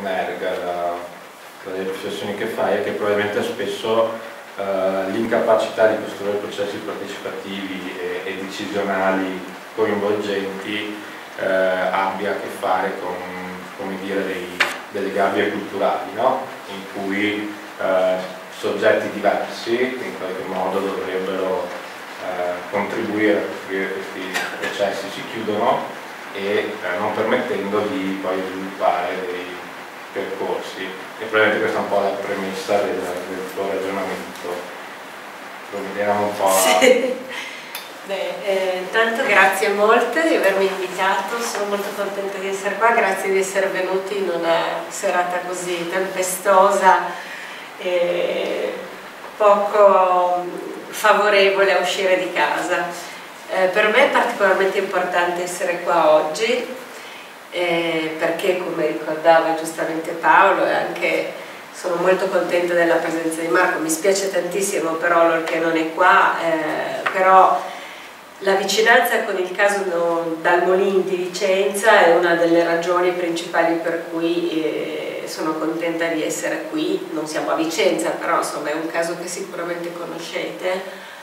emerga dalle riflessioni che fai è che probabilmente spesso l'incapacità di costruire processi partecipativi e decisionali coinvolgenti abbia a che fare con, come dire, delle gabbie culturali, no? In cui soggetti diversi in qualche modo dovrebbero contribuire a costruire questi processi, si chiudono e non permettendo di poi sviluppare dei percorsi, e probabilmente questa è un po' la premessa del tuo ragionamento. Lo vediamo un po'. Sì. Beh, intanto grazie molte di avermi invitato, sono molto contenta di essere qua, grazie di essere venuti in una serata così tempestosa e poco favorevole a uscire di casa. Per me è particolarmente importante essere qua oggi perché, come ricordava giustamente Paolo, anche sono molto contenta della presenza di Marco, mi spiace tantissimo però che non è qua, però la vicinanza con il caso Dal Molin di Vicenza è una delle ragioni principali per cui sono contenta di essere qui. Non siamo a Vicenza, però insomma è un caso che sicuramente conoscete,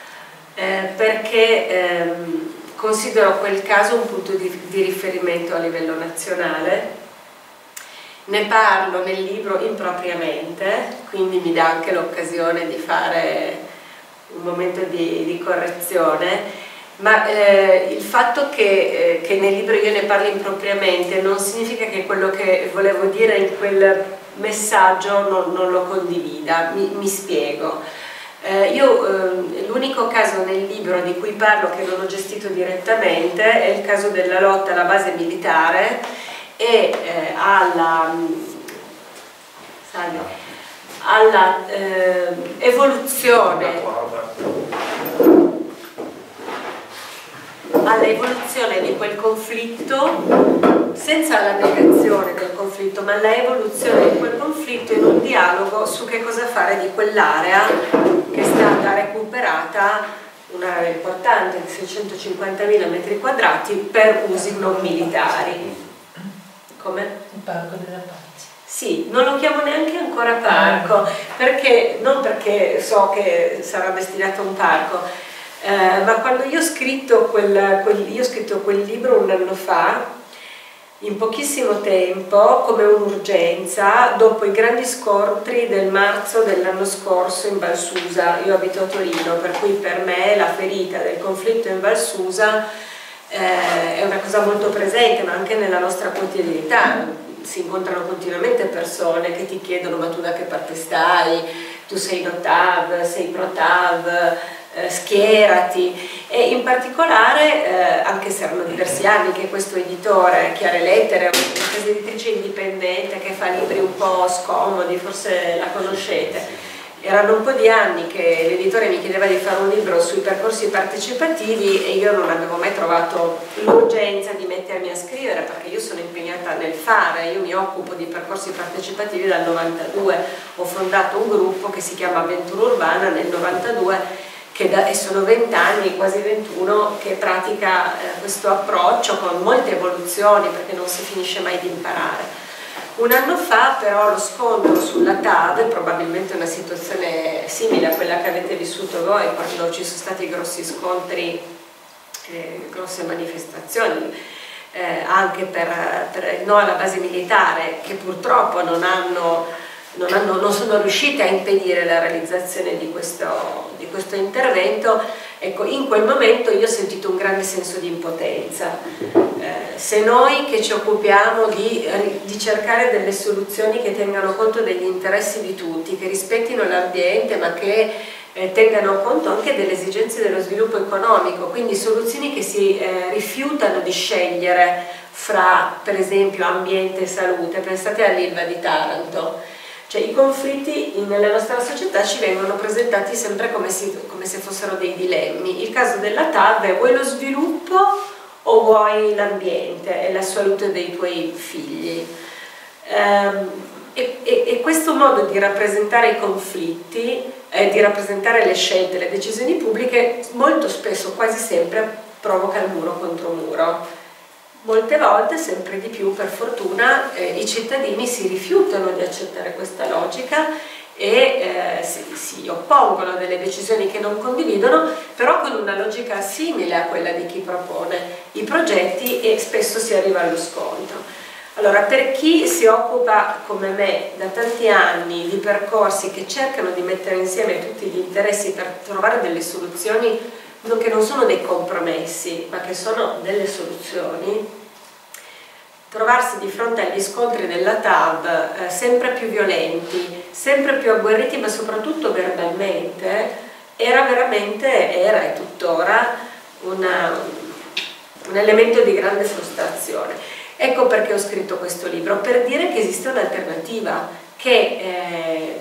perché considero quel caso un punto di riferimento a livello nazionale. Ne parlo nel libro impropriamente, quindi mi dà anche l'occasione di fare un momento di correzione. Ma il fatto che nel libro io ne parli impropriamente non significa che quello che volevo dire in quel messaggio non lo condivida. Mi spiego. L'unico caso nel libro di cui parlo che non ho gestito direttamente è il caso della lotta alla base militare e alla evoluzione di quel conflitto, senza la negazione del conflitto, ma la evoluzione di quel conflitto in un dialogo su che cosa fare di quell'area che è stata recuperata, un'area importante di 650.000 metri quadrati per usi non militari. Come? Il parco della pace. Sì, non lo chiamo neanche ancora parco, perché, non perché so che sarà destinato a un parco, ma quando io ho scritto quel libro un anno fa, in pochissimo tempo, come un'urgenza, dopo i grandi scontri del marzo dell'anno scorso in Val Susa, io abito a Torino, per cui per me la ferita del conflitto in Val Susa è una cosa molto presente, ma anche nella nostra quotidianità. Si incontrano continuamente persone che ti chiedono: ma tu da che parte stai? Tu sei no TAV, sei pro TAV, schierati. E in particolare, anche se erano diversi anni che questo editore, Chiare Lettere, una casa editrice indipendente che fa libri un po' scomodi, forse la conoscete, erano un po' di anni che l'editore mi chiedeva di fare un libro sui percorsi partecipativi e io non avevo mai trovato l'urgenza di mettermi a scrivere, perché io sono impegnata nel fare, io mi occupo di percorsi partecipativi dal 92, ho fondato un gruppo che si chiama Avventura Urbana nel 92, e sono 20 anni, quasi 21, che pratica questo approccio con molte evoluzioni, perché non si finisce mai di imparare. Un anno fa però lo scontro sulla TAV, probabilmente una situazione simile a quella che avete vissuto voi quando ci sono stati grossi scontri, grosse manifestazioni, anche per il no alla base militare, che purtroppo non sono riuscite a impedire la realizzazione di questo intervento. Ecco, in quel momento io ho sentito un grande senso di impotenza. Se noi che ci occupiamo di cercare delle soluzioni che tengano conto degli interessi di tutti, che rispettino l'ambiente, ma che tengano conto anche delle esigenze dello sviluppo economico, quindi soluzioni che si rifiutano di scegliere fra, per esempio, ambiente e salute. Pensate all'Ilva di Taranto. Cioè, i conflitti nella nostra società ci vengono presentati sempre come se fossero dei dilemmi. Il caso della TAV è: vuoi lo sviluppo o vuoi l'ambiente e la salute dei tuoi figli? E questo modo di rappresentare i conflitti, di rappresentare le scelte, le decisioni pubbliche, molto spesso, quasi sempre, provoca il muro contro muro. molte volte, sempre di più per fortuna, i cittadini si rifiutano di accettare questa logica e si oppongono a delle decisioni che non condividono, però con una logica simile a quella di chi propone i progetti, e spesso si arriva allo scontro. Allora, per chi si occupa come me da tanti anni di percorsi che cercano di mettere insieme tutti gli interessi per trovare delle soluzioni che non sono dei compromessi, ma che sono delle soluzioni, trovarsi di fronte agli scontri della TAV sempre più violenti, sempre più agguerriti, ma soprattutto verbalmente, era e tuttora un elemento di grande frustrazione. Ecco perché ho scritto questo libro, per dire che esiste un'alternativa, che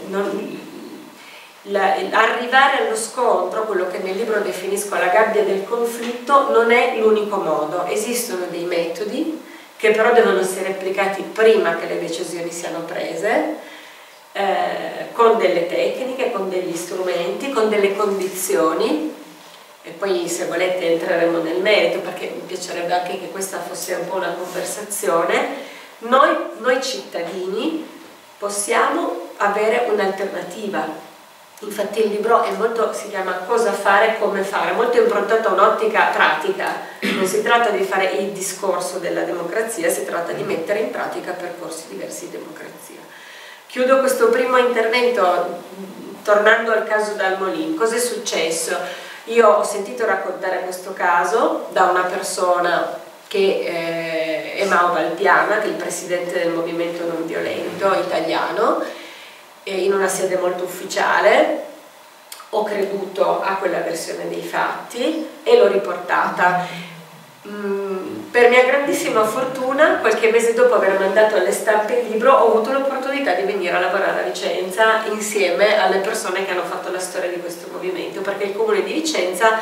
arrivare allo scontro, quello che nel libro definisco la gabbia del conflitto, non è l'unico modo. Esistono dei metodi che però devono essere applicati prima che le decisioni siano prese, con delle tecniche, con degli strumenti, con delle condizioni, e poi se volete entreremo nel merito, perché mi piacerebbe anche che questa fosse un po' una conversazione. Noi cittadini possiamo avere un'alternativa. Infatti il libro si chiama Cosa fare, come fare, molto improntato a un'ottica pratica. Non si tratta di fare il discorso della democrazia, si tratta di mettere in pratica percorsi diversi di democrazia. Chiudo questo primo intervento tornando al caso Dalmolin. Cosa è successo? Io ho sentito raccontare questo caso da una persona che è Mao Valpiana, che è il presidente del movimento non violento italiano, in una sede molto ufficiale. Ho creduto a quella versione dei fatti e l'ho riportata. Per mia grandissima fortuna, qualche mese dopo aver mandato alle stampe il libro, ho avuto l'opportunità di venire a lavorare a Vicenza insieme alle persone che hanno fatto la storia di questo movimento, perché il Comune di Vicenza,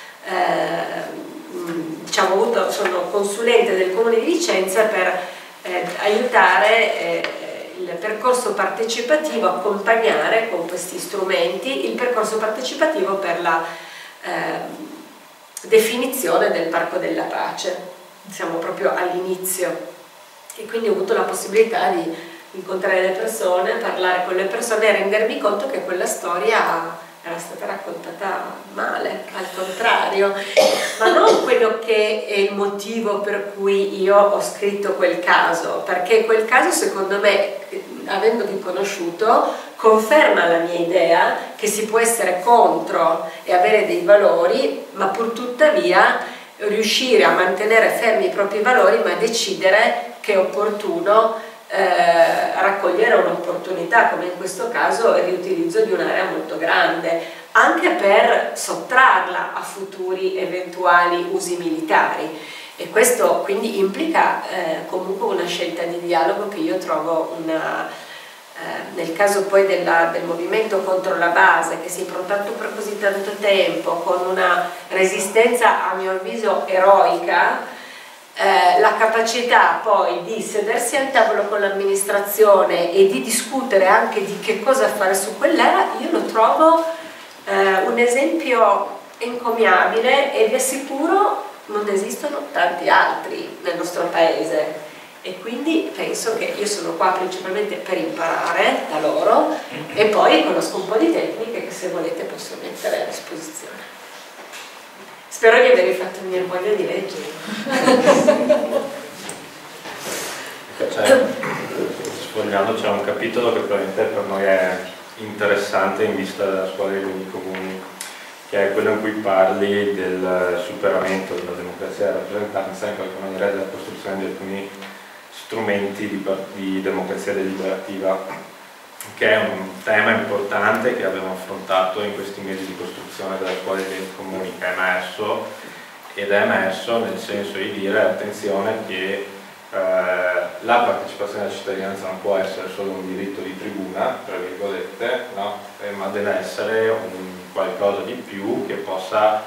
sono consulente del Comune di Vicenza per aiutare il percorso partecipativo, accompagnare con questi strumenti il percorso partecipativo per la definizione del Parco della Pace. Siamo proprio all'inizio e quindi ho avuto la possibilità di incontrare le persone, parlare con le persone e rendermi conto che quella storia era stata raccontata male, al contrario, ma non quello che è il motivo per cui io ho scritto quel caso, perché quel caso secondo me, avendovi conosciuto, conferma la mia idea che si può essere contro e avere dei valori, ma pur tuttavia riuscire a mantenere fermi i propri valori, ma decidere che è opportuno raccogliere un'opportunità, come in questo caso il riutilizzo di un'area molto grande, anche per sottrarla a futuri eventuali usi militari. E questo quindi implica comunque una scelta di dialogo che io trovo nel caso poi del movimento contro la base, che si è improntato per così tanto tempo con una resistenza a mio avviso eroica, la capacità poi di sedersi al tavolo con l'amministrazione e di discutere anche di che cosa fare su quell'area, io lo trovo un esempio encomiabile, e vi assicuro non esistono tanti altri nel nostro paese. E quindi penso che io sono qua principalmente per imparare da loro, e poi conosco un po' di tecniche che se volete posso mettere a disposizione. Spero di avervi fatto venire voglia di leggere. Sfogliando c'è un capitolo che probabilmente per noi è interessante in vista della scuola dei luoghi comuni, che è quello in cui parli del superamento della democrazia e della rappresentanza, in qualche maniera della costruzione di alcuni strumenti di democrazia deliberativa, che è un tema importante che abbiamo affrontato in questi mesi di costruzione della scuola dei beni comuni, che è emerso, ed è emerso nel senso di dire attenzione che la partecipazione della cittadinanza non può essere solo un diritto di tribuna, tra virgolette, no? Ma deve essere un qualcosa di più che possa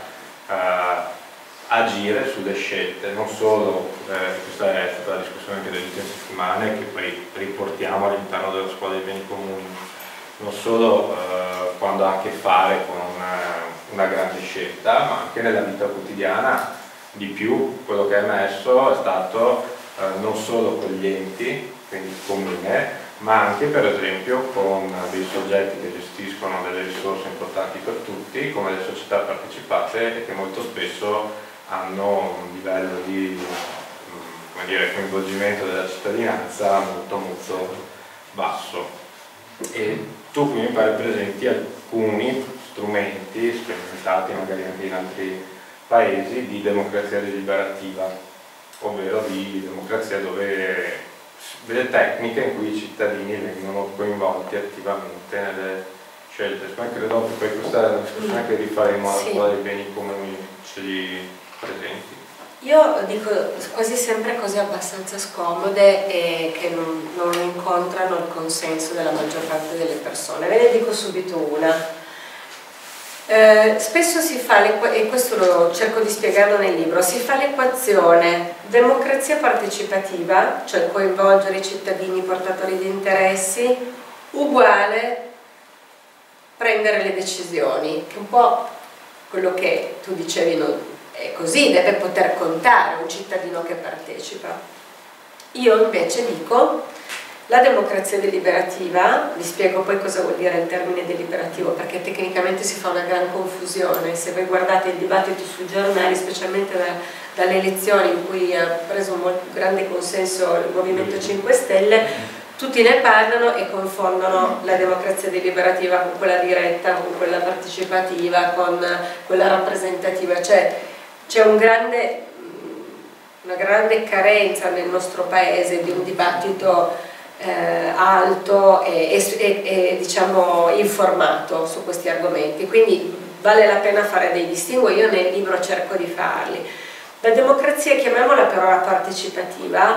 agire sulle scelte, non solo, questa è stata la discussione anche delle ultime settimane, che poi riportiamo all'interno della scuola dei beni comuni, non solo quando ha a che fare con una grande scelta, ma anche nella vita quotidiana Di più, quello che è emerso è stato non solo con gli enti, quindi il comune, ma anche per esempio con dei soggetti che gestiscono delle risorse importanti per tutti, come le società partecipate, e che molto spesso hanno un livello di come dire, coinvolgimento della cittadinanza molto molto basso. E tu qui mi pare presenti alcuni strumenti sperimentati magari anche in altri paesi di democrazia deliberativa, ovvero di democrazia dove delle tecniche in cui i cittadini vengono coinvolti attivamente nelle scelte. Ma credo che poi questa discussione che rifaremo alla scuola dei beni comuni ce li presenti. Io dico quasi sempre cose abbastanza scomode e che non incontrano il consenso della maggior parte delle persone. Ve ne dico subito una. Spesso si fa, e questo lo cerco di spiegarlo nel libro, si fa l'equazione democrazia partecipativa, cioè coinvolgere i cittadini portatori di interessi, uguale prendere le decisioni, che è un po' quello che tu dicevi, è così, deve poter contare un cittadino che partecipa. Io invece dico la democrazia deliberativa, vi spiego poi cosa vuol dire il termine deliberativo, perché tecnicamente si fa una gran confusione. Se voi guardate il dibattito sui giornali, specialmente dalle elezioni in cui ha preso un grande consenso il Movimento 5 Stelle, tutti ne parlano e confondono la democrazia deliberativa con quella diretta, con quella partecipativa, con quella rappresentativa. Cioè c'è una grande carenza nel nostro paese di un dibattito alto e diciamo informato su questi argomenti, quindi vale la pena fare dei distinguo. Io nel libro cerco di farli. La democrazia, chiamiamola però la partecipativa,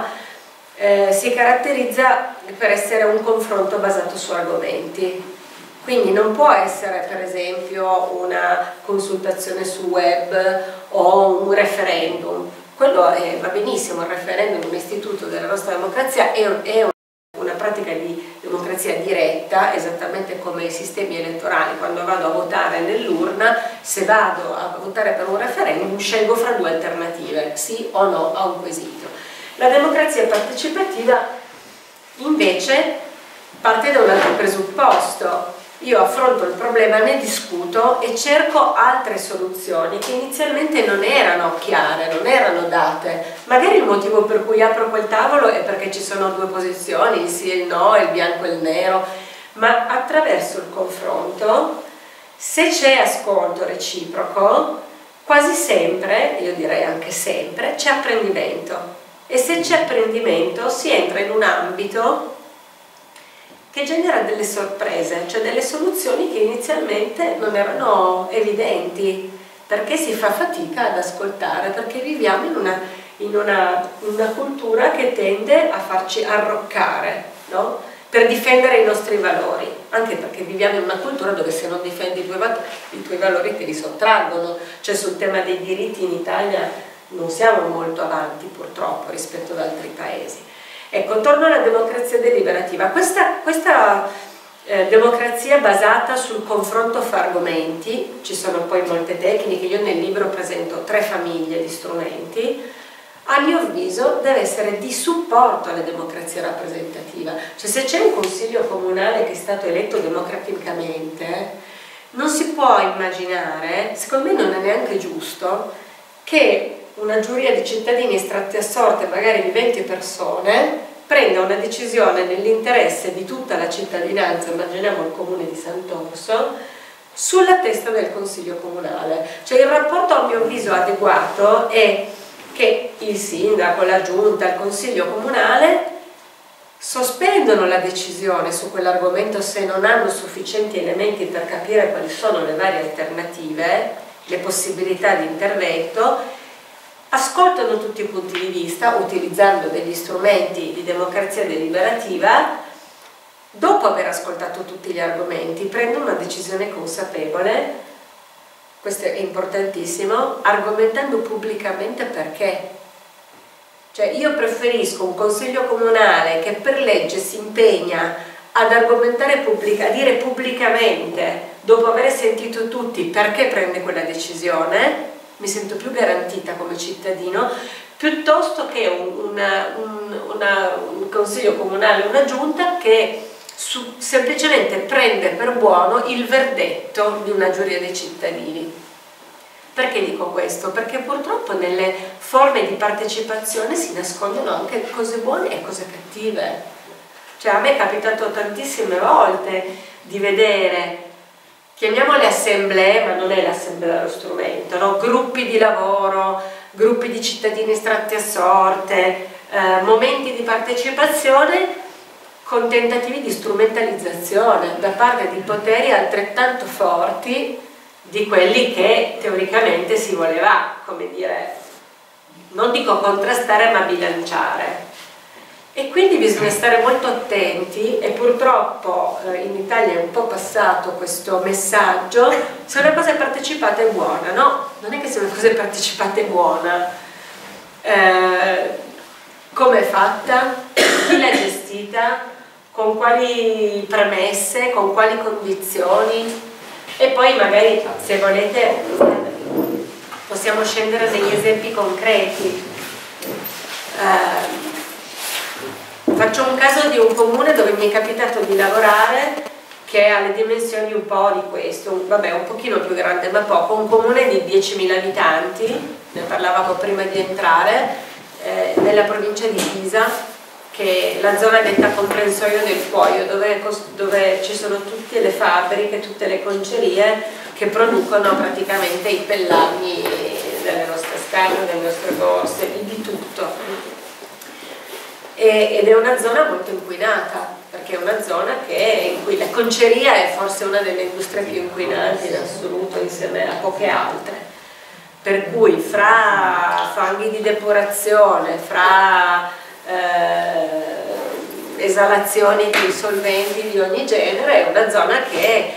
si caratterizza per essere un confronto basato su argomenti, quindi non può essere per esempio una consultazione su web o un referendum. Quello va benissimo, il referendum è un istituto della nostra democrazia, è una pratica di democrazia diretta, esattamente come i sistemi elettorali. Quando vado a votare nell'urna, se vado a votare per un referendum, scelgo fra due alternative, sì o no a un quesito. La democrazia partecipativa invece parte da un altro presupposto. Io affronto il problema, ne discuto e cerco altre soluzioni che inizialmente non erano chiare, non erano date. Magari il motivo per cui apro quel tavolo è perché ci sono due posizioni, il sì e il no, il bianco e il nero, ma attraverso il confronto, se c'è ascolto reciproco, quasi sempre, io direi anche sempre, c'è apprendimento. E se c'è apprendimento si entra in un ambito che genera delle sorprese, cioè delle soluzioni che inizialmente non erano evidenti, perché si fa fatica ad ascoltare, perché viviamo in una cultura che tende a farci arroccare, no? Per difendere i nostri valori, anche perché viviamo in una cultura dove se non difendi i tuoi valori te li sottraggono. Cioè sul tema dei diritti in Italia non siamo molto avanti purtroppo rispetto ad altri paesi. Ecco, torno alla democrazia deliberativa. Questa democrazia basata sul confronto fra argomenti, ci sono poi molte tecniche, io nel libro presento 3 famiglie di strumenti, a mio avviso deve essere di supporto alla democrazia rappresentativa. Cioè se c'è un consiglio comunale che è stato eletto democraticamente, non si può immaginare, secondo me non è neanche giusto, che una giuria di cittadini estratti a sorte, magari di 20 persone, prenda una decisione nell'interesse di tutta la cittadinanza, immaginiamo il comune di Sant'Orso, sulla testa del consiglio comunale. Cioè il rapporto a mio avviso adeguato è che il sindaco, la giunta, il consiglio comunale sospendono la decisione su quell'argomento se non hanno sufficienti elementi per capire quali sono le varie alternative, le possibilità di intervento, ascoltano tutti i punti di vista utilizzando degli strumenti di democrazia deliberativa, dopo aver ascoltato tutti gli argomenti prendono una decisione consapevole, questo è importantissimo, argomentando pubblicamente perché. Cioè io preferisco un consiglio comunale che per legge si impegna ad argomentare a dire pubblicamente, dopo aver sentito tutti, perché prende quella decisione, mi sento più garantita come cittadino, piuttosto che un consiglio comunale, una giunta che semplicemente prende per buono il verdetto di una giuria dei cittadini. Perché dico questo? Perché purtroppo nelle forme di partecipazione si nascondono anche cose buone e cose cattive. Cioè, a me è capitato tantissime volte di vedere, chiamiamole assemblee, ma non è l'assemblea lo strumento, no? Gruppi di lavoro, gruppi di cittadini estratti a sorte, momenti di partecipazione con tentativi di strumentalizzazione da parte di poteri altrettanto forti di quelli che teoricamente si voleva, come dire, non dico contrastare ma bilanciare. E quindi bisogna stare molto attenti, e purtroppo in Italia è un po' passato questo messaggio: se una cosa è partecipata è buona. No, non è che se una cosa è partecipata è buona. Come è fatta? Chi l'ha gestita? Con quali premesse? Con quali condizioni? E poi magari, se volete, possiamo scendere negli esempi concreti. Faccio un caso di un comune dove mi è capitato di lavorare, che ha le dimensioni un po' di questo, vabbè, un pochino più grande ma poco, un comune di 10.000 abitanti, ne parlavamo prima di entrare, nella provincia di Pisa, che è la zona detta comprensorio del Cuoio, dove ci sono tutte le fabbriche, tutte le concerie che producono praticamente i pellagni delle nostre scarpe, delle nostre borse, di tutto. Ed è una zona molto inquinata, perché è una zona in cui la conceria è forse una delle industrie più inquinanti in assoluto, insieme a poche altre. Per cui fra fanghi di depurazione, fra esalazioni di solventi di ogni genere, è una zona che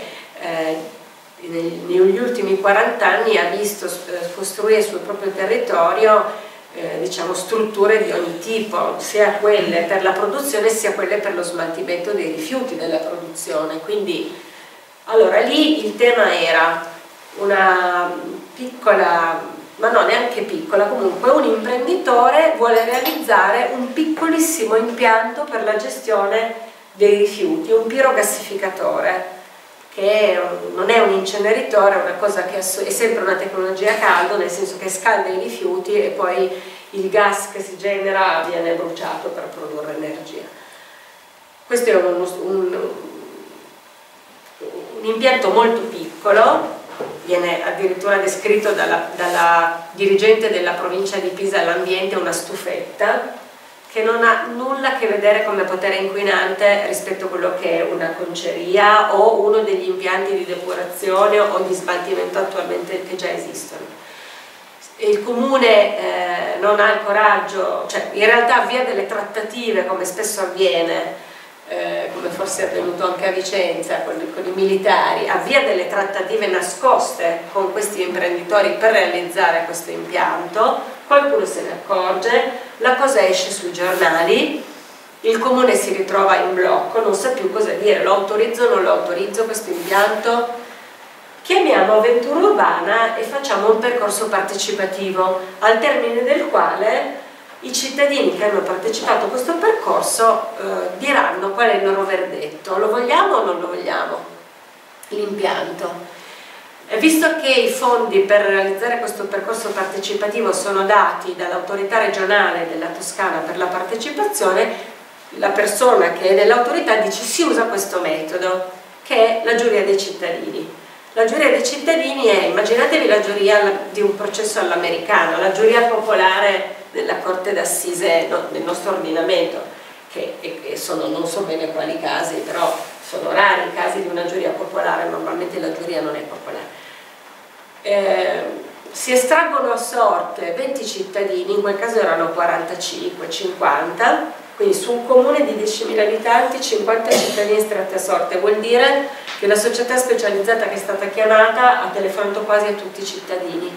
negli ultimi 40 anni ha visto costruire sul proprio territorio diciamo strutture di ogni tipo, sia quelle per la produzione sia quelle per lo smaltimento dei rifiuti della produzione. Quindi allora lì il tema era una piccola, ma non neanche piccola, comunque un imprenditore vuole realizzare un piccolissimo impianto per la gestione dei rifiuti, un pirogassificatore, che non è un inceneritore, è una cosa che è sempre una tecnologia a caldo, nel senso che scalda i rifiuti e poi il gas che si genera viene bruciato per produrre energia. Questo è un impianto molto piccolo, viene addirittura descritto dalla dirigente della provincia di Pisa all'ambiente una stufetta, che non ha nulla a che vedere come potere inquinante rispetto a quello che è una conceria o uno degli impianti di depurazione o di smaltimento attualmente che già esistono. Il comune non ha il coraggio, cioè in realtà avvia delle trattative, come spesso avviene, come forse è avvenuto anche a Vicenza con i militari, avvia delle trattative nascoste con questi imprenditori per realizzare questo impianto, qualcuno se ne accorge, la cosa esce sui giornali, il comune si ritrova in blocco, non sa più cosa dire, lo autorizzo o non lo autorizzo questo impianto? Chiamiamo avventura urbana e facciamo un percorso partecipativo, al termine del quale i cittadini che hanno partecipato a questo percorso diranno qual è il loro verdetto: lo vogliamo o non lo vogliamo l'impianto. Visto che i fondi per realizzare questo percorso partecipativo sono dati dall'autorità regionale della Toscana per la partecipazione, la persona che è nell'autorità dice si usa questo metodo, che è la giuria dei cittadini. La giuria dei cittadini è, immaginatevi la giuria di un processo all'americano, la giuria popolare della Corte d'Assise del nostro ordinamento, che sono non so bene quali casi, però sono rari i casi di una giuria popolare, normalmente la giuria non è popolare. Si estraggono a sorte 20 cittadini, in quel caso erano 45, 50, quindi su un comune di 10.000 abitanti 50 cittadini estratti a sorte, vuol dire che la società specializzata che è stata chiamata ha telefonato quasi a tutti i cittadini.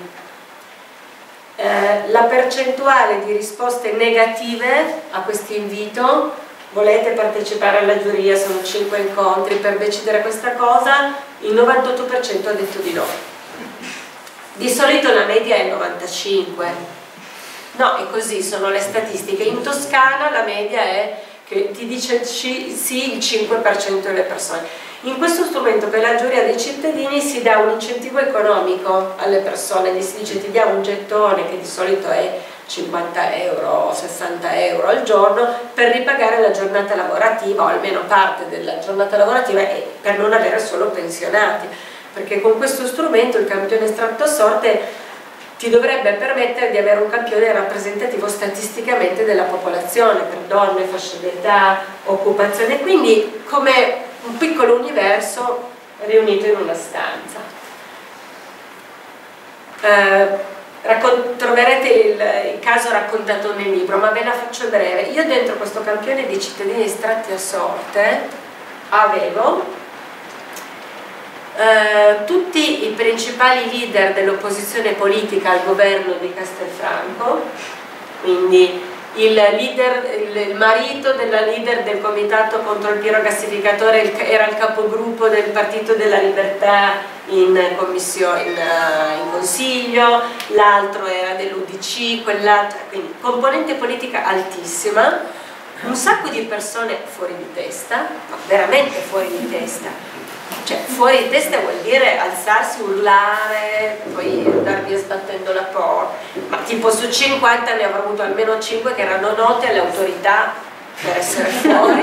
La percentuale di risposte negative a questo invito, volete partecipare alla giuria, sono 5 incontri per decidere questa cosa, il 98% ha detto di no. Di solito la media è 95. No, è così, sono le statistiche. In Toscana la media è che ti dice sì il 5% delle persone. In questo strumento, che è la giuria dei cittadini, si dà un incentivo economico alle persone, gli si dice ti diamo un gettone che di solito è 50 euro, 60 euro al giorno per ripagare la giornata lavorativa o almeno parte della giornata lavorativa e per non avere solo pensionati, perché con questo strumento il campione estratto a sorte ti dovrebbe permettere di avere un campione rappresentativo statisticamente della popolazione per donne, fasce d'età, occupazione, quindi come un piccolo universo riunito in una stanza. Troverete il caso raccontato nel libro, ma ve la faccio breve. Io dentro questo campione di cittadini estratti a sorte avevo tutti i principali leader dell'opposizione politica al governo di Castelfranco, quindi il marito della leader del comitato contro il pirogassificatore era il capogruppo del Partito della Libertà in consiglio, l'altro era dell'UDC, quell'altro, quindi componente politica altissima, un sacco di persone fuori di testa, veramente fuori di testa. Cioè, fuori di testa vuol dire alzarsi, urlare, poi andare via sbattendo la porta, ma tipo su 50 ne avrò avuto almeno 5 che erano note alle autorità per essere fuori.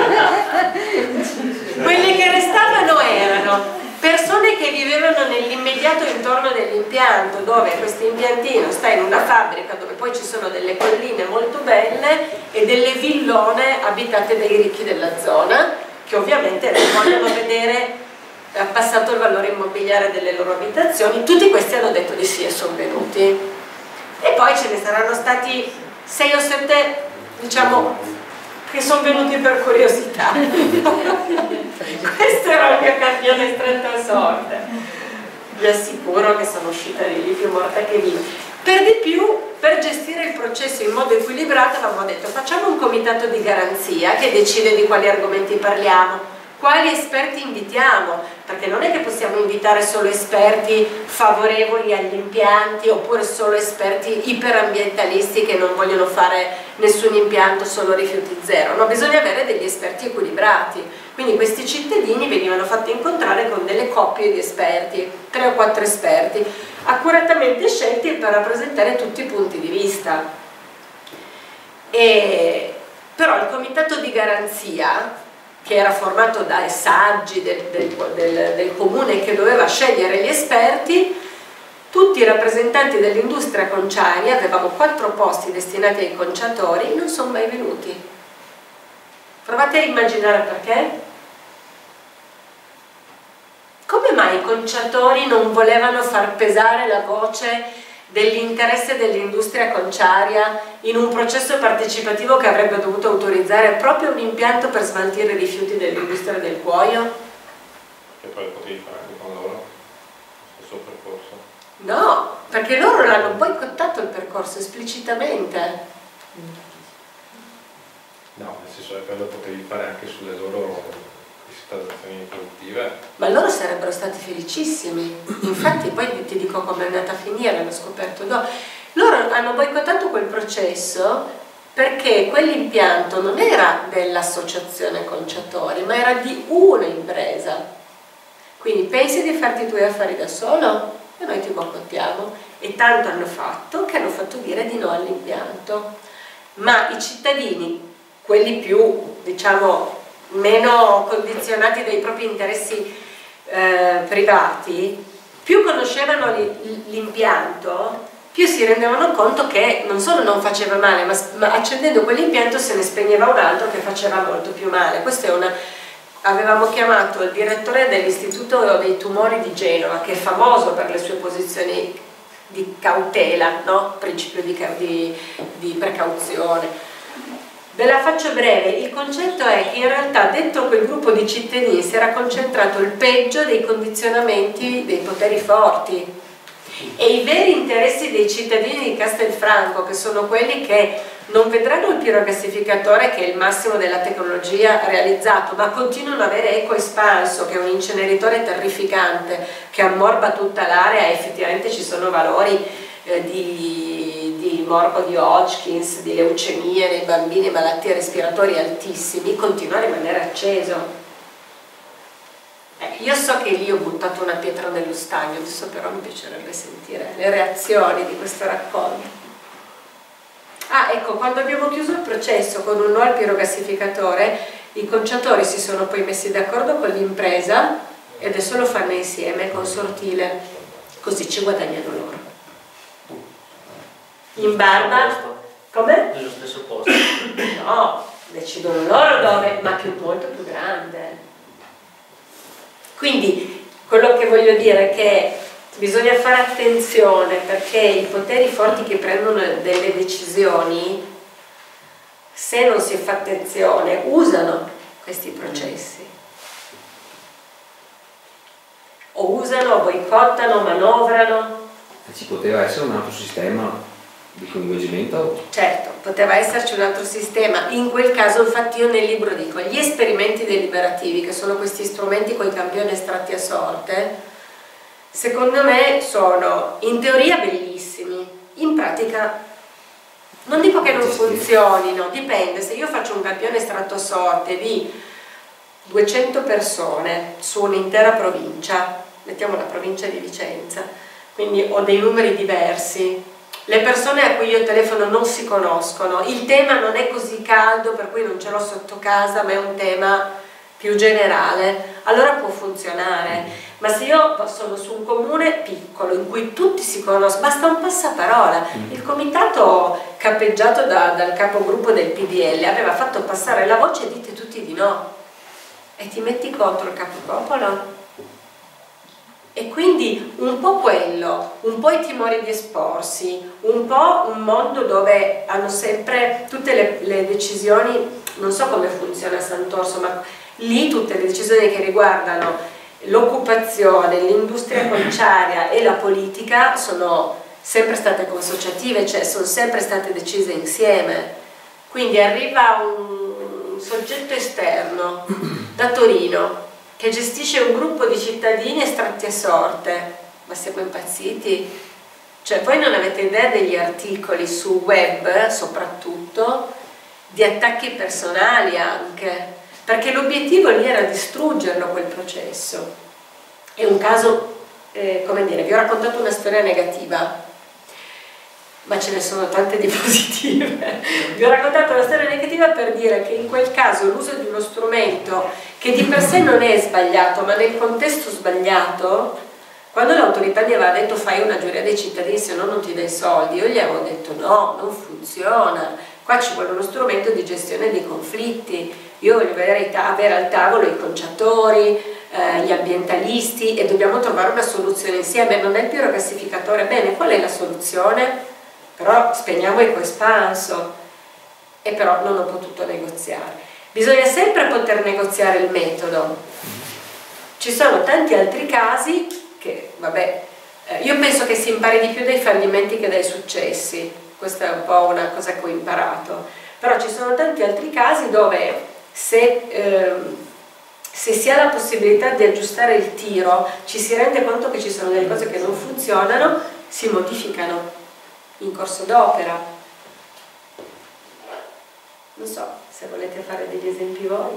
Quelli che restavano erano persone che vivevano nell'immediato intorno dell'impianto, dove questo impiantino sta in una fabbrica dove poi ci sono delle colline molto belle e delle villone abitate dai ricchi della zona, che ovviamente non vogliono vedere abbassato il valore immobiliare delle loro abitazioni. Tutti questi hanno detto di sì e sono venuti, e poi ce ne saranno stati 6 o 7, diciamo, che sono venuti per curiosità. Questo era il mio campione stretto a sorte. Vi assicuro che sono uscita di lì più morta che viva. Per di più, per gestire il processo in modo equilibrato avevamo detto facciamo un comitato di garanzia che decide di quali argomenti parliamo, quali esperti invitiamo, perché non è che possiamo invitare solo esperti favorevoli agli impianti oppure solo esperti iperambientalisti che non vogliono fare nessun impianto, solo rifiuti zero, no, bisogna avere degli esperti equilibrati. Quindi questi cittadini venivano fatti incontrare con delle coppie di esperti, 3 o 4 esperti, accuratamente scelti per rappresentare tutti i punti di vista. Però il comitato di garanzia, che era formato dai saggi del comune che doveva scegliere gli esperti, tutti i rappresentanti dell'industria conciaria, avevamo 4 posti destinati ai conciatori, non sono mai venuti. Provate a immaginare perché? Come mai i conciatori non volevano far pesare la voce dell'interesse dell'industria conciaria in un processo partecipativo che avrebbe dovuto autorizzare proprio un impianto per smaltire i rifiuti dell'industria del cuoio? E poi lo potevi fare anche con loro, lo stesso percorso? No, perché loro l'hanno boicottato il percorso esplicitamente. No, nel senso che poi lo potevi fare anche sulle loro installazioni produttive. Ma loro sarebbero stati felicissimi. Infatti poi ti dico come è andata a finire, l'ho scoperto dopo. Loro hanno boicottato quel processo perché quell'impianto non era dell'associazione conciatori, ma era di un'impresa. Quindi pensi di farti i tuoi affari da solo e noi ti boicottiamo. E tanto hanno fatto che hanno fatto dire di no all'impianto. Ma i cittadini, quelli più, diciamo, meno condizionati dai propri interessi privati, più conoscevano l'impianto, più si rendevano conto che non solo non faceva male, ma accendendo quell'impianto se ne spegneva un altro che faceva molto più male. Questo è avevamo chiamato il direttore dell'Istituto dei Tumori di Genova, che è famoso per le sue posizioni di cautela, no? Principio di precauzione. Ve la faccio breve, il concetto è che in realtà dentro quel gruppo di cittadini si era concentrato il peggio dei condizionamenti dei poteri forti, e i veri interessi dei cittadini di Castelfranco, che sono quelli che non vedranno il pirogassificatore, che è il massimo della tecnologia realizzato, ma continuano ad avere Eco Espanso, che è un inceneritore terrificante che ammorba tutta l'area, e effettivamente ci sono valori di morbo di Hodgkins, di leucemie nei bambini, malattie respiratorie altissimi, continua a rimanere acceso. Io so che lì ho buttato una pietra nello stagno, adesso però mi piacerebbe sentire le reazioni di questo racconto. Ah, ecco, quando abbiamo chiuso il processo con un no al pirogassificatore, i conciatori si sono poi messi d'accordo con l'impresa e adesso lo fanno insieme, consortile, così ci guadagnano loro. In barba... Come? Nello stesso posto. No, decidono loro dove, ma molto più grande. Quindi quello che voglio dire è che bisogna fare attenzione, perché i poteri forti che prendono delle decisioni, se non si fa attenzione, usano questi processi. O usano, o boicottano, manovrano. Ci poteva essere un altro sistema di coinvolgimento? Certo, poteva esserci un altro sistema. In quel caso, infatti, io nel libro dico, gli esperimenti deliberativi, che sono questi strumenti con i campioni estratti a sorte, secondo me sono in teoria bellissimi, in pratica non dico che non funzionino, dipende. Se io faccio un campione estratto a sorte di 200 persone su un'intera provincia, mettiamo la provincia di Vicenza, quindi ho dei numeri diversi, le persone a cui io telefono non si conoscono, il tema non è così caldo per cui non ce l'ho sotto casa, ma è un tema più generale, allora può funzionare. Ma se io sono su un comune piccolo in cui tutti si conoscono, basta un passaparola. Il comitato capeggiato dal capogruppo del PDL aveva fatto passare la voce e dite tutti di no, e ti metti contro il capopopolo. E quindi un po' quello, un po' i timori di esporsi, un po' un mondo dove hanno sempre tutte le decisioni, non so come funziona a Sant'Orso, ma lì tutte le decisioni che riguardano l'occupazione, l'industria conciaria e la politica sono sempre state consociative, cioè sono sempre state decise insieme. Quindi arriva un soggetto esterno da Torino che gestisce un gruppo di cittadini estratti a sorte, ma siamo impazziti? Cioè voi non avete idea degli articoli su web, soprattutto, di attacchi personali anche, perché l'obiettivo lì era distruggerlo quel processo. È un caso, come dire, vi ho raccontato una storia negativa, ma ce ne sono tante di positive. Vi ho raccontato una storia negativa per dire che in quel caso l'uso di uno strumento che di per sé non è sbagliato, ma nel contesto sbagliato, quando l'autorità mi aveva detto fai una giuria dei cittadini se no non ti dai soldi, io gli avevo detto no, non funziona, qua ci vuole uno strumento di gestione dei conflitti, io voglio avere al tavolo i conciatori, gli ambientalisti, e dobbiamo trovare una soluzione insieme. Non è il pirogassificatore, bene, qual è la soluzione? Però spegniamo Eco Espanso, e però non ho potuto negoziare. Bisogna sempre poter negoziare il metodo. Ci sono tanti altri casi che, vabbè, io penso che si impari di più dai fallimenti che dai successi, questa è un po' una cosa che ho imparato, però ci sono tanti altri casi dove se si ha la possibilità di aggiustare il tiro, ci si rende conto che ci sono delle cose che non funzionano, si modificano in corso d'opera. Non so se volete fare degli esempi voi.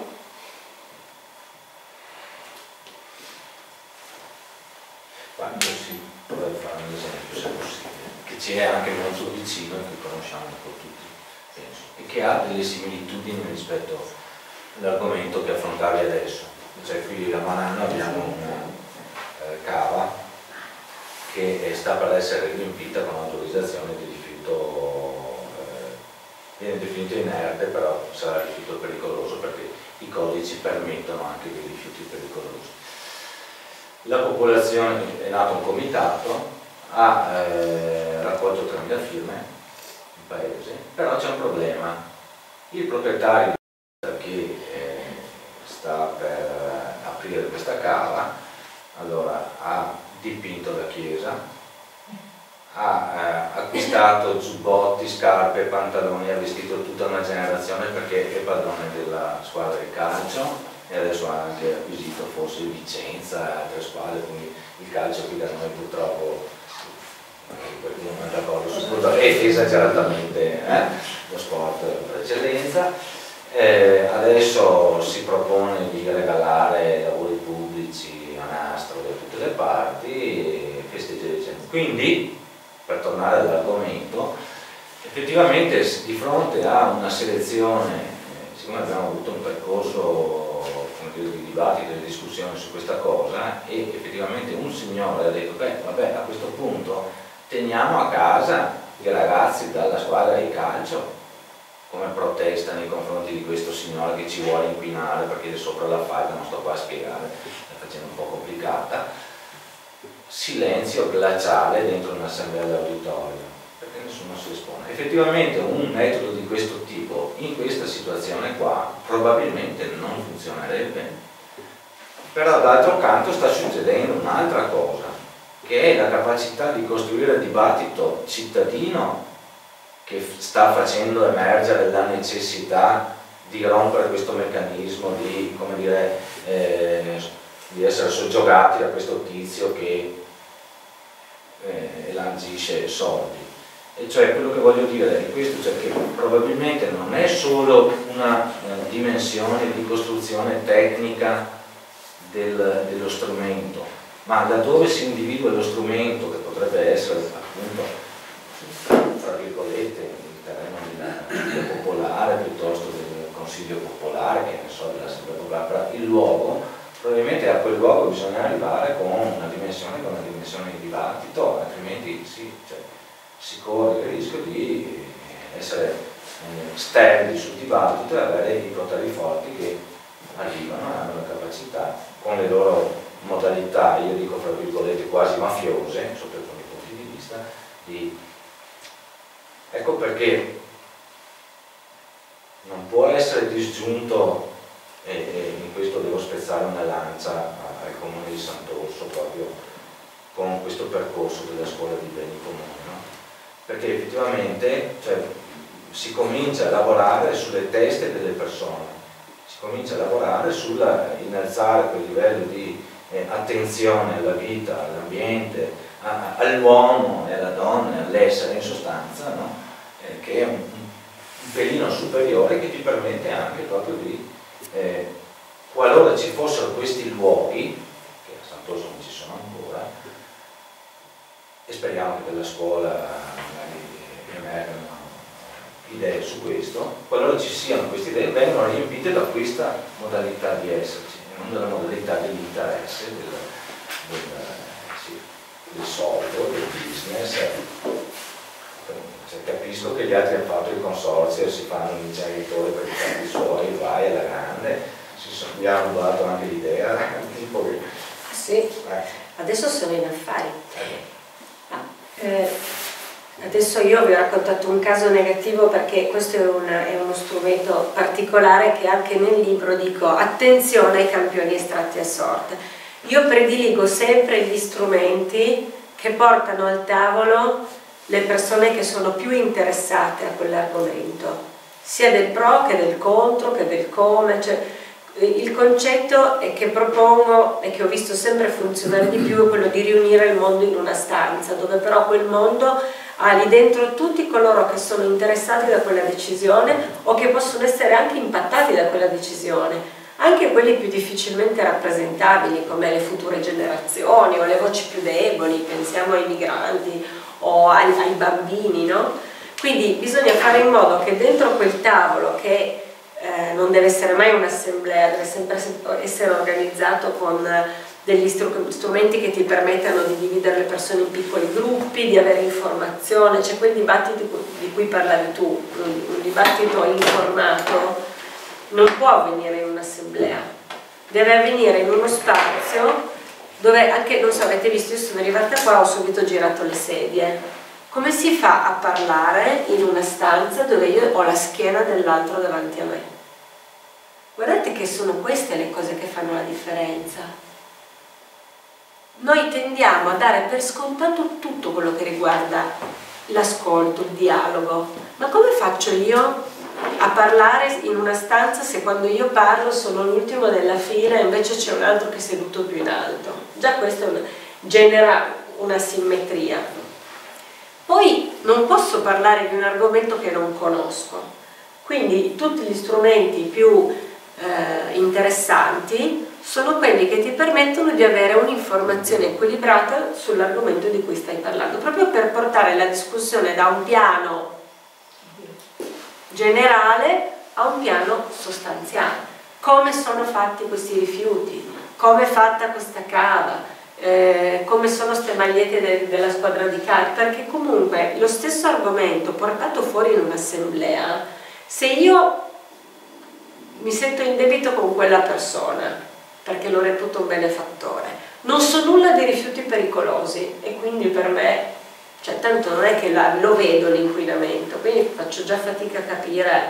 Quando si potrebbe fare un esempio, se possibile, che ci è anche molto vicino e che conosciamo un po' tutti, penso, e che ha delle similitudini rispetto all'argomento che affrontavi adesso. Cioè qui a Mananno abbiamo una cava che sta per essere riempita con autorizzazione di rifiuto, viene definito inerte, però sarà rifiuto pericoloso perché i codici permettono anche dei rifiuti pericolosi. La popolazione, è nato un comitato, ha raccolto 3.000 firme in paese, però c'è un problema. Il proprietario che sta per aprire questa cava, allora ha dipinto la chiesa, ha acquistato giubbotti, scarpe, pantaloni, ha vestito tutta una generazione perché è padrone della squadra di calcio e adesso ha anche acquisito forse Vicenza e altre squadre, quindi il calcio qui da noi purtroppo non è d'accordo su questo, è esageratamente lo sport per eccellenza. Adesso si propone di regalare lavori pubblici a nastro da tutte le parti e festeggiare Vicenza. Quindi, per tornare all'argomento, effettivamente di fronte a una selezione, siccome abbiamo avuto un percorso di dibattito e di discussione su questa cosa, e effettivamente un signore ha detto beh, vabbè, a questo punto teniamo a casa i ragazzi dalla squadra di calcio, come protesta nei confronti di questo signore che ci vuole inquinare perché è sopra la falda, non sto qua a spiegare, la facendo un po' complicata. Silenzio glaciale dentro un'assemblea d'auditorio, perché nessuno si espone. Effettivamente un metodo di questo tipo in questa situazione qua probabilmente non funzionerebbe, però d'altro canto sta succedendo un'altra cosa, che è la capacità di costruire dibattito cittadino che sta facendo emergere la necessità di rompere questo meccanismo di, come dire, di essere soggiogati da questo tizio che elargisce soldi. E cioè quello che voglio dire è questo, cioè che probabilmente non è solo una dimensione di costruzione tecnica dello strumento, ma da dove si individua lo strumento, che potrebbe essere appunto, tra virgolette, il terreno popolare piuttosto del consiglio popolare, che ne so, dell'assemblea popolare, però il luogo, probabilmente a quel luogo bisogna arrivare con una dimensione di dibattito, altrimenti si corre il rischio di essere sterili sul dibattito e avere i poteri forti che arrivano e hanno la capacità, con le loro modalità, io dico fra virgolette quasi mafiose, sotto alcuni punti di vista, di... Ecco perché non può essere disgiunto, e in questo devo spezzare una lancia al comune di Sant'Orso proprio con questo percorso della scuola di beni comuni, no? Perché effettivamente si comincia a lavorare sulle teste delle persone, si comincia a lavorare sull'innalzare quel livello di attenzione alla vita, all'ambiente, all'uomo e alla donna, all'essere in sostanza, no? Che è un pelino superiore che ti permette anche proprio di, qualora ci fossero questi luoghi, che a Sant'Orso non ci sono ancora, e speriamo che dalla scuola magari emergano idee su questo, qualora ci siano queste idee vengono riempite da questa modalità di esserci, e non dalla modalità dell'interesse, del soldo, del business. Capisco che gli altri hanno fatto il consorzio e si fanno un inceneritore per i fatti suoi, vai alla grande, gli hanno rubato anche l'idea, tipo che... Sì, adesso sono in affari. Adesso io vi ho raccontato un caso negativo perché questo è uno strumento particolare che anche nel libro dico attenzione ai campioni estratti a sorte. Io prediligo sempre gli strumenti che portano al tavolo le persone che sono più interessate a quell'argomento, sia del pro che del contro che del come, cioè, il concetto è che propongo e che ho visto sempre funzionare di più è quello di riunire il mondo in una stanza, dove però quel mondo ha lì dentro tutti coloro che sono interessati da quella decisione o che possono essere anche impattati da quella decisione, anche quelli più difficilmente rappresentabili come le future generazioni o le voci più deboli, pensiamo ai migranti o ai bambini, no? Quindi bisogna fare in modo che dentro quel tavolo, che non deve essere mai un'assemblea, deve sempre essere organizzato con degli strumenti che ti permettano di dividere le persone in piccoli gruppi, di avere informazione, c'è quel dibattito di cui parlavi tu, un dibattito informato non può avvenire in un'assemblea, deve avvenire in uno spazio dove anche, non so, avete visto, io sono arrivata qua, ho subito girato le sedie. Come si fa a parlare in una stanza dove io ho la schiena dell'altro davanti a me? Guardate che sono queste le cose che fanno la differenza. noi tendiamo a dare per scontato tutto quello che riguarda l'ascolto, il dialogo. Ma come faccio io a parlare in una stanza se quando io parlo sono l'ultimo della fila e invece c'è un altro che è seduto più in alto? Già questo genera una simmetria. Poi non posso parlare di un argomento che non conosco, quindi tutti gli strumenti più interessanti sono quelli che ti permettono di avere un'informazione equilibrata sull'argomento di cui stai parlando, proprio per portare la discussione da un piano generale a un piano sostanziale. Come sono fatti questi rifiuti, come è fatta questa cava, come sono queste magliette della squadra di calcio, perché comunque lo stesso argomento portato fuori in un'assemblea, se io mi sento in debito con quella persona perché lo reputo un benefattore, non so nulla dei rifiuti pericolosi e quindi per me, cioè tanto non è che lo vedo l'inquinamento, quindi faccio già fatica a capire,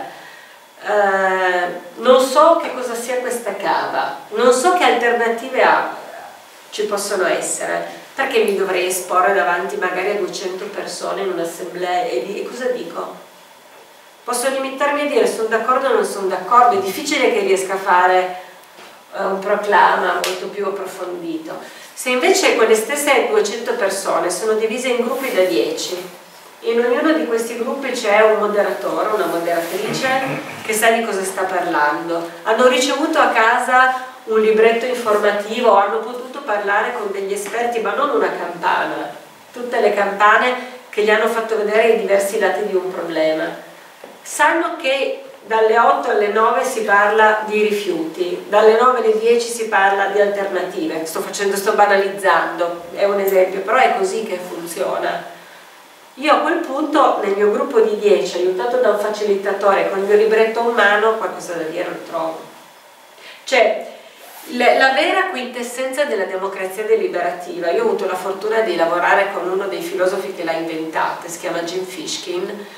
non so che cosa sia questa cava, non so che alternative ci possono essere, perché mi dovrei esporre davanti magari a 200 persone in un'assemblea e cosa dico? Posso limitarmi a dire sono d'accordo o non sono d'accordo, è difficile che riesca a fare un proclama molto più approfondito. Se invece quelle stesse 200 persone sono divise in gruppi da 10, in ognuno di questi gruppi c'è un moderatore, una moderatrice che sa di cosa sta parlando, hanno ricevuto a casa un libretto informativo, hanno potuto parlare con degli esperti, ma non una campana, tutte le campane che gli hanno fatto vedere i diversi lati di un problema. Sanno che dalle 8 alle 9 si parla di rifiuti, dalle 9 alle 10 si parla di alternative. Sto banalizzando, è un esempio, però è così che funziona. Io a quel punto nel mio gruppo di 10, aiutato da un facilitatore con il mio libretto in mano, qualcosa da dire lo trovo. Cioè, la vera quintessenza della democrazia deliberativa, io ho avuto la fortuna di lavorare con uno dei filosofi che l'ha inventata, si chiama Jim Fishkin,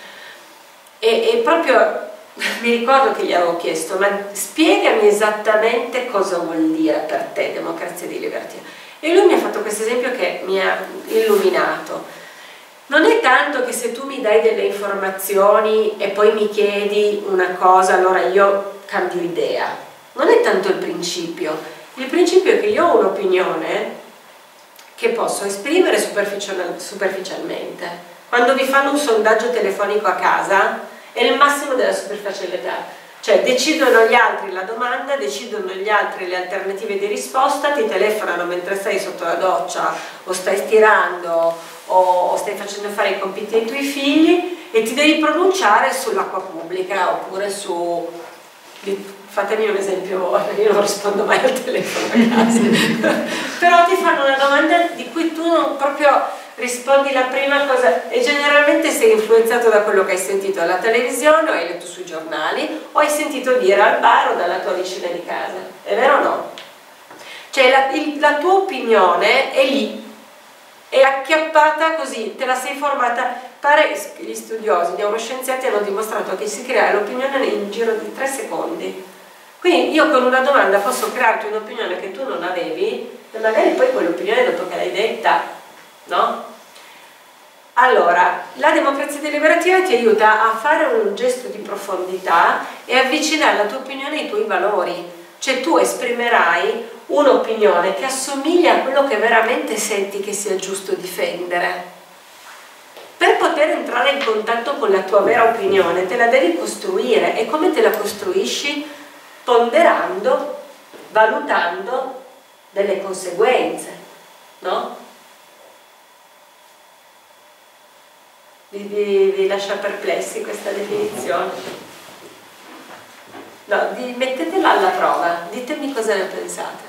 e proprio mi ricordo che gli avevo chiesto, ma spiegami esattamente cosa vuol dire per te democrazia deliberativa, e lui mi ha fatto questo esempio che mi ha illuminato. Non è tanto che se tu mi dai delle informazioni e poi mi chiedi una cosa allora io cambio idea, non è tanto il principio è che io ho un'opinione che posso esprimere superficialmente. Quando vi fanno un sondaggio telefonico a casa è il massimo della superficialità, cioè decidono gli altri la domanda, decidono gli altri le alternative di risposta, ti telefonano mentre stai sotto la doccia o stai stirando o stai facendo fare i compiti ai tuoi figli e ti devi pronunciare sull'acqua pubblica oppure su... Fatemi un esempio, io non rispondo mai al telefono a casa però ti fanno una domanda di cui tu non proprio rispondi la prima cosa e generalmente sei influenzato da quello che hai sentito alla televisione o hai letto sui giornali o hai sentito dire al bar o dalla tua vicina di casa, è vero o no? Cioè la tua opinione è lì, è acchiappata così, te la sei formata. Pare gli studiosi, gli neuroscienziati hanno dimostrato che si crea l'opinione in giro di 3 secondi. Quindi io con una domanda posso crearti un'opinione che tu non avevi e magari poi quell'opinione dopo che l'hai detta, no? Allora, la democrazia deliberativa ti aiuta a fare un gesto di profondità e avvicinare la tua opinione ai tuoi valori. Cioè tu esprimerai un'opinione che assomiglia a quello che veramente senti che sia giusto difendere. Per poter entrare in contatto con la tua vera opinione te la devi costruire, e come te la costruisci? Ponderando, valutando delle conseguenze, no? Vi lascia perplessi questa definizione? No, mettetela alla prova, ditemi cosa ne pensate.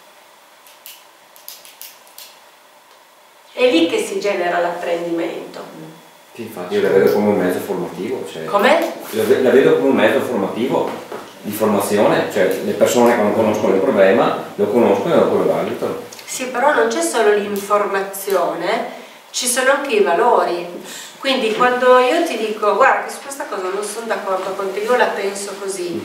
È lì che si genera l'apprendimento. Sì, infatti io la vedo come un mezzo formativo. Cioè, com'è? La vedo come un mezzo formativo, di formazione, cioè le persone che non conoscono il problema lo conoscono e dopo lo valutano. Sì, però non c'è solo l'informazione, ci sono anche i valori. Quindi quando io ti dico guarda che su questa cosa non sono d'accordo con te, io la penso così,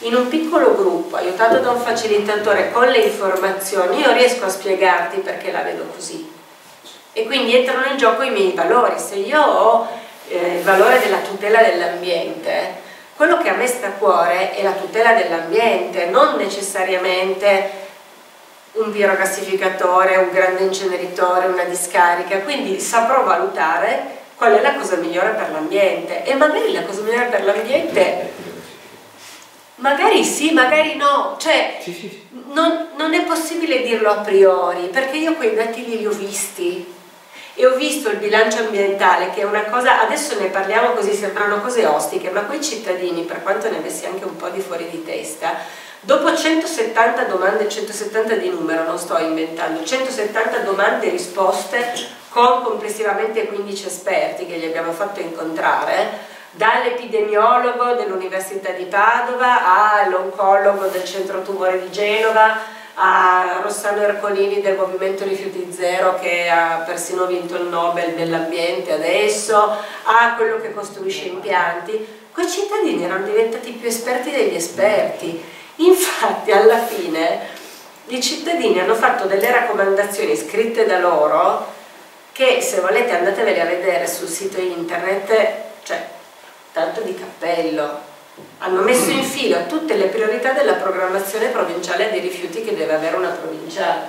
in un piccolo gruppo, aiutato da un facilitatore con le informazioni, io riesco a spiegarti perché la vedo così. E quindi entrano in gioco i miei valori. Se io ho il valore della tutela dell'ambiente, quello che a me sta a cuore è la tutela dell'ambiente, non necessariamente un biogassificatore, un grande inceneritore, una discarica. Quindi saprò valutare qual è la cosa migliore per l'ambiente, e magari la cosa migliore per l'ambiente magari sì, magari no, cioè non è possibile dirlo a priori, perché io quei dati li ho visti e ho visto il bilancio ambientale, che è una cosa, adesso ne parliamo così, sembrano cose ostiche, ma quei cittadini, per quanto ne avessi anche un po' di fuori di testa, dopo 170 domande, 170 di numero, non sto inventando, 170 domande e risposte con complessivamente 15 esperti che gli abbiamo fatto incontrare, dall'epidemiologo dell'Università di Padova all'oncologo del Centro Tumore di Genova, a Rossano Ercolini del Movimento Rifiuti Zero, che ha persino vinto il Nobel dell'ambiente adesso, a quello che costruisce impianti. Quei cittadini erano diventati più esperti degli esperti. Infatti alla fine i cittadini hanno fatto delle raccomandazioni scritte da loro che, se volete, andatevele a vedere sul sito internet, cioè tanto di cappello. Hanno messo in filo tutte le priorità della programmazione provinciale dei rifiuti che deve avere una provincia,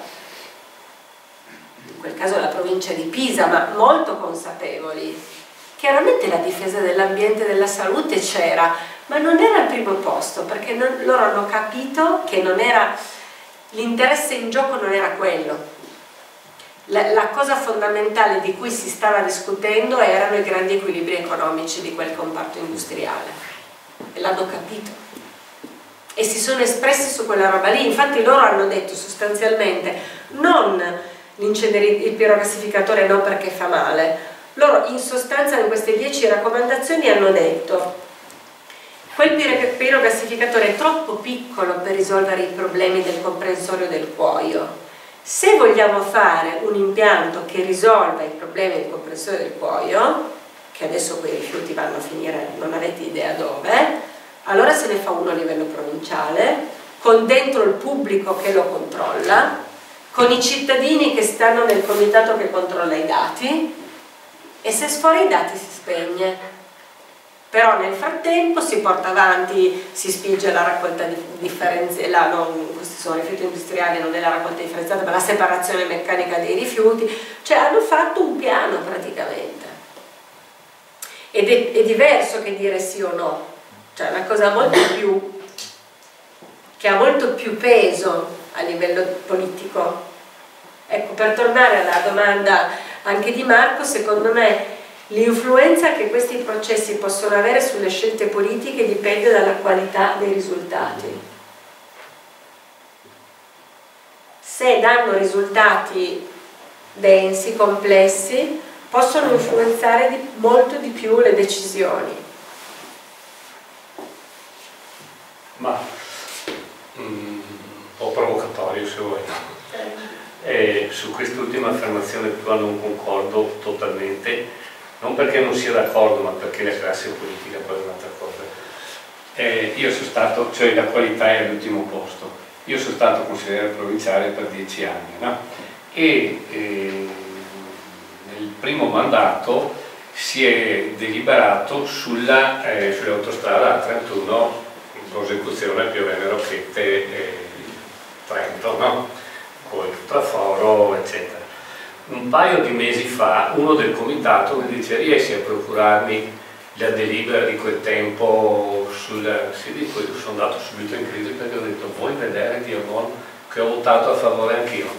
in quel caso la provincia di Pisa, ma molto consapevoli. Chiaramente la difesa dell'ambiente e della salute c'era, ma non era al primo posto, perché loro hanno capito che non era, l'interesse in gioco non era quello. La cosa fondamentale di cui si stava discutendo erano i grandi equilibri economici di quel comparto industriale, e l'hanno capito e si sono espressi su quella roba lì. Infatti loro hanno detto sostanzialmente non il pirogassificatore no perché fa male, loro in sostanza in queste 10 raccomandazioni hanno detto quel pirogassificatore è troppo piccolo per risolvere i problemi del comprensorio del cuoio. Se vogliamo fare un impianto che risolva i problemi del comprensorio del cuoio, che adesso quei rifiuti vanno a finire, non avete idea dove, allora se ne fa uno a livello provinciale, con dentro il pubblico che lo controlla, con i cittadini che stanno nel comitato che controlla i dati, e se sfora i dati si spegne. Però nel frattempo si porta avanti, si spinge la raccolta differenziata, questi sono rifiuti industriali, non è la raccolta differenziata, ma la separazione meccanica dei rifiuti, cioè hanno fatto un piano praticamente. Ed è diverso che dire sì o no, cioè una cosa molto più, che ha molto più peso a livello politico. Ecco, per tornare alla domanda anche di Marco, secondo me l'influenza che questi processi possono avere sulle scelte politiche dipende dalla qualità dei risultati. Se danno risultati densi, complessi, possono influenzare molto di più le decisioni. Ma un po' provocatorio se vuoi. Su quest'ultima affermazione tua non concordo totalmente, non perché non sia d'accordo, ma perché la classe politica poi è un'altra cosa. Io sono stato, cioè la qualità è all'ultimo posto. Io sono stato consigliere provinciale per 10 anni, no? E nel primo mandato si è deliberato sull'autostrada A31, prosecuzione Piove Rocchette Trento, no? Con il traforo eccetera. Un paio di mesi fa uno del comitato mi dice: riesci a procurarmi la delibera di quel tempo sì, poi sono andato subito in crisi perché ho detto: vuoi vedere Diamond che ho votato a favore anch'io?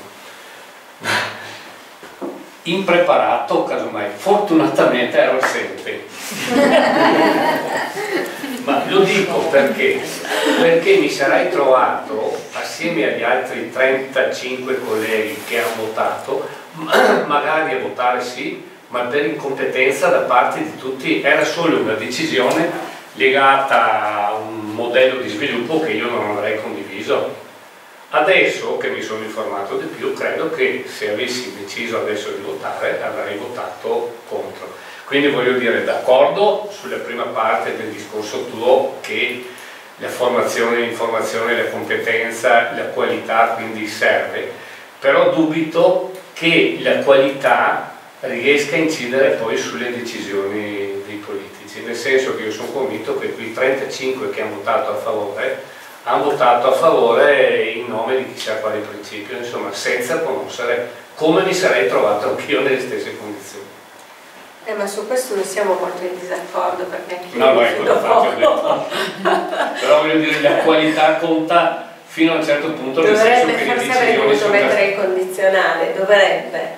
Impreparato, casomai, fortunatamente ero assente. Ma lo dico perché mi sarai trovato assieme agli altri 35 colleghi che hanno votato, magari a votare sì, ma per incompetenza da parte di tutti. Era solo una decisione legata a un modello di sviluppo che io non avrei condiviso. Adesso che mi sono informato di più, credo che se avessi deciso adesso di votare avrei votato contro. Quindi voglio dire, d'accordo sulla prima parte del discorso tuo che la formazione, l'informazione, la competenza, la qualità quindi serve, però dubito che la qualità riesca a incidere poi sulle decisioni dei politici, nel senso che io sono convinto che quei 35 che hanno votato a favore in nome di chissà quale principio, insomma senza conoscere, come mi sarei trovato anch'io nelle stesse condizioni. Ma su questo non siamo molto in disaccordo, perché anche no, ecco, però voglio dire, la qualità conta fino a un certo punto, nel senso che le forse avrei dovuto mettere il condizionale, dovrebbe,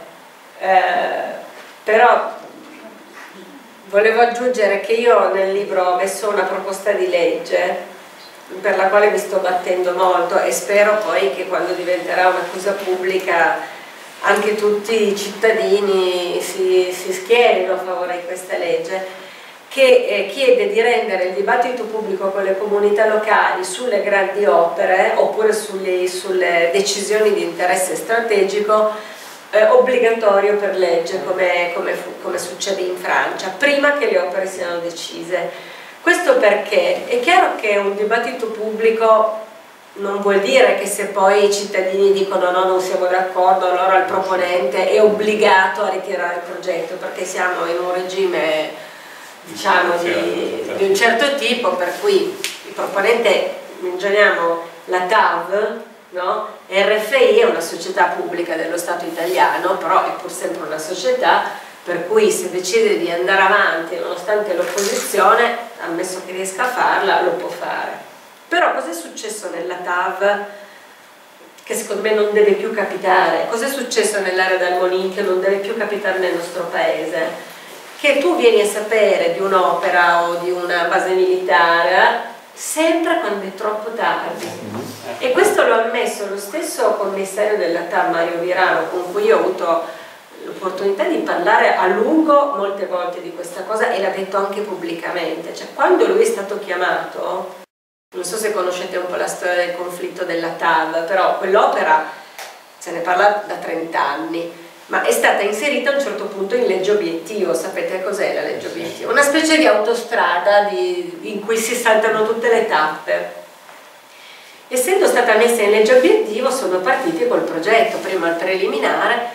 però volevo aggiungere che io nel libro ho messo una proposta di legge per la quale mi sto battendo molto, e spero poi che quando diventerà una cosa pubblica anche tutti i cittadini si schierino a favore di questa legge, che chiede di rendere il dibattito pubblico con le comunità locali sulle grandi opere oppure sulle decisioni di interesse strategico obbligatorio per legge, come succede in Francia, prima che le opere siano decise. Questo perché è chiaro che un dibattito pubblico non vuol dire che se poi i cittadini dicono no, non siamo d'accordo, allora il proponente è obbligato a ritirare il progetto, perché siamo in un regime, diciamo, di un certo tipo, per cui il proponente, immaginiamo la TAV, no? RFI è una società pubblica dello Stato italiano, però è pur sempre una società, per cui se decide di andare avanti nonostante l'opposizione, ammesso che riesca a farla, lo può fare. Però cosa è successo nella TAV che secondo me non deve più capitare? Cosa è successo nell'area del Molin che non deve più capitare nel nostro paese? Che tu vieni a sapere di un'opera o di una base militare sempre quando è troppo tardi. E questo lo ha ammesso lo stesso commissario della TAV, Mario Virano, con cui io ho avuto l'opportunità di parlare a lungo molte volte di questa cosa, e l'ha detto anche pubblicamente. Cioè, quando lui è stato chiamato, non so se conoscete un po' la storia del conflitto della TAV, però quell'opera se ne parla da 30 anni, ma è stata inserita a un certo punto in legge obiettivo. Sapete cos'è la legge obiettivo? Una specie di autostrada in cui si saltano tutte le tappe. Essendo stata messa in legge obiettivo, sono partiti col progetto, prima il preliminare.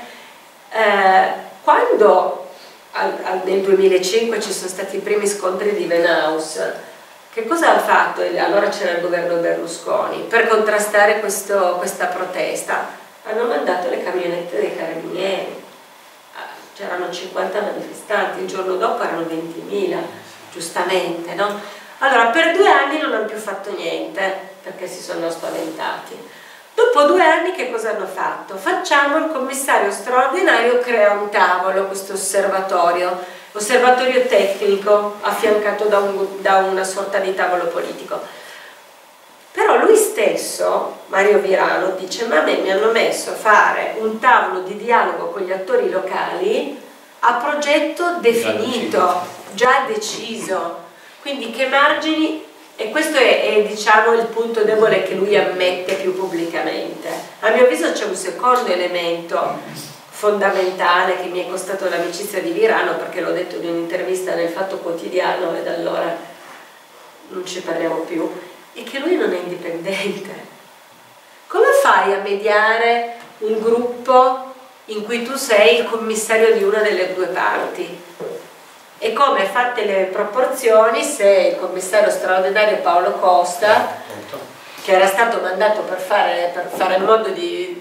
Quando nel 2005 ci sono stati i primi scontri di Venaus, che cosa ha fatto? Allora c'era il governo Berlusconi per contrastare questa protesta. Hanno mandato le camionette dei carabinieri, c'erano 50 manifestanti, il giorno dopo erano 20.000, giustamente, no? Allora per 2 anni non hanno più fatto niente perché si sono spaventati. Dopo 2 anni che cosa hanno fatto? Il commissario straordinario crea un tavolo, questo osservatorio tecnico affiancato da una sorta di tavolo politico. Però lui stesso, Mario Virano, dice: ma a me mi hanno messo a fare un tavolo di dialogo con gli attori locali a progetto definito, già deciso, quindi che margini. E questo è diciamo il punto debole che lui ammette più pubblicamente. A mio avviso c'è un secondo elemento fondamentale che mi è costato l'amicizia di Virano, perché l'ho detto in un'intervista nel Fatto Quotidiano e da allora non ci parliamo più, è che lui non è indipendente. Come fai a mediare un gruppo in cui tu sei il commissario di una delle due parti? E come, fatte le proporzioni, se il commissario straordinario Paolo Costa, che era stato mandato per fare in modo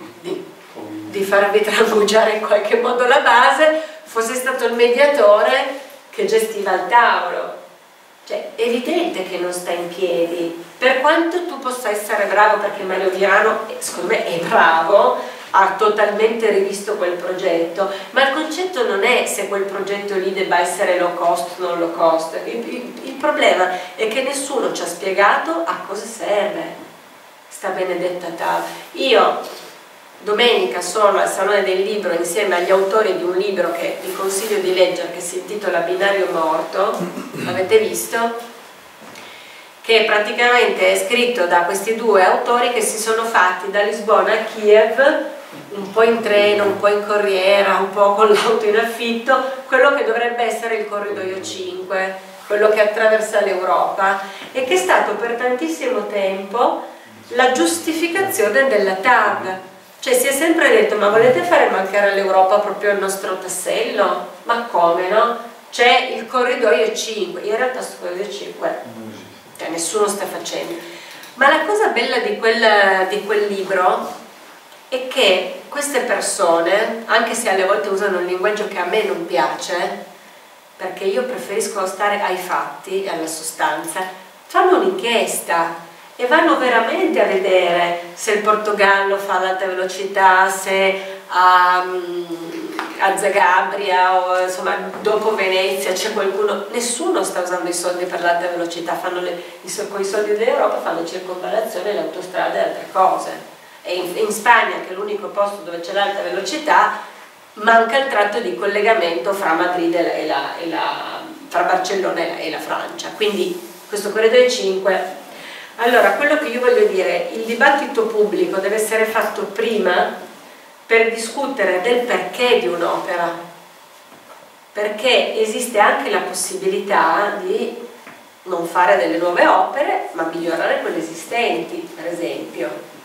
di farvi tramugiare in qualche modo la base, fosse stato il mediatore che gestiva il tavolo. Cioè, è evidente che non sta in piedi, per quanto tu possa essere bravo, perché Mario Virano, secondo me, è bravo, ha totalmente rivisto quel progetto, ma il concetto non è se quel progetto lì debba essere low cost o non low cost. Il problema è che nessuno ci ha spiegato a cosa serve sta benedetta TAV. Io domenica sono al Salone del Libro insieme agli autori di un libro che vi consiglio di leggere, che si intitola Binario Morto, l'avete visto? Che praticamente è scritto da questi 2 autori che si sono fatti da Lisbona a Kiev, un po' in treno, un po' in corriera, un po' con l'auto in affitto, quello che dovrebbe essere il corridoio 5, quello che attraversa l'Europa, e che è stato per tantissimo tempo la giustificazione della TAV. Cioè si è sempre detto: ma volete fare mancare all'Europa proprio il nostro tassello? Ma come, no? C'è il corridoio 5, in realtà sto corridoio 5 cioè nessuno sta facendo. Ma la cosa bella di quel libro è che queste persone, anche se alle volte usano un linguaggio che a me non piace, perché io preferisco stare ai fatti e alla sostanza, fanno un'inchiesta e vanno veramente a vedere se il Portogallo fa l'alta velocità, se a Zagabria o insomma dopo Venezia c'è qualcuno. Nessuno sta usando i soldi per l'alta velocità, con i soldi dell'Europa fanno circonvallazione, le autostrade e altre cose. E in Spagna, che è l'unico posto dove c'è l'alta velocità, manca il tratto di collegamento fra Madrid fra Barcellona e la Francia. Quindi questo corridoio 5. Allora, quello che io voglio dire, il dibattito pubblico deve essere fatto prima per discutere del perché di un'opera, perché esiste anche la possibilità di non fare delle nuove opere, ma migliorare quelle esistenti, per esempio.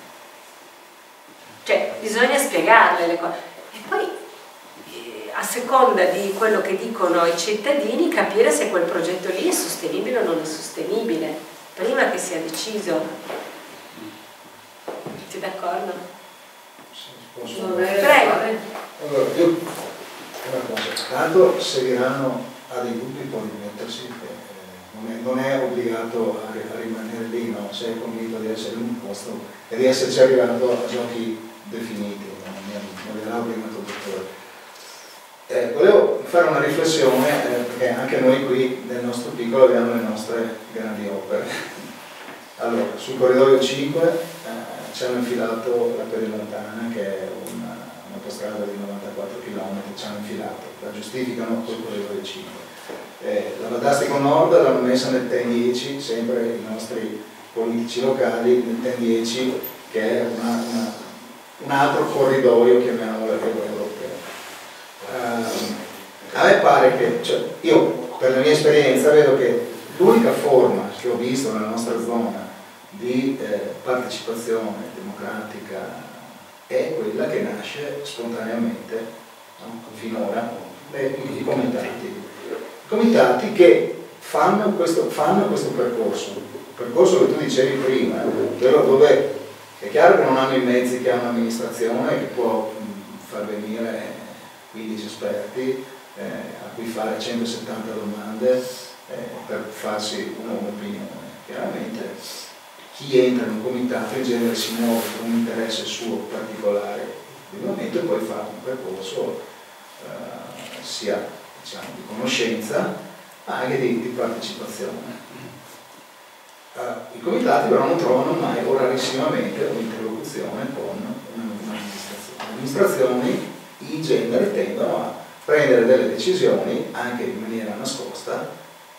Cioè, bisogna spiegarle le cose. E poi, a seconda di quello che dicono i cittadini, capire se quel progetto lì è sostenibile o non è sostenibile, prima che sia deciso. Siete d'accordo? Prego. Allora, io una cosa, tanto se diranno a dei dubbi può rimettersi, non è obbligato a rimanere lì, no? Se è convinto di essere in un posto e di esserci arrivato a giochi definiti, non gliel'ha obbligato il dottore. Volevo fare una riflessione, perché anche noi qui nel nostro piccolo abbiamo le nostre grandi opere. Allora, sul corridoio 5 ci hanno infilato la Pedemontana, che è un'autostrada di 94 km, ci hanno infilato, la giustificano col corridoio 5. La Valdastico Nord l'hanno messa nel TEN 10, sempre i nostri politici locali, nel TEN 10, che è un altro corridoio, chiamiamolo europeo. A me pare che, cioè, io per la mia esperienza vedo che l'unica forma che ho visto nella nostra zona di partecipazione democratica è quella che nasce spontaneamente, no? Finora, i comitati che fanno questo percorso, il percorso che tu dicevi prima, quello dove è chiaro che non hanno i mezzi che ha un'amministrazione che può far venire 15 esperti a cui fare 170 domande per farsi un'opinione. Chiaramente chi entra in un comitato in genere si muove con un interesse suo particolare di momento e poi fa un percorso sia, diciamo, di conoscenza ma anche di partecipazione. I comitati però non trovano mai o rarissimamente un'interlocuzione con un'amministrazione. Le amministrazioni in genere tendono a prendere delle decisioni anche in maniera nascosta,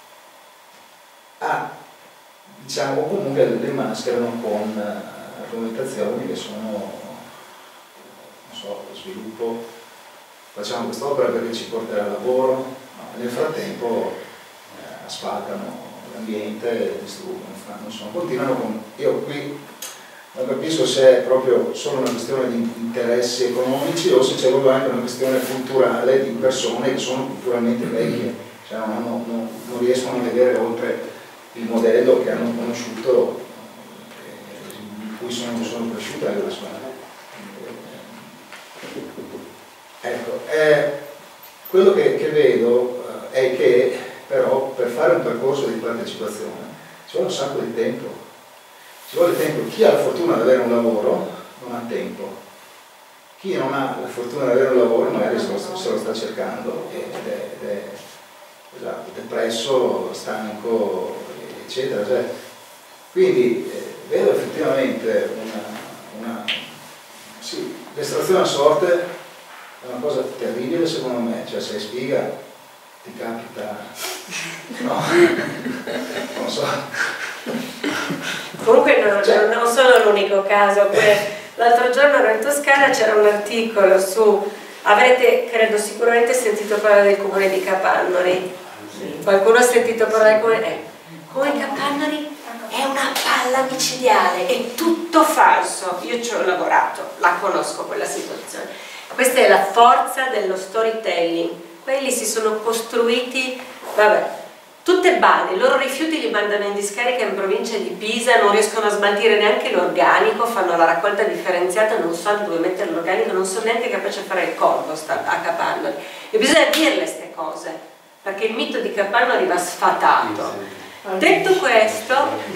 diciamo, comunque le mascherano con argomentazioni che sono, non so, lo sviluppo, facciamo quest'opera perché ci porterà lavoro, no, nel frattempo asfaltano l'ambiente, distruggono, continuano con... Io qui non capisco se è proprio solo una questione di interessi economici o se c'è proprio anche una questione culturale di persone che sono culturalmente vecchie, cioè non riescono a vedere oltre il modello che hanno conosciuto, in cui sono cresciute alle scuole. Ecco, quello che vedo è che però per fare un percorso di partecipazione ci vuole un sacco di tempo. Ci vuole tempo. Chi ha la fortuna di avere un lavoro non ha tempo. Chi non ha la fortuna di avere un lavoro magari se lo sta cercando ed è depresso, stanco, eccetera. Cioè, quindi vedo effettivamente sì, l'estrazione a sorte è una cosa terribile secondo me, cioè se hai sfiga ti capita, no? Non so. Comunque non sono l'unico caso. L'altro giorno ero in Toscana, c'era un articolo su, avrete credo sicuramente sentito parlare del comune di Capannori, Qualcuno ha sentito parlare come i Capannari? È una palla micidiale, è tutto falso. Io ci ho lavorato, la conosco quella situazione. Questa è la forza dello storytelling. Quelli si sono costruiti, vabbè, tutte balle, i loro rifiuti li mandano in discarica in provincia di Pisa, non riescono a smaltire neanche l'organico, fanno la raccolta differenziata, non sanno dove mettere l'organico, non sono neanche capaci a fare il compost a Capannari. E bisogna dirle queste cose, perché il mito di Capannari va sfatato. Detto questo,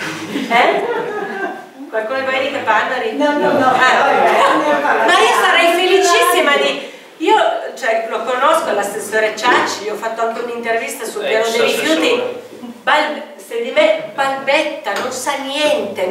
qualcuno di voi di Capannari? No. Ma io sarei felicissima di... Io cioè, lo conosco l'assessore Ciacci, io ho fatto anche un'intervista sul piano dei rifiuti, se di me balbetta, non sa niente,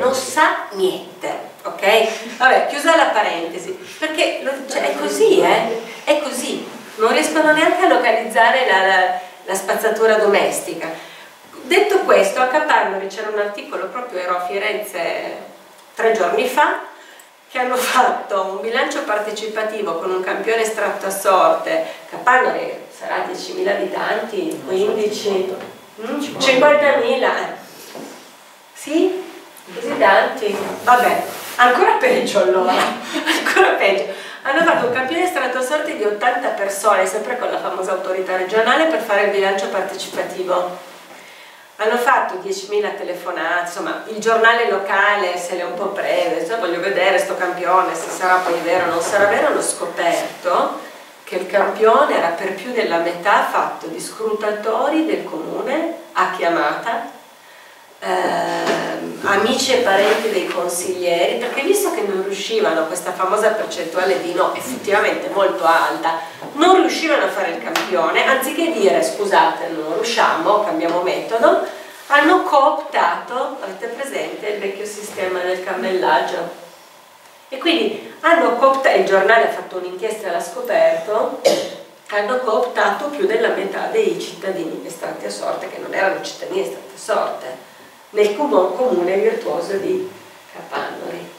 ok? Vabbè, chiusa la parentesi, perché cioè, è così, è così, non riescono neanche a localizzare la spazzatura domestica. Detto questo, a Capannari c'era un articolo, proprio ero a Firenze 3 giorni fa, che hanno fatto un bilancio partecipativo con un campione estratto a sorte. Capannari sarà 10.000 abitanti, 15, 50.000, sì? Così tanti? Vabbè, ancora peggio allora, ancora peggio. Hanno fatto un campione estratto a sorte di 80 persone, sempre con la famosa autorità regionale, per fare il bilancio partecipativo. Hanno fatto 10.000 telefonate, insomma il giornale locale se l'è un po' preso, voglio vedere sto campione, se sarà poi vero o non sarà vero. Hanno scoperto che il campione era per più della metà fatto di scrutatori del comune a chiamata, amici e parenti dei consiglieri, perché visto che non riuscivano, questa famosa percentuale di no, effettivamente molto alta, non riuscivano a fare il campione, anziché dire scusate non riusciamo, cambiamo metodo, hanno cooptato, avete presente, il vecchio sistema del cammellaggio, e quindi hanno cooptato, il giornale ha fatto un'inchiesta e l'ha scoperto, hanno cooptato più della metà dei cittadini estratti a sorte, che non erano cittadini estratti a sorte, nel comune virtuoso di Capannari.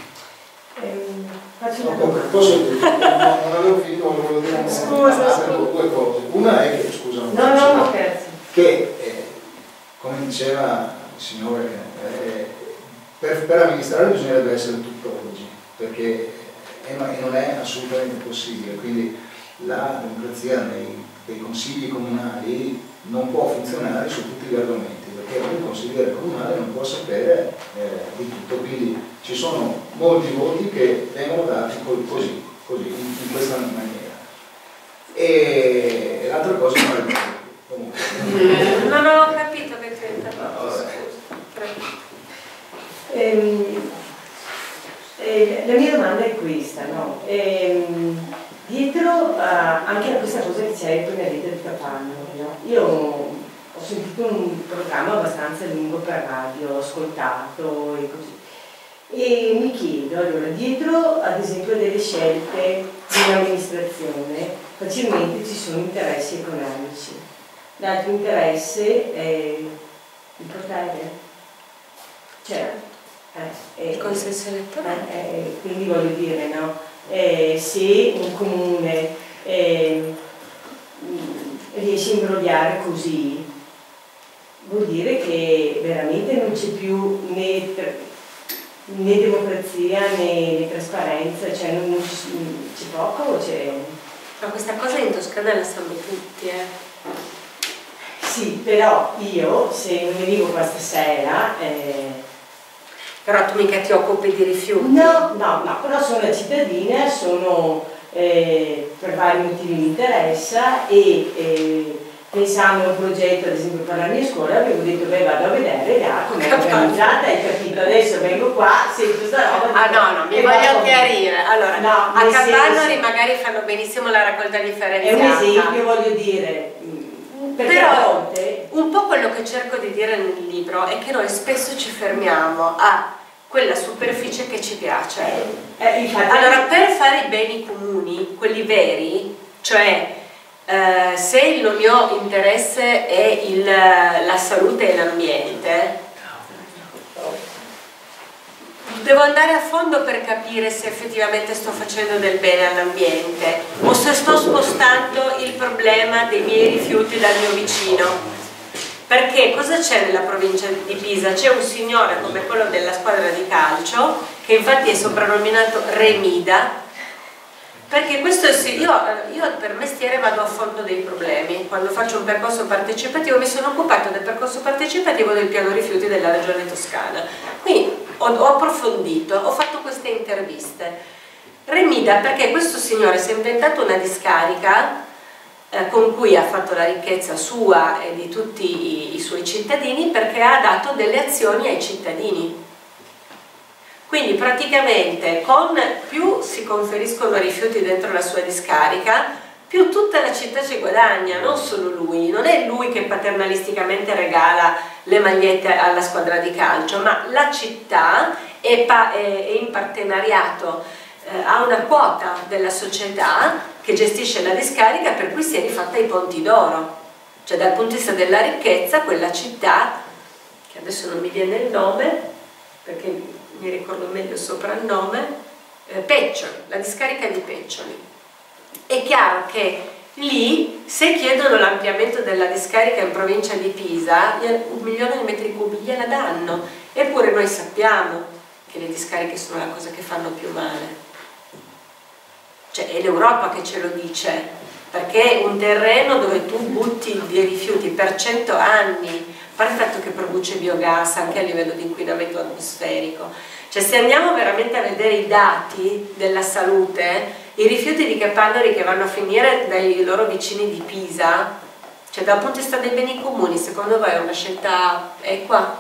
Posso dire? Non avevo finito, volevo dire due cose. Una è che, scusa, che come diceva il signore, per amministrare bisognerebbe essere tuttologi, perché non è assolutamente possibile, quindi la democrazia dei consigli comunali non può funzionare su tutti gli argomenti, perché un consigliere comunale non può sapere di tutto, quindi ci sono molti voti che vengono dati così in questa maniera. E l'altra cosa non ho capito che c'entra. La mia domanda è questa, no? Dietro anche a questa cosa che c'è prima di Capannari, no? Io ho sentito un programma abbastanza lungo per radio, ho ascoltato e così. E mi chiedo, allora, dietro ad esempio delle scelte di un'amministrazione facilmente ci sono interessi economici. L'altro interesse è il potere, cioè il consenso elettorale. quindi voglio dire, no? Se un comune riesce a imbrogliare così, vuol dire che veramente non c'è più né democrazia né trasparenza, cioè c'è poco o c'è... Ma questa cosa in Toscana la sanno tutti, Sì, però io, se non venivo qua stasera... Però tu mica ti occupi di rifiuti? No, però sono una cittadina, per vari motivi mi interessa e pensando a un progetto, ad esempio per la mia scuola, avevo detto beh vado a vedere là come è organizzata, hai capito? Adesso vengo qua, sento sta roba. No, mi voglio chiarire. Allora, a Capannari magari fanno benissimo la raccolta differenziata. È un esempio, voglio dire. Però a volte un po' quello che cerco di dire nel libro è che noi spesso ci fermiamo a quella superficie che ci piace. Allora, per fare i beni comuni, quelli veri, cioè se il mio interesse è la salute e l'ambiente, devo andare a fondo per capire se effettivamente sto facendo del bene all'ambiente o se sto spostando il problema dei miei rifiuti dal mio vicino. Perché cosa c'è nella provincia di Pisa? C'è un signore come quello della squadra di calcio, che infatti è soprannominato Remida, perché questo io per mestiere vado a fondo dei problemi. Quando faccio un percorso partecipativo mi sono occupato del percorso partecipativo del piano rifiuti della regione Toscana. Quindi ho approfondito, ho fatto queste interviste. Remida perché questo signore si è inventato una discarica con cui ha fatto la ricchezza sua e di tutti i suoi cittadini, perché ha dato delle azioni ai cittadini. Quindi praticamente più si conferiscono rifiuti dentro la sua discarica, più tutta la città ci guadagna, non solo lui. Non è lui che paternalisticamente regala le magliette alla squadra di calcio, ma la città è in partenariato, ha una quota della società che gestisce la discarica, per cui si è rifatta i ponti d'oro. Cioè dal punto di vista della ricchezza, quella città, che adesso non mi viene il nome, perché mi ricordo meglio il soprannome, Peccioli, la discarica di Peccioli. È chiaro che lì, se chiedono l'ampliamento della discarica in provincia di Pisa, 1 milione di metri cubi gliela danno. Eppure noi sappiamo che le discariche sono la cosa che fanno più male. Cioè è l'Europa che ce lo dice, perché un terreno dove tu butti dei rifiuti per 100 anni, a parte il fatto che produce biogas anche a livello di inquinamento atmosferico, cioè se andiamo veramente a vedere i dati della salute, i rifiuti di Capannori che vanno a finire dai loro vicini di Pisa, cioè dal punto di vista dei beni comuni, secondo voi è una scelta equa?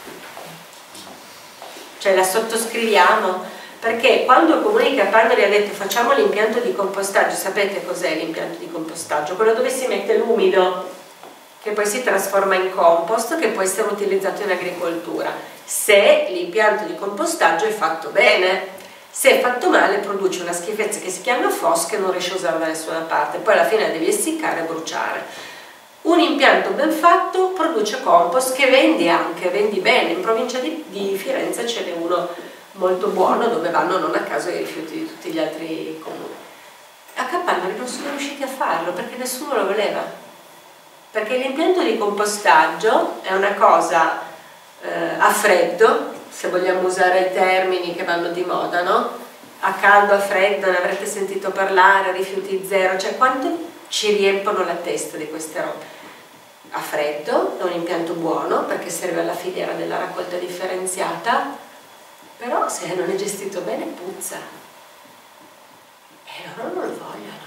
Cioè la sottoscriviamo? Perché quando il comune di Capannori ha detto facciamo l'impianto di compostaggio, sapete cos'è l'impianto di compostaggio? Quello dove si mette l'umido, che poi si trasforma in compost, che può essere utilizzato in agricoltura, se l'impianto di compostaggio è fatto bene. Se è fatto male produce una schifezza che si chiama FOS, che non riesce a usare da nessuna parte, poi alla fine devi essiccare e bruciare. Un impianto ben fatto produce compost che vendi bene. In provincia di Firenze ce n'è uno molto buono, dove vanno non a caso i rifiuti di tutti gli altri comuni. A Capannori non sono riusciti a farlo perché nessuno lo voleva, perché l'impianto di compostaggio è una cosa a freddo, se vogliamo usare i termini che vanno di moda, no? A caldo, a freddo, ne avrete sentito parlare, rifiuti zero, cioè quanto ci riempiono la testa di queste robe. A freddo è un impianto buono perché serve alla filiera della raccolta differenziata, però se non è gestito bene puzza e loro non lo vogliono.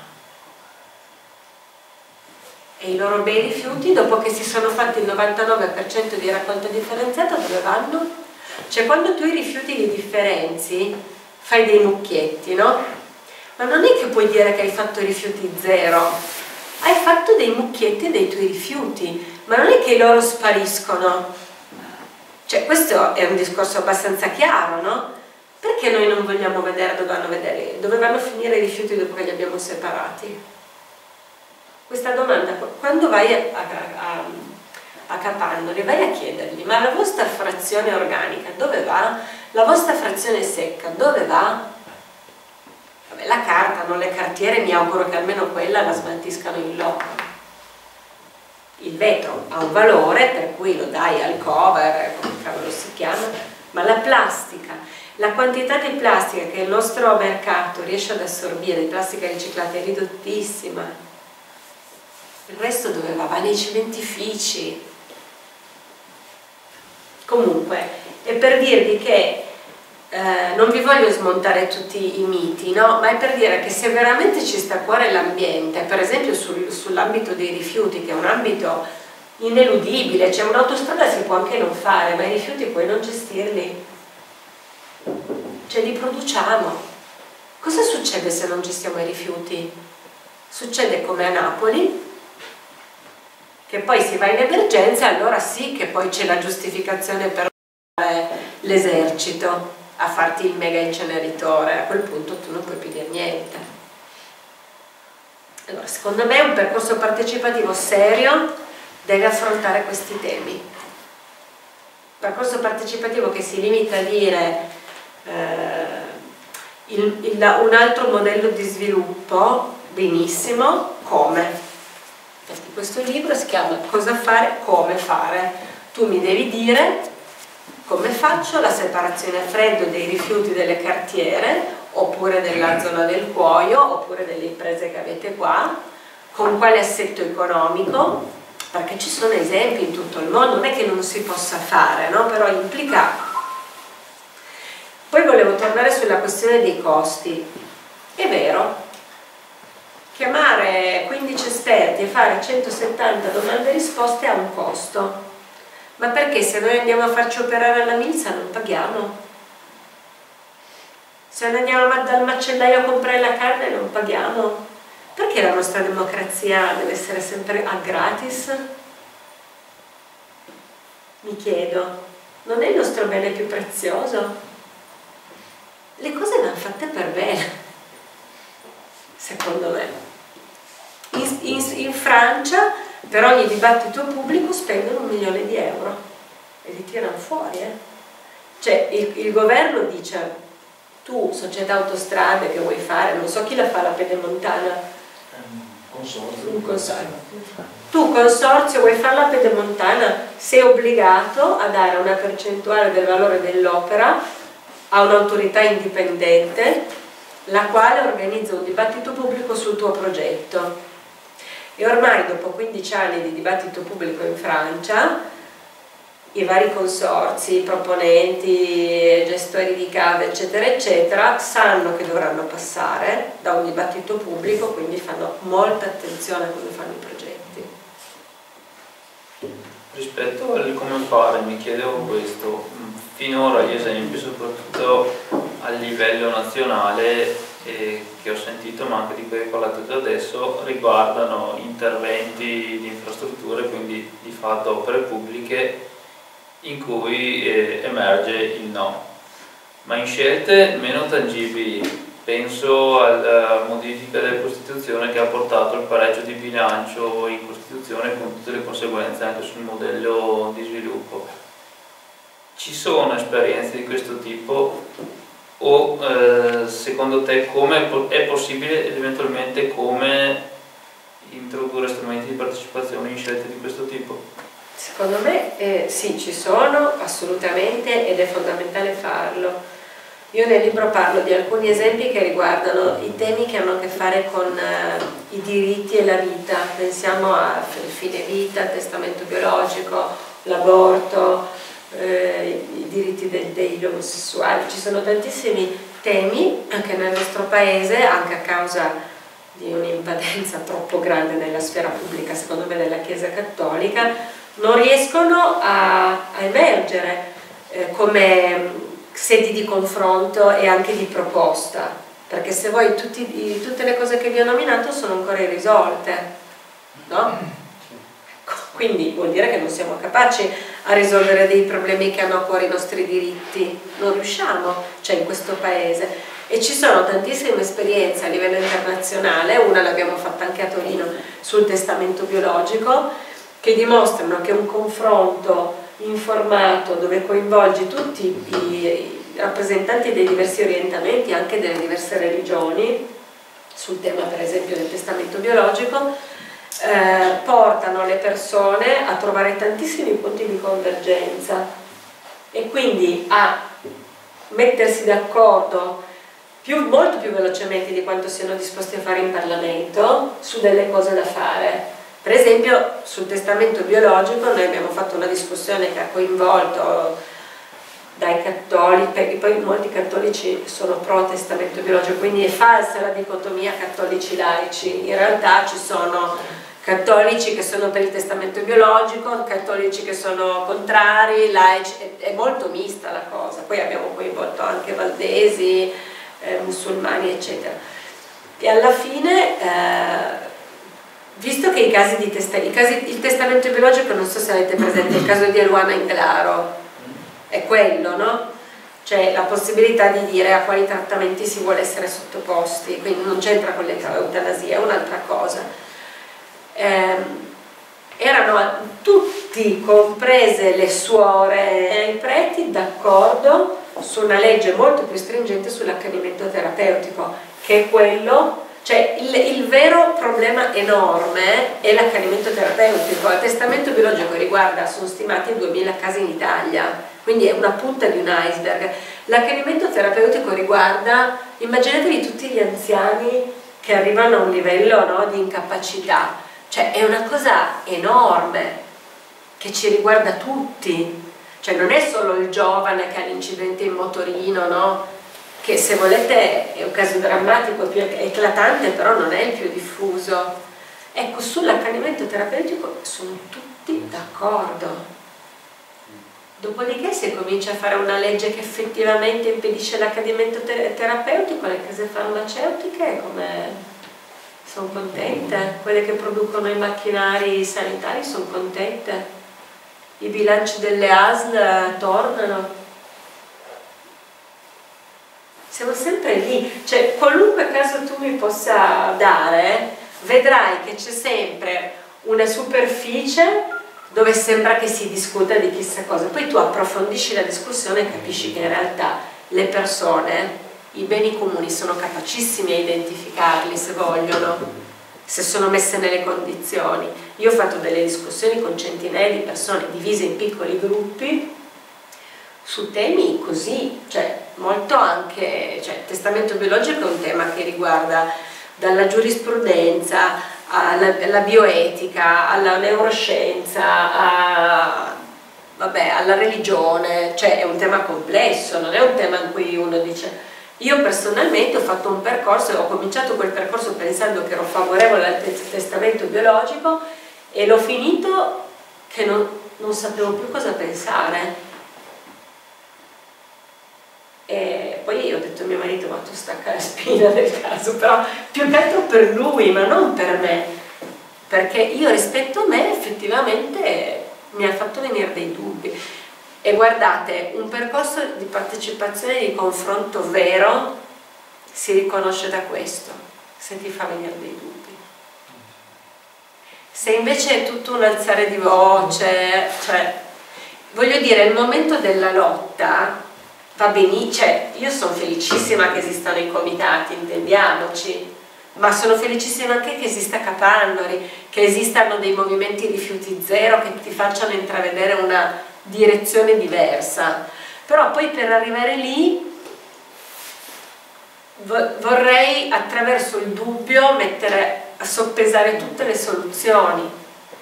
E i loro bei rifiuti, dopo che si sono fatti il 99% di raccolta differenziata, dove vanno? Cioè quando tu i rifiuti li differenzi fai dei mucchietti, no? Ma non è che puoi dire che hai fatto i rifiuti zero, hai fatto dei mucchietti dei tuoi rifiuti, ma non è che loro spariscono. Cioè questo è un discorso abbastanza chiaro, no? Perché noi non vogliamo vedere dove vanno a finire i rifiuti dopo che li abbiamo separati? Questa domanda, quando vai a Capannori, vai a chiedergli, ma la vostra frazione organica dove va? La vostra frazione secca dove va? Vabbè, la carta, non le cartiere, mi auguro che almeno quella la smaltiscano in loco. Il vetro ha un valore per cui lo dai al cover, come cavolo si chiama, ma la plastica, la quantità di plastica che il nostro mercato riesce ad assorbire, di plastica riciclata, è ridottissima. Il resto dove va? Va nei cementifici. Comunque, è per dirvi che non vi voglio smontare tutti i miti, no? Ma è per dire che se veramente ci sta a cuore l'ambiente, per esempio sull'ambito dei rifiuti, che è un ambito ineludibile, cioè un'autostrada si può anche non fare, ma i rifiuti puoi non gestirli, cioè li produciamo. Cosa succede se non gestiamo i rifiuti? Succede come a Napoli, che poi si va in emergenza, allora sì che poi c'è la giustificazione per l'esercito a farti il mega inceneritore. A quel punto tu non puoi più dire niente. Allora, secondo me un percorso partecipativo serio deve affrontare questi temi. Un percorso partecipativo che si limita a dire un altro modello di sviluppo, benissimo, come? di questo libro si chiama Cosa fare, come fare. Tu mi devi dire come faccio la separazione a freddo dei rifiuti delle cartiere, oppure della zona del cuoio, oppure delle imprese che avete qua, con quale assetto economico, perché ci sono esempi in tutto il mondo, non è che non si possa fare, no? Però implica. Poi volevo tornare sulla questione dei costi. È vero, chiamare 15 esperti e fare 170 domande e risposte ha un costo, ma perché se noi andiamo a farci operare alla milza non paghiamo? Se noi andiamo dal macellaio a comprare la carne non paghiamo? Perché la nostra democrazia deve essere sempre a gratis? Mi chiedo, non è il nostro bene più prezioso? Le cose vanno fatte per bene, secondo me. In Francia per ogni dibattito pubblico spendono 1 milione di euro e li tirano fuori. Cioè il governo dice: tu, società autostrade, che vuoi fare? Non so chi la fa la pedemontana. Un consorzio. Tu, consorzio, vuoi fare la pedemontana? Sei obbligato a dare una percentuale del valore dell'opera a un'autorità indipendente, la quale organizza un dibattito pubblico sul tuo progetto. E ormai dopo 15 anni di dibattito pubblico in Francia, i vari consorzi, i proponenti, gestori di cave, eccetera, eccetera, sanno che dovranno passare da un dibattito pubblico, quindi fanno molta attenzione quando fanno i progetti. Rispetto al come fare, mi chiedevo questo. Finora gli esempi, soprattutto a livello nazionale, che ho sentito, ma anche di cui hai parlato già adesso, riguardano interventi di infrastrutture, quindi di fatto opere pubbliche, in cui emerge il no. Ma in scelte meno tangibili, penso alla modifica della Costituzione che ha portato il pareggio di bilancio in Costituzione con tutte le conseguenze anche sul modello di sviluppo. Ci sono esperienze di questo tipo o secondo te come è possibile ed eventualmente come introdurre strumenti di partecipazione in scelte di questo tipo? Secondo me sì, ci sono assolutamente ed è fondamentale farlo. Io nel libro parlo di alcuni esempi che riguardano i temi che hanno a che fare con i diritti e la vita. Pensiamo al fine vita, al testamento biologico, l'aborto, i diritti degli omosessuali. Ci sono tantissimi temi anche nel nostro paese, anche a causa di un'impadenza troppo grande nella sfera pubblica, secondo me, della Chiesa Cattolica, non riescono a emergere come sedi di confronto e anche di proposta, perché se voi tutte le cose che vi ho nominato sono ancora irrisolte, no? Quindi vuol dire che non siamo capaci a risolvere dei problemi che hanno a cuore i nostri diritti, non riusciamo, cioè in questo paese. E ci sono tantissime esperienze a livello internazionale, una l'abbiamo fatta anche a Torino sul testamento biologico, che dimostrano che un confronto informato dove coinvolgi tutti i rappresentanti dei diversi orientamenti, anche delle diverse religioni, sul tema per esempio del testamento biologico, portano le persone a trovare tantissimi punti di convergenza e quindi a mettersi d'accordo molto più velocemente di quanto siano disposti a fare in Parlamento su delle cose da fare. Per esempio sul testamento biologico noi abbiamo fatto una discussione che ha coinvolto dai cattolici, perché poi molti cattolici sono pro testamento biologico, quindi è falsa la dicotomia cattolici-laici. In realtà ci sono cattolici che sono per il testamento biologico, cattolici che sono contrari, laici, è molto mista la cosa. Poi abbiamo coinvolto anche valdesi, musulmani, eccetera. E alla fine, visto che il testamento biologico, non so se avete presente il caso di Eluana Englaro, è quello, no? Cioè la possibilità di dire a quali trattamenti si vuole essere sottoposti, quindi non c'entra con l'eutanasia, è un'altra cosa. Erano tutti, comprese le suore e i preti, d'accordo su una legge molto più stringente sull'accanimento terapeutico, che è quello Cioè il vero problema enorme è l'accanimento terapeutico. Il testamento biologico riguarda, sono stimati 2000 casi in Italia, quindi è una punta di un iceberg. L'accanimento terapeutico riguarda, immaginatevi tutti gli anziani che arrivano a un livello, no, di incapacità, cioè è una cosa enorme che ci riguarda tutti, cioè non è solo il giovane che ha l'incidente in motorino, no? Che se volete è un caso drammatico, più eclatante, però non è il più diffuso. Ecco, sull'accanimento terapeutico sono tutti d'accordo. Dopodiché se comincia a fare una legge che effettivamente impedisce l'accanimento terapeutico, le case farmaceutiche come sono contente, quelle che producono i macchinari sanitari sono contente, i bilanci delle ASL tornano. Siamo sempre lì, cioè qualunque caso tu mi possa dare, vedrai che c'è sempre una superficie dove sembra che si discuta di chissà cosa, poi tu approfondisci la discussione e capisci che in realtà le persone, i beni comuni sono capacissimi a identificarli se vogliono, se sono messe nelle condizioni. Io ho fatto delle discussioni con centinaia di persone divise in piccoli gruppi su temi così, cioè molto anche, cioè il testamento biologico è un tema che riguarda dalla giurisprudenza alla bioetica, alla neuroscienza, alla religione, cioè è un tema complesso, non è un tema in cui uno dice. Io personalmente ho fatto un percorso, ho cominciato quel percorso pensando che ero favorevole al testamento biologico e l'ho finito che non sapevo più cosa pensare. E poi io ho detto a mio marito, ma tu stacca la spina del caso, però più che altro per lui, ma non per me, perché io rispetto a me effettivamente mi ha fatto venire dei dubbi. E guardate, un percorso di partecipazione e di confronto vero si riconosce da questo, se ti fa venire dei dubbi. Se invece è tutto un alzare di voce, cioè, voglio dire, il momento della lotta va benissimo, cioè io sono felicissima che esistano i comitati, intendiamoci, ma sono felicissima anche che esista Capannori, che esistano dei movimenti rifiuti zero che ti facciano intravedere una direzione diversa. Però poi per arrivare lì vorrei attraverso il dubbio mettere a soppesare tutte le soluzioni.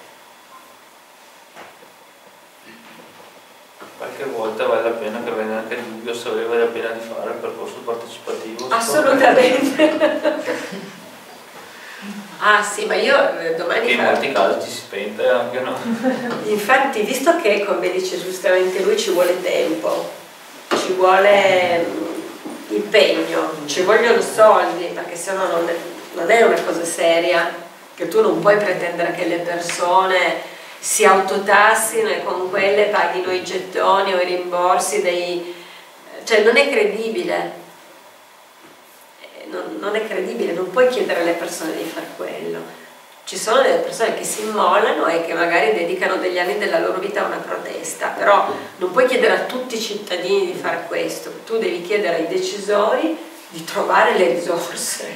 Qualche volta vale la pena che venga anche il dubbio se vale la pena di fare il percorso partecipativo. Assolutamente. Ah sì, ma io domani... In molti casi ci si pente anche, no? Infatti, visto che, come dice giustamente lui, ci vuole tempo, ci vuole impegno, ci vogliono soldi, perché sennò non è una cosa seria, che tu non puoi pretendere che le persone si autotassino e con quelle paghino i gettoni o i rimborsi cioè non è credibile. Non è credibile, non puoi chiedere alle persone di fare quello. Ci sono delle persone che si immolano e che magari dedicano degli anni della loro vita a una protesta, però non puoi chiedere a tutti i cittadini di fare questo, tu devi chiedere ai decisori di trovare le risorse,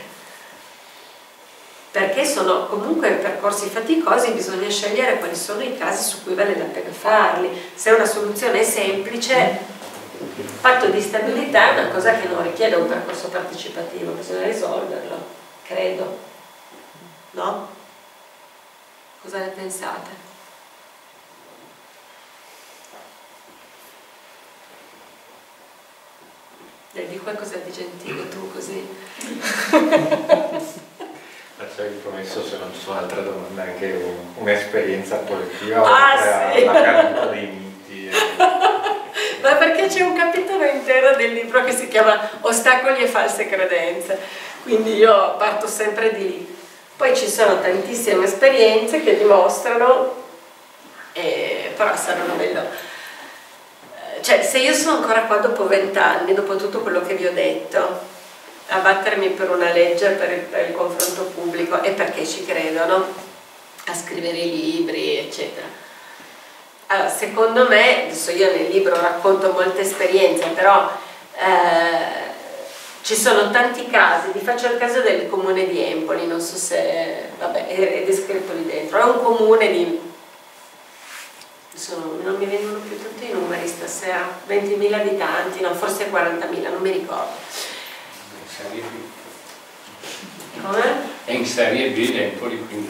perché sono comunque percorsi faticosi, bisogna scegliere quali sono i casi su cui vale la pena farli. Se una soluzione è semplice, il patto di stabilità è una cosa che non richiede un percorso partecipativo, bisogna risolverlo, credo. No? Cosa ne pensate? Di qualcosa di gentile tu così. Faccio il promesso, se non ci sono altre domande, anche un'esperienza collettiva sì. a caduta dei miti. Ma perché c'è un capitolo intero del libro che si chiama Ostacoli e false credenze, quindi io parto sempre di lì. Poi ci sono tantissime esperienze che dimostrano, però saranno bello. Cioè, se io sono ancora qua dopo 20 anni, dopo tutto quello che vi ho detto, a battermi per una legge, per il confronto pubblico, è perché ci credono, a scrivere i libri, eccetera. Allora, secondo me, adesso io nel libro racconto molte esperienze, però Ci sono tanti casi, vi faccio il caso del comune di Empoli, non so se, vabbè, è descritto lì dentro, è un comune di, non mi vengono più tutti i numeri stasera, 20.000 abitanti, no, forse 40.000, non mi ricordo. Come? È in serie B Empoli, quindi.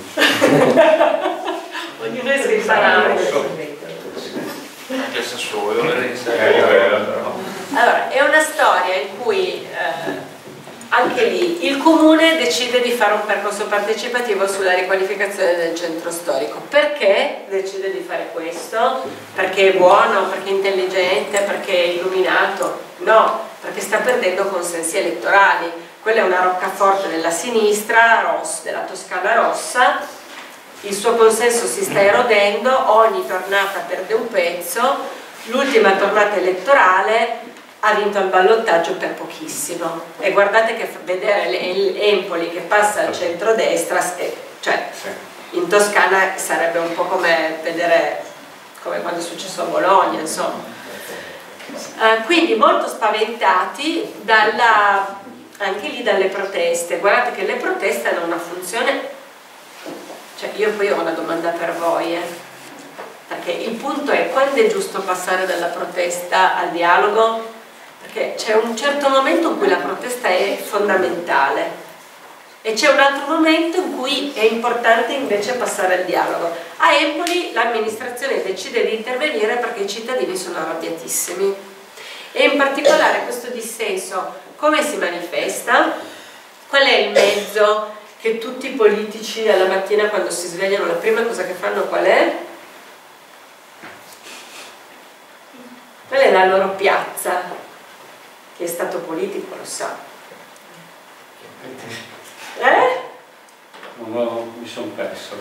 Ognuno è imparare. Anche il Sassuolo era in serie B. Allora, è una storia in cui anche lì il comune decide di fare un percorso partecipativo sulla riqualificazione del centro storico. Perché decide di fare questo? Perché è buono, perché è intelligente, perché è illuminato? No, perché sta perdendo consensi elettorali. Quella è una roccaforte della sinistra, della Toscana rossa, il suo consenso si sta erodendo, ogni tornata perde un pezzo, l'ultima tornata elettorale ha vinto il ballottaggio per pochissimo, e guardate che vedere Empoli che passa al centrodestra, cioè in Toscana sarebbe un po' come vedere, come quando è successo a Bologna, insomma. Quindi molto spaventati anche lì dalle proteste. Guardate che le proteste hanno una funzione, cioè io poi ho una domanda per voi, perché il punto è: quando è giusto passare dalla protesta al dialogo? Perché c'è un certo momento in cui la protesta è fondamentale e c'è un altro momento in cui è importante invece passare al dialogo. A Empoli l'amministrazione decide di intervenire perché i cittadini sono arrabbiatissimi, e in particolare questo dissenso come si manifesta? Qual è il mezzo che tutti i politici alla mattina quando si svegliano la prima cosa che fanno qual è? Qual è la loro piazza? Chi è stato politico lo sa. No, mi sono perso.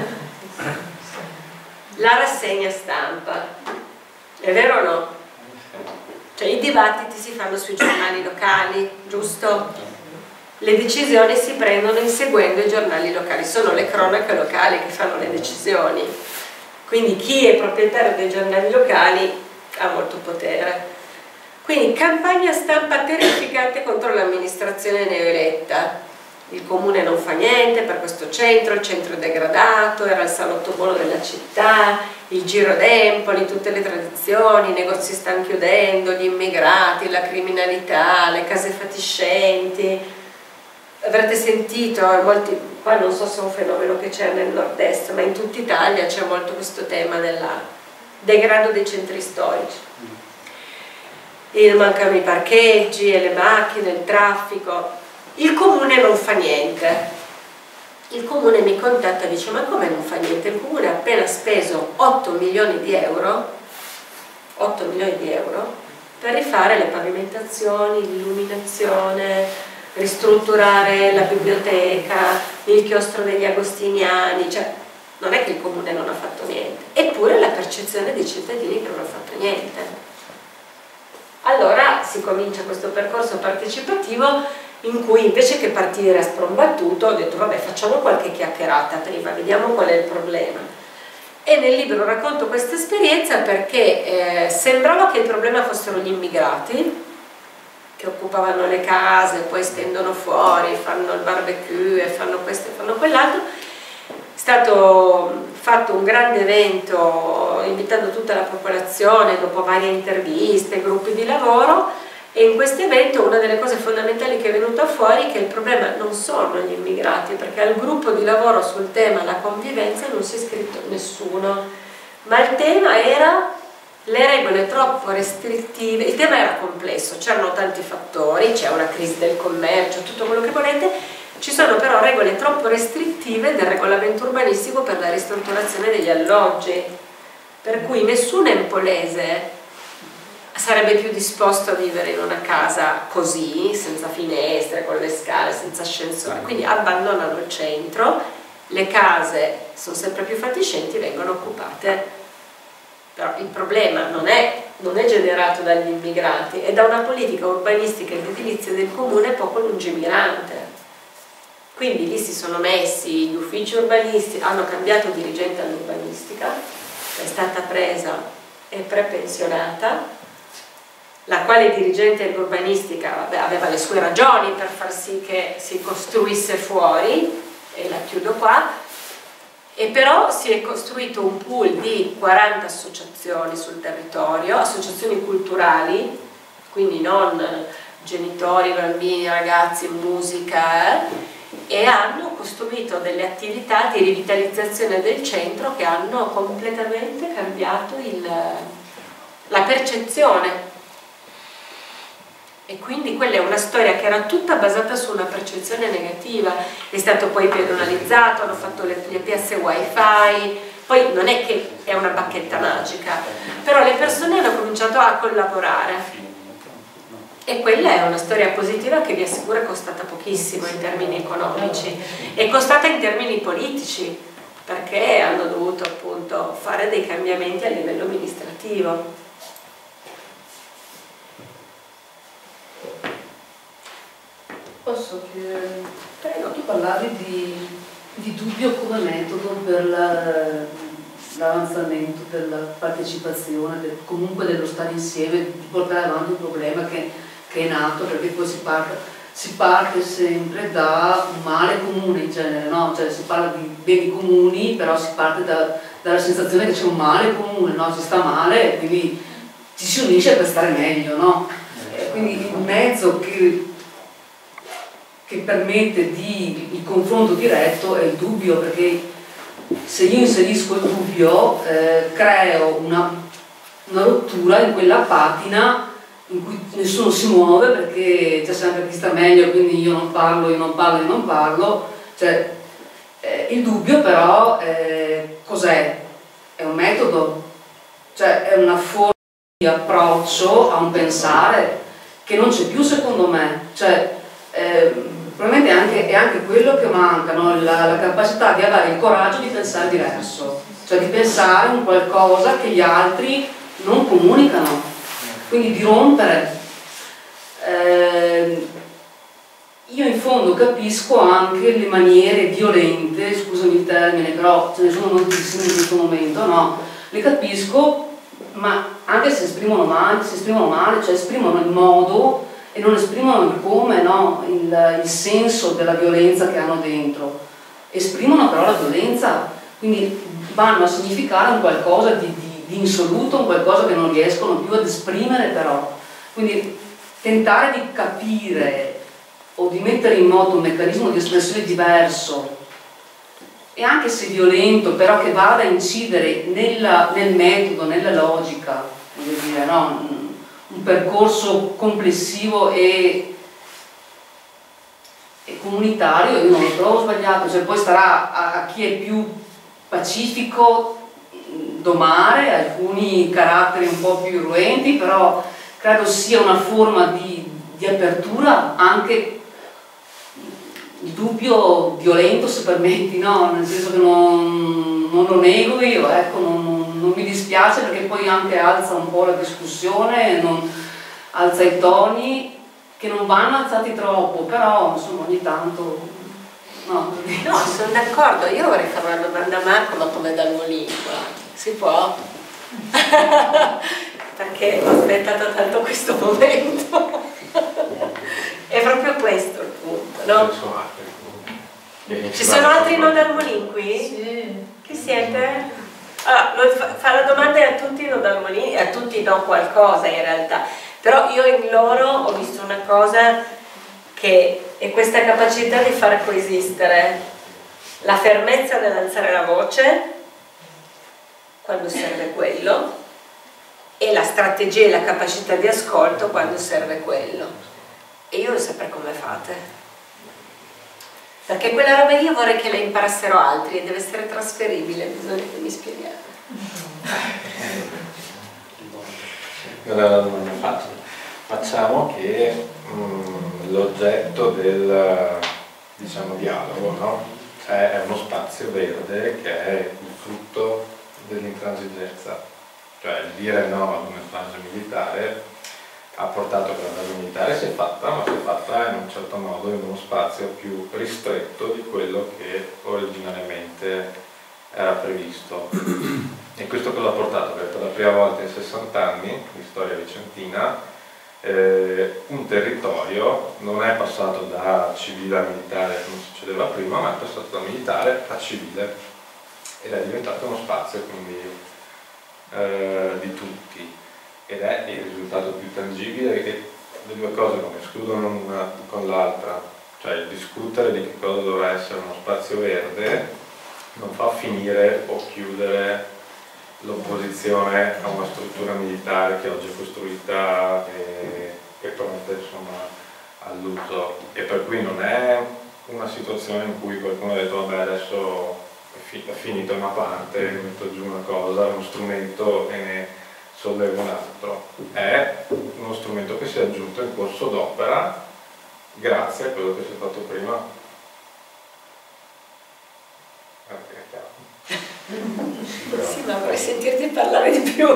La rassegna stampa, è vero o no? Cioè i dibattiti si fanno sui giornali locali, giusto? Le decisioni si prendono inseguendo i giornali locali, sono le cronache locali che fanno le decisioni. Quindi chi è proprietario dei giornali locali ha molto potere. Quindi campagna stampa terrificante contro l'amministrazione neoeletta. Il comune non fa niente per questo centro, il centro è degradato, era il salottobolo della città, il giro d'Empoli, tutte le tradizioni, i negozi stanno chiudendo, gli immigrati, la criminalità, le case fatiscenti. Avrete sentito, qua non so se è un fenomeno che c'è nel nord-est, ma in tutta Italia c'è molto questo tema del degrado dei centri storici. Mancano i parcheggi e le macchine, il traffico. Il comune non fa niente. Il comune mi contatta e dice: ma come non fa niente? Il comune ha appena speso 8 milioni di euro per rifare le pavimentazioni, l'illuminazione, ristrutturare la biblioteca, il chiostro degli agostiniani. Cioè non è che il comune non ha fatto niente, eppure la percezione dei cittadini che non ha fatto niente. Allora si comincia questo percorso partecipativo in cui, invece che partire a sprombattuto, ho detto: vabbè, facciamo qualche chiacchierata prima, vediamo qual è il problema. E nel libro racconto questa esperienza perché sembrava che il problema fossero gli immigrati che occupavano le case, poi stendono fuori, fanno il barbecue, e fanno questo e fanno quell'altro. È stato fatto un grande evento invitando tutta la popolazione, dopo varie interviste, gruppi di lavoro, e in questo evento una delle cose fondamentali che è venuta fuori è che il problema non sono gli immigrati, perché al gruppo di lavoro sul tema la convivenza non si è iscritto nessuno, ma il tema era le regole troppo restrittive. Il tema era complesso, c'erano tanti fattori, c'è una crisi del commercio, tutto quello che volete. Ci sono però regole troppo restrittive del regolamento urbanistico per la ristrutturazione degli alloggi, per cui nessun empolese sarebbe più disposto a vivere in una casa così, senza finestre, con le scale, senza ascensore. Quindi abbandonano il centro, le case sono sempre più fatiscenti, vengono occupate. Però il problema non è generato dagli immigrati, è da una politica urbanistica ed edilizia del comune poco lungimirante. Quindi lì si sono messi gli uffici urbanistici, hanno cambiato dirigente all'urbanistica, è stata presa e prepensionata, la quale dirigente dell'urbanistica aveva le sue ragioni per far sì che si costruisse fuori, e la chiudo qua, e però si è costruito un pool di 40 associazioni sul territorio, associazioni culturali, quindi non genitori, bambini, ragazzi, musica, e hanno costruito delle attività di rivitalizzazione del centro che hanno completamente cambiato la percezione. E quindi quella è una storia che era tutta basata su una percezione negativa, è stato poi pedonalizzato, hanno fatto le piazze wifi, poi non è che è una bacchetta magica, però le persone hanno cominciato a collaborare e quella è una storia positiva che vi assicuro è costata pochissimo in termini economici, è costata in termini politici, perché hanno dovuto appunto fare dei cambiamenti a livello amministrativo. Posso chiedere? Prego. Tu parlavi di dubbio come metodo per l'avanzamento della partecipazione, comunque dello stare insieme, di portare avanti un problema che è nato, perché poi si parte sempre da un male comune in genere, no? Cioè si parla di beni comuni, però si parte dalla sensazione che c'è un male comune, no? Si sta male e quindi ci si unisce per stare meglio, no? Quindi il mezzo che permette il confronto diretto è il dubbio, perché se io inserisco il dubbio creo una rottura in quella patina in cui nessuno si muove, perché c'è sempre chi sta meglio, quindi io non parlo, cioè, il dubbio però cos'è? È un metodo, cioè è una forma di approccio a un pensare che non c'è più secondo me, cioè probabilmente è anche quello che manca, no? La capacità di avere il coraggio di pensare diverso, cioè di pensare un qualcosa che gli altri non comunicano, quindi di rompere. Io in fondo capisco anche le maniere violente, scusami il termine, però ce ne sono moltissime in questo momento, no? Le capisco, ma anche se esprimono male, cioè esprimono il modo e non esprimono il come, no? il senso della violenza che hanno dentro. Esprimono però la violenza, quindi vanno a significare un qualcosa di insoluto, un qualcosa che non riescono più ad esprimere però. Quindi tentare di capire o di mettere in moto un meccanismo di espressione diverso, e anche se violento, però che vada a incidere nel metodo, nella logica, voglio dire, no? Un percorso complessivo e comunitario, io non lo trovo sbagliato, cioè poi starà a chi è più pacifico domare alcuni caratteri un po' più irruenti, però credo sia una forma di apertura, anche il dubbio violento, se permetti, no? Nel senso che non lo nego io, ecco, non mi dispiace, perché poi anche alza un po' la discussione, alza i toni che non vanno alzati troppo, però insomma ogni tanto no, sono d'accordo. Io vorrei fare una domanda a Marco, ma come dal Molino, si può? Perché ho aspettato tanto questo momento. È proprio questo il punto, no? Ci sono altri non dal Molino qui? Sì. Chi siete? Allora, fa la domanda a tutti non dal Molino, e a tutti do qualcosa in realtà, però io in loro ho visto una cosa che è questa capacità di far coesistere la fermezza nell'alzare la voce quando serve quello e la strategia e la capacità di ascolto quando serve quello. E io non saprei come fate, perché quella roba io vorrei che la imparassero altri e deve essere trasferibile, bisogna che mi spiegate. Facciamo che l'oggetto del dialogo, no? È uno spazio verde che è il frutto dell'intransigenza, cioè il dire no ad un'espansione militare ha portato che la base militare si è fatta, ma si è fatta in un certo modo in uno spazio più ristretto di quello che originariamente era previsto. E questo cosa ha portato? Perché per la prima volta in 60 anni di storia vicentina un territorio non è passato da civile a militare come succedeva prima, ma è passato da militare a civile ed è diventato uno spazio quindi di tutti, ed è il risultato più tangibile che le due cose non escludono una con l'altra, cioè il discutere di che cosa dovrà essere uno spazio verde non fa finire o chiudere l'opposizione a una struttura militare che oggi è costruita e pronta insomma all'uso, e per cui non è una situazione in cui qualcuno ha detto vabbè adesso è finita una parte, metto giù una cosa, uno strumento e ne sollevo un altro. È uno strumento che si è aggiunto in corso d'opera grazie a quello che si è fatto prima. Ok, chiaro. Sì, ma vorrei sentirti parlare di più.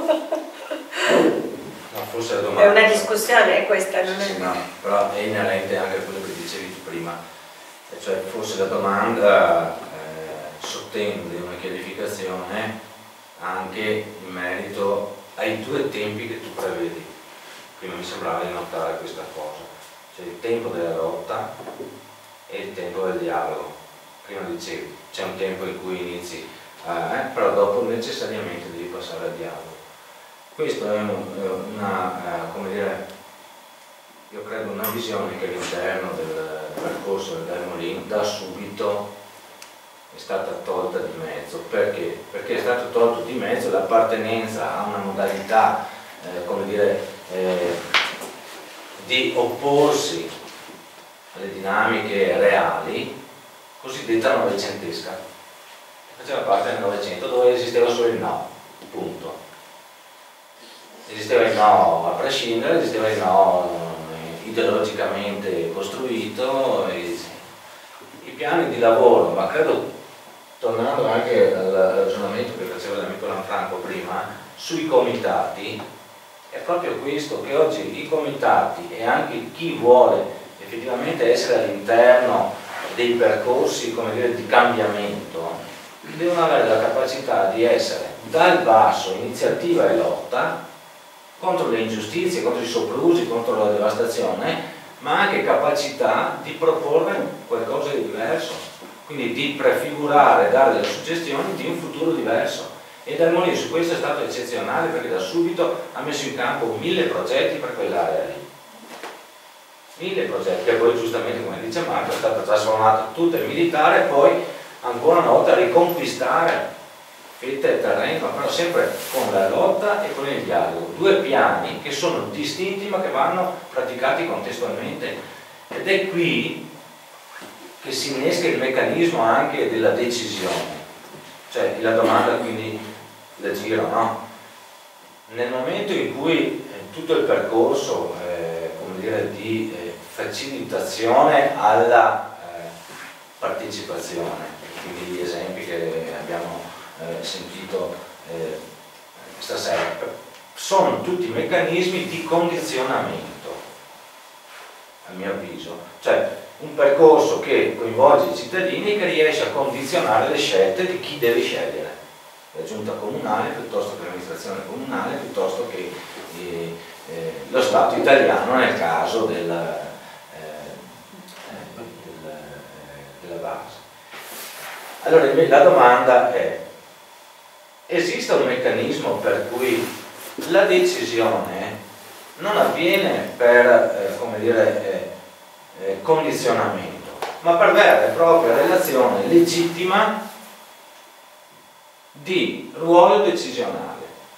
No, forse la domanda È una discussione questa, non è? Sì, no, però è inerente anche a quello che dicevi tu prima, e cioè forse la domanda sottende una chiarificazione anche in merito ai due tempi che tu prevedi. Prima mi sembrava di notare questa cosa, cioè il tempo della lotta e il tempo del dialogo. Prima dicevi c'è un tempo in cui inizi, però dopo necessariamente devi passare al dialogo. Questa è come dire, io credo una visione che all'interno del percorso del Dal Molin da subito è stata tolta di mezzo. Perché? Perché è stato tolto di mezzo l'appartenenza a una modalità come dire, di opporsi alle dinamiche reali cosiddetta novecentesca, che faceva parte del Novecento, dove esisteva solo il no, punto. Esisteva il no a prescindere, esisteva il no ideologicamente costruito, i piani di lavoro, ma credo, tornando anche al ragionamento che faceva l'amico Lanfranco prima, sui comitati, è proprio questo, che oggi i comitati e anche chi vuole effettivamente essere all'interno dei percorsi, come dire, di cambiamento, devono avere la capacità di essere dal basso iniziativa e lotta contro le ingiustizie, contro i soprusi, contro la devastazione, ma anche capacità di proporre qualcosa di diverso, quindi di prefigurare, dare delle suggestioni di un futuro diverso. E Dal Molin su questo è stato eccezionale, perché da subito ha messo in campo 1000 progetti per quell'area lì. 1000 progetti, che poi giustamente, come dice Marco, è stata trasformata tutta in militare e poi ancora una volta riconquistare fette e terreno, però sempre con la lotta e con il dialogo. Due piani che sono distinti ma che vanno praticati contestualmente. Ed è qui che si innesca il meccanismo anche della decisione. Cioè la domanda quindi la giro, no? Nel momento in cui tutto il percorso come dire, di facilitazione alla partecipazione, quindi gli esempi che abbiamo sentito stasera, sono tutti meccanismi di condizionamento, a mio avviso, cioè un percorso che coinvolge i cittadini e che riesce a condizionare le scelte di chi deve scegliere, la giunta comunale piuttosto che l'amministrazione comunale, piuttosto che lo Stato italiano nel caso della base. Allora la domanda è: esiste un meccanismo per cui la decisione non avviene per come dire, condizionamento, ma per vera e propria relazione legittima di ruolo decisionale?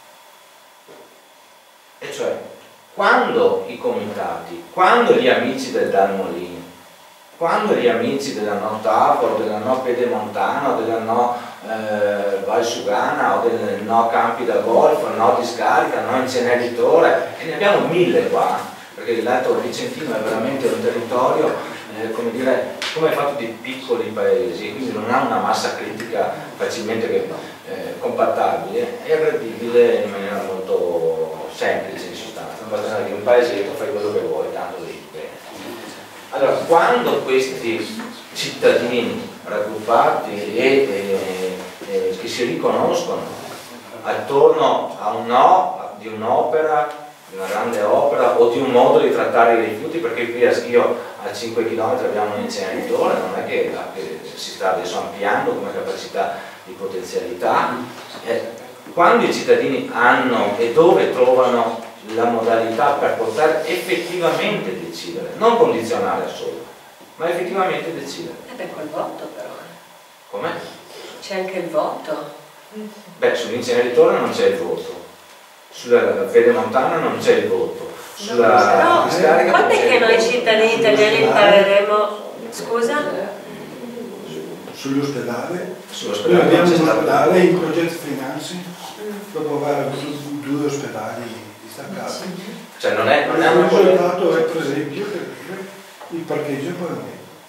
E cioè, quando i comitati, quando gli amici del Dal Molin, quando gli amici della No Tavolo, della No Pedemontana, della No Valsugana o del No Campi da Golf, No Discarica, No Inceneritore, e ne abbiamo 1000 qua, perché l'Alto Vicentino è veramente un territorio come dire, come è fatto di piccoli paesi, quindi non ha una massa critica facilmente compattabile, è aggredibile in maniera molto semplice in sostanza, non basta che un paesetto fai quello che vuoi, tanto lì. Allora, quando questi cittadini raggruppati e che si riconoscono attorno a un no di un'opera una grande opera o di un modo di trattare i rifiuti, perché qui a Schio a 5 km abbiamo un inceneritore, non è che si sta adesso ampliando come capacità di potenzialità. Quando i cittadini hanno e dove trovano la modalità per poter effettivamente decidere, non condizionare solo, ma effettivamente decidere. Beh, col voto però. Com'è? C'è anche il voto. Beh, sull'inceneritore non c'è il voto, sulla pedemontana non c'è il voto, sulla discarica. Quando è che noi cittadini italiani impareremo? Scusa? Sull'ospedale, Sull'ospedale noi abbiamo non c'è un stato. ospedale in progetto finanzi dopo aver avuto 2 ospedali distaccati. Cioè non è Il una risultato è per esempio il parcheggio economico.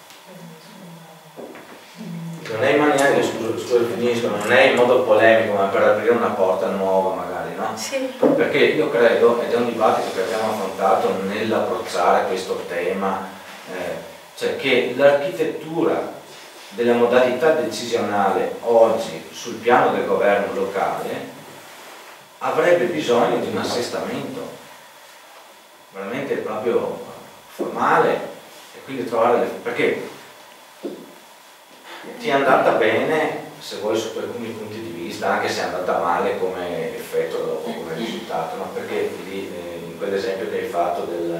non è in maniera, scusa, finisco, non è in modo polemico, ma per aprire una porta nuova magari, no? Sì. Perché io credo, ed è un dibattito che abbiamo affrontato nell'approcciare questo tema, cioè che l'architettura della modalità decisionale oggi sul piano del governo locale avrebbe bisogno di un assestamento veramente proprio formale, e quindi trovare perché ti è andata bene se vuoi su alcuni punti di vista, anche se è andata male come effetto dopo, come risultato, no? Perché lì in quell'esempio che hai fatto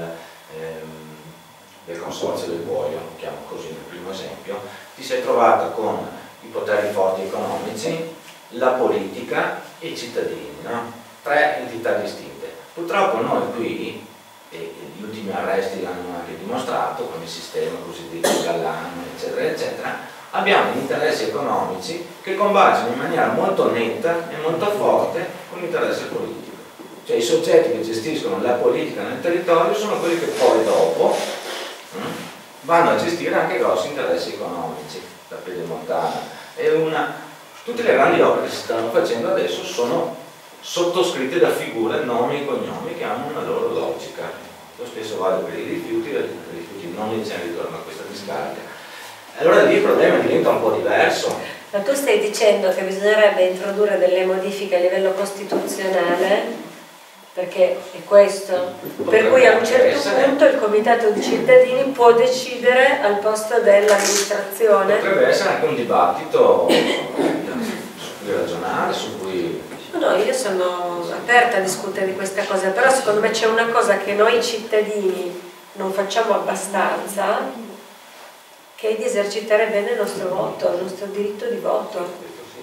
del consorzio del Buoio, lo chiamo così nel primo esempio, ti sei trovata con i poteri forti economici, la politica e i cittadini, no? 3 entità distinte. Purtroppo noi qui, e gli ultimi arresti l'hanno anche dimostrato, con il sistema cosiddetto Gallan, eccetera, eccetera, abbiamo interessi economici che combaciano in maniera molto netta e molto forte con l'interesse politico. Cioè i soggetti che gestiscono la politica nel territorio sono quelli che poi dopo vanno a gestire anche grossi interessi economici, la pedemontana. Tutte le grandi opere che si stanno facendo adesso sono sottoscritte da figure, nomi e cognomi che hanno una loro logica. Lo stesso vale per i rifiuti non inceneritori, ma questa discarica. Allora lì il problema diventa un po' diverso. Ma tu stai dicendo che bisognerebbe introdurre delle modifiche a livello costituzionale, perché è questo, per cui a un certo punto il comitato di cittadini può decidere al posto dell'amministrazione. Potrebbe essere anche un dibattito su cui ragionare, su cui... No, io sono aperta a discutere di questa cosa, però secondo me c'è una cosa che noi cittadini non facciamo abbastanza, che è di esercitare bene il nostro voto, il nostro diritto di voto.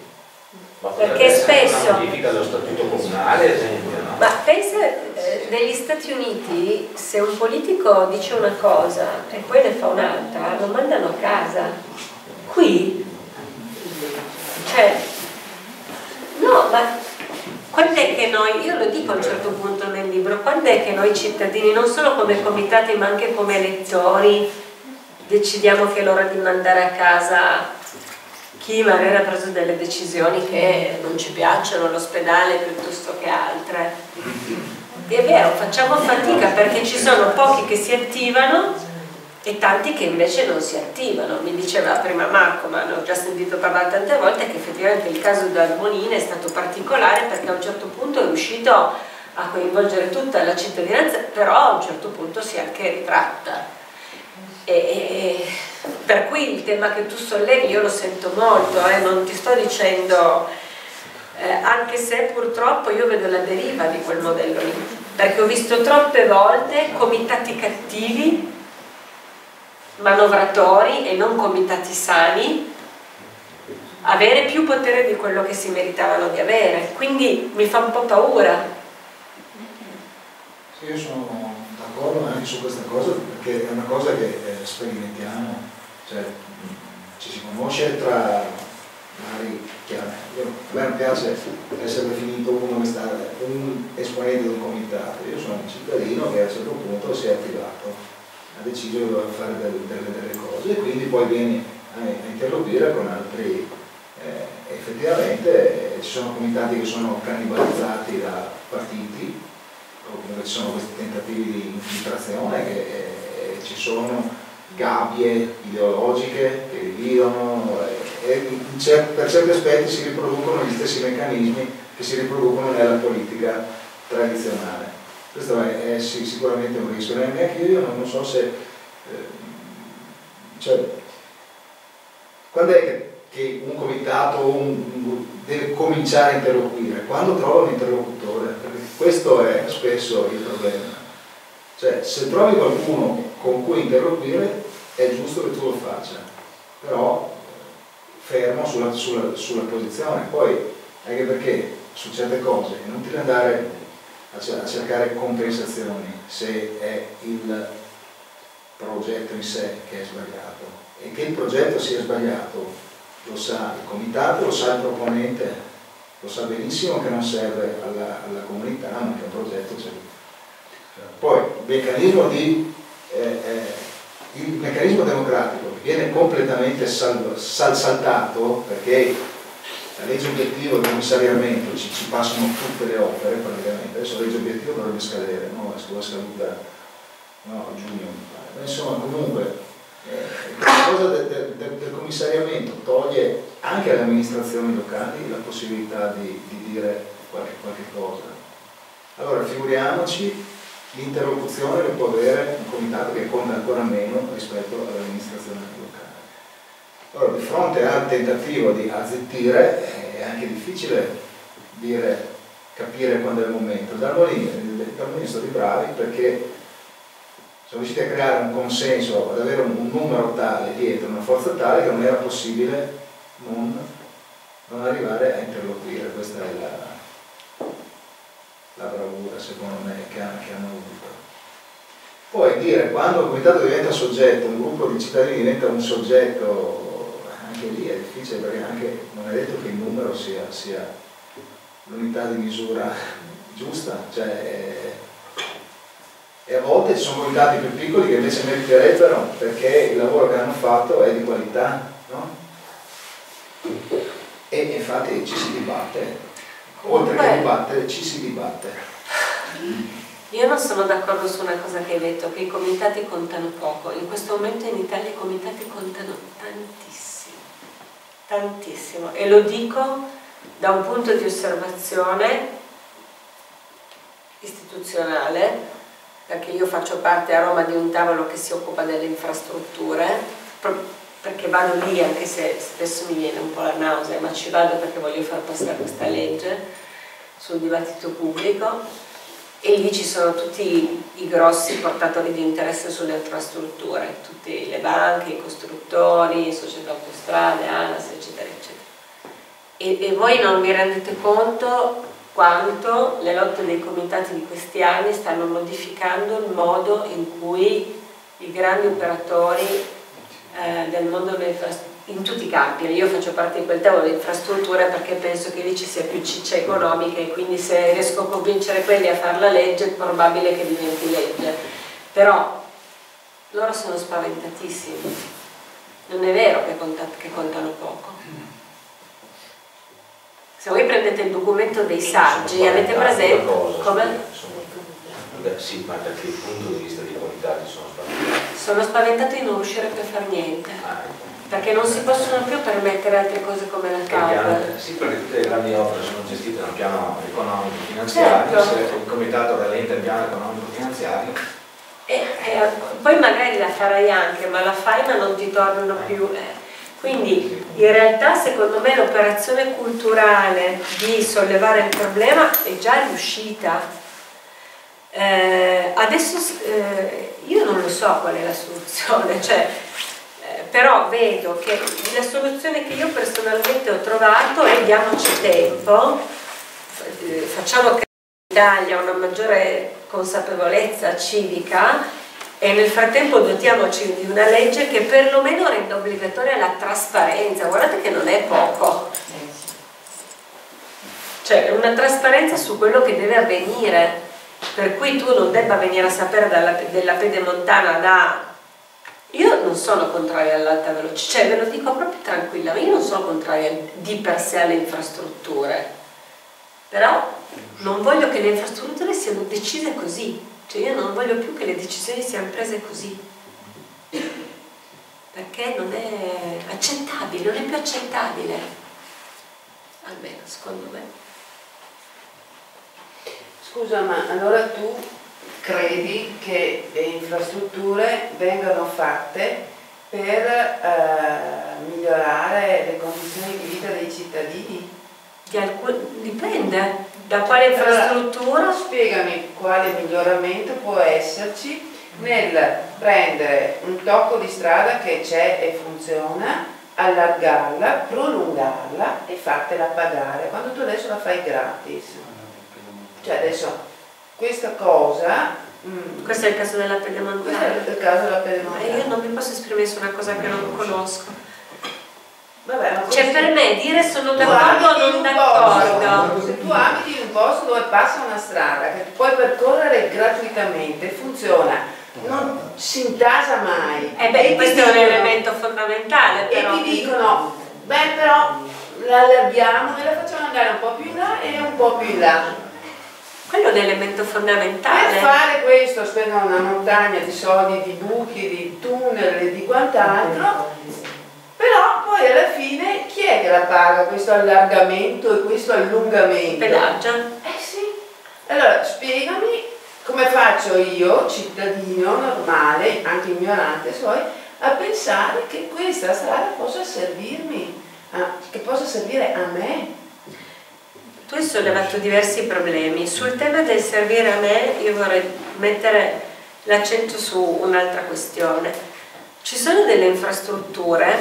Perché spesso... Una modifica dello statuto comunale, ad esempio, no? Ma pensa, negli Stati Uniti, se un politico dice una cosa e poi ne fa un'altra, lo mandano a casa. Qui, cioè, no, ma quando è che noi, io lo dico a un certo punto nel libro, quando è che noi cittadini, non solo come comitati ma anche come elettori, decidiamo che è l'ora di mandare a casa chi magari ha preso delle decisioni che non ci piacciono, l'ospedale piuttosto che altre. E è vero, facciamo fatica perché ci sono pochi che si attivano e tanti che invece non si attivano. Mi diceva prima Marco, ma l'ho già sentito parlare tante volte, che effettivamente il caso di Armonina è stato particolare perché a un certo punto è riuscito a coinvolgere tutta la cittadinanza, però a un certo punto si è anche ritratta. E per cui il tema che tu sollevi io lo sento molto, non ti sto dicendo, anche se purtroppo io vedo la deriva di quel modello lì, perché ho visto troppe volte comitati cattivi, manovratori e non comitati sani avere più potere di quello che si meritavano di avere, quindi mi fa un po' paura. Sì, io sono d'accordo anche su questa cosa, perché è una cosa che sperimentiamo, cioè ci si conosce tra magari, a me non piace essere definito un esponente di un comitato, io sono un cittadino che a un certo punto si è attivato, ha deciso di dover fare delle cose e quindi poi vieni a interloquire con altri. Effettivamente ci sono comitati che sono cannibalizzati da partiti, ci sono questi tentativi di infiltrazione, che ci sono gabbie ideologiche che dividono e per certi aspetti si riproducono gli stessi meccanismi che si riproducono nella politica tradizionale. Questo è sicuramente un rischio. Neanche io non so se... cioè, quando è che un comitato deve cominciare a interloquire? Quando trova un interlocutore, perché questo è spesso il problema. Cioè, se trovi qualcuno con cui interloquire è giusto che tu lo faccia, però fermo sulla posizione. Poi, anche perché su certe cose è inutile andare a cercare compensazioni se è il progetto in sé che è sbagliato, e che il progetto sia sbagliato lo sa il comitato, lo sa il proponente, lo sa benissimo che non serve alla comunità, ma che un progetto c'è. Poi il meccanismo democratico viene completamente saltato, perché la legge obiettivo e il commissariamento ci passano tutte le opere praticamente. Adesso la legge obiettivo dovrebbe scadere, no? È scaduta a giugno, mi pare. Insomma, comunque la cosa del commissariamento toglie anche alle amministrazioni locali la possibilità di dire qualche cosa. Allora figuriamoci l'interlocuzione che può avere un comitato che conta ancora meno rispetto all'amministrazione locale. Allora, di fronte al tentativo di azzittire è anche difficile capire quando è il momento. Darmoni sono bravi perché sono riusciti a creare un consenso, ad avere un numero tale dietro, una forza tale che non era possibile non arrivare a interloquire. Questa è la bravura, secondo me, che hanno avuto. Poi dire, quando il comitato diventa soggetto, un gruppo di cittadini diventa un soggetto, anche lì è difficile, perché anche non è detto che il numero sia l'unità di misura giusta, cioè, e a volte ci sono comitati più piccoli che invece meriterebbero, perché il lavoro che hanno fatto è di qualità, no? E infatti ci si dibatte, oltre che dibattere ci si dibatte. Io non sono d'accordo su una cosa che hai detto, che i comitati contano poco. In questo momento in Italia i comitati contano tantissimo, tantissimo, e lo dico da un punto di osservazione istituzionale, perché io faccio parte a Roma di un tavolo che si occupa delle infrastrutture, perché vado lì, anche se spesso mi viene un po' la nausea, ma ci vado perché voglio far passare questa legge sul dibattito pubblico, e lì ci sono tutti i grossi portatori di interesse sulle infrastrutture, tutte le banche, i costruttori, società autostrade, ANAS, eccetera, eccetera. E voi non vi rendete conto quanto le lotte dei comitati di questi anni stanno modificando il modo in cui i grandi operatori del mondo delle infrastrutture, in tutti i campi, io faccio parte di quel tavolo di infrastrutture perché penso che lì ci sia più ciccia economica, e quindi se riesco a convincere quelli a fare la legge è probabile che diventi legge, però loro sono spaventatissimi, non è vero che contano poco. Se voi prendete il documento dei saggi, avete presente come? Sì, ma dal punto di vista dei comitati sono spaventati? Sono spaventati di non riuscire più a fare niente, perché non si possono più permettere altre cose come la TAV. Sì, perché tutte le grandi opere sono gestite da un piano economico-finanziario, certo. Se il comitato rallenta il piano economico-finanziario. Poi magari la farai anche, ma la fai ma non ti tornano più. Quindi in realtà secondo me l'operazione culturale di sollevare il problema è già riuscita. Adesso io non lo so qual è la soluzione, però vedo che la soluzione che io personalmente ho trovato è: diamoci tempo, facciamo che l'Italia una maggiore consapevolezza civica, e nel frattempo dotiamoci di una legge che perlomeno renda obbligatoria la trasparenza. Guardate che non è poco, cioè una trasparenza su quello che deve avvenire, per cui tu non debba venire a sapere della pedemontana Io non sono contraria all'alta velocità, cioè ve lo dico proprio tranquillamente, io non sono contraria di per sé alle infrastrutture, però non voglio che le infrastrutture siano decise così. Cioè io non voglio più che le decisioni siano prese così, perché non è accettabile, non è più accettabile, almeno secondo me. Scusa, ma allora tu credi che le infrastrutture vengano fatte per migliorare le condizioni di vita dei cittadini? Dipende da quale infrastruttura. Allora, spiegami quale miglioramento può esserci nel prendere un tocco di strada che c'è e funziona, allargarla, prolungarla e fartela pagare, quando tu adesso la fai gratis. Cioè adesso questa cosa... Questo è il caso della Pedemontana. Questo è il caso della Pedemontana. Io non mi posso esprimere su una cosa che non conosco. Vabbè, ma cioè per me dire sono d'accordo o non d'accordo. Se tu abiti in un posto dove passa una strada che puoi percorrere gratuitamente, funziona, non si intasa mai. Questo è un elemento fondamentale. Però. E ti dicono, beh però la allarghiamo e la facciamo andare un po' più in là e un po' più in là. Quello è un elemento fondamentale. Per fare questo spendono una montagna di soldi, di buchi, di tunnel e di quant'altro, però poi alla fine chi è che la paga questo allargamento e questo allungamento? Pedaggio. Sì. Allora spiegami come faccio io, cittadino normale, anche ignorante se vuoi, a pensare che questa strada possa servirmi, che possa servire a me. Tu hai sollevato diversi problemi. Sul tema del servire a me io vorrei mettere l'accento su un'altra questione. Ci sono delle infrastrutture,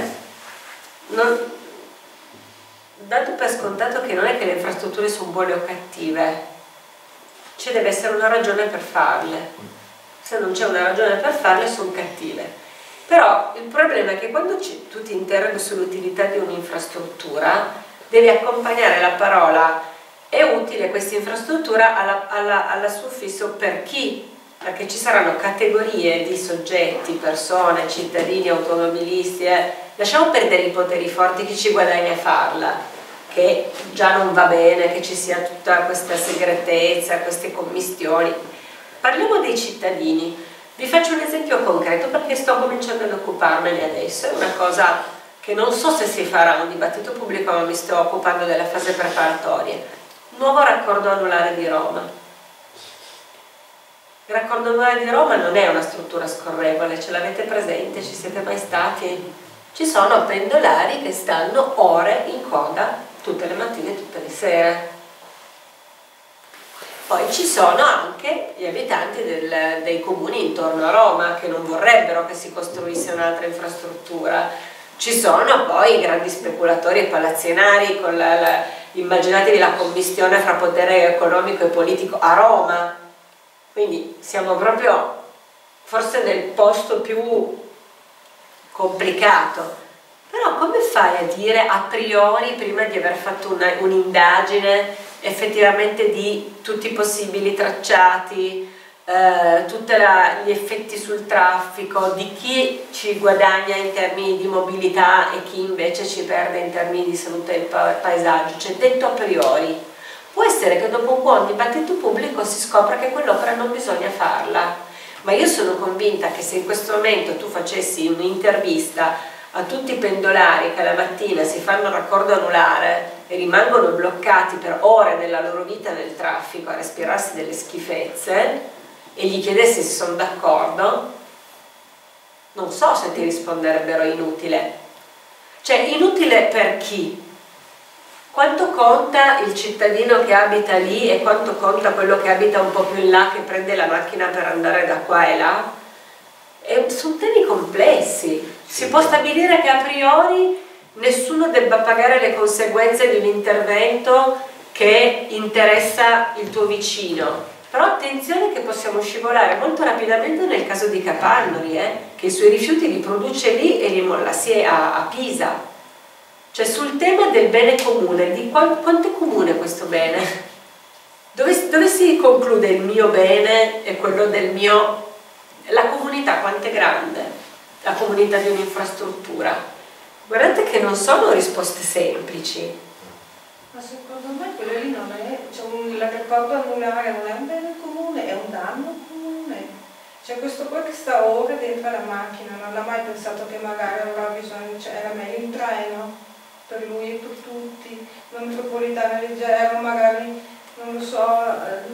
dato per scontato che non è che le infrastrutture sono buone o cattive, ci deve essere una ragione per farle. Se non c'è una ragione per farle sono cattive. Però il problema è che quando tu ti interroghi sull'utilità di un'infrastruttura devi accompagnare la parola è utile questa infrastruttura alla suffisso per chi? Perché ci saranno categorie di soggetti, persone, cittadini, automobilisti, lasciamo perdere i poteri forti, chi ci guadagna a farla, che già non va bene, che ci sia tutta questa segretezza, queste commistioni. Parliamo dei cittadini. Vi faccio un esempio concreto perché sto cominciando ad occuparmene adesso, è una cosa che non so se si farà un dibattito pubblico, ma mi sto occupando della fase preparatoria. Nuovo raccordo anulare di Roma. Il raccordo anulare di Roma non è una struttura scorrevole, ce l'avete presente? Ci siete mai stati? Ci sono pendolari che stanno ore in coda tutte le mattine e tutte le sere. Poi ci sono anche gli abitanti dei comuni intorno a Roma che non vorrebbero che si costruisse un'altra infrastruttura. Ci sono poi i grandi speculatori e palazzinari con immaginatevi la commistione fra potere economico e politico a Roma. Quindi siamo proprio forse nel posto più complicato. Però come fai a dire a priori, prima di aver fatto un'indagine effettivamente di tutti i possibili tracciati, tutti gli effetti sul traffico, di chi ci guadagna in termini di mobilità e chi invece ci perde in termini di salute del paesaggio, cioè detto a priori. Può essere che dopo un buon dibattito pubblico si scopra che quell'opera non bisogna farla, ma io sono convinta che se in questo momento tu facessi un'intervista a tutti i pendolari che la mattina si fanno raccordo anulare e rimangono bloccati per ore della loro vita nel traffico a respirarsi delle schifezze e gli chiedessi se sono d'accordo, non so se ti risponderebbero inutile. Cioè inutile per chi? Quanto conta il cittadino che abita lì e quanto conta quello che abita un po' più in là, che prende la macchina per andare da qua e là? Sono temi complessi. Si può stabilire che a priori nessuno debba pagare le conseguenze di un intervento che interessa il tuo vicino. Però attenzione che possiamo scivolare molto rapidamente nel caso di Capannori, che i suoi rifiuti li produce lì e li molla a Pisa. Cioè sul tema del bene comune, di quanto è comune questo bene? Dove si conclude il mio bene e quello del mio... La comunità quanto è grande? La comunità di un'infrastruttura? Guardate che non sono risposte semplici. Ma secondo me quello lì non è, cioè il raccordo anulare non è un bene comune, è un danno comune. C'è questo qua che sta ore dentro la macchina, non ha mai pensato che magari aveva bisogno, cioè era meglio in treno per lui e per tutti, una metropolitana leggera, magari non lo so.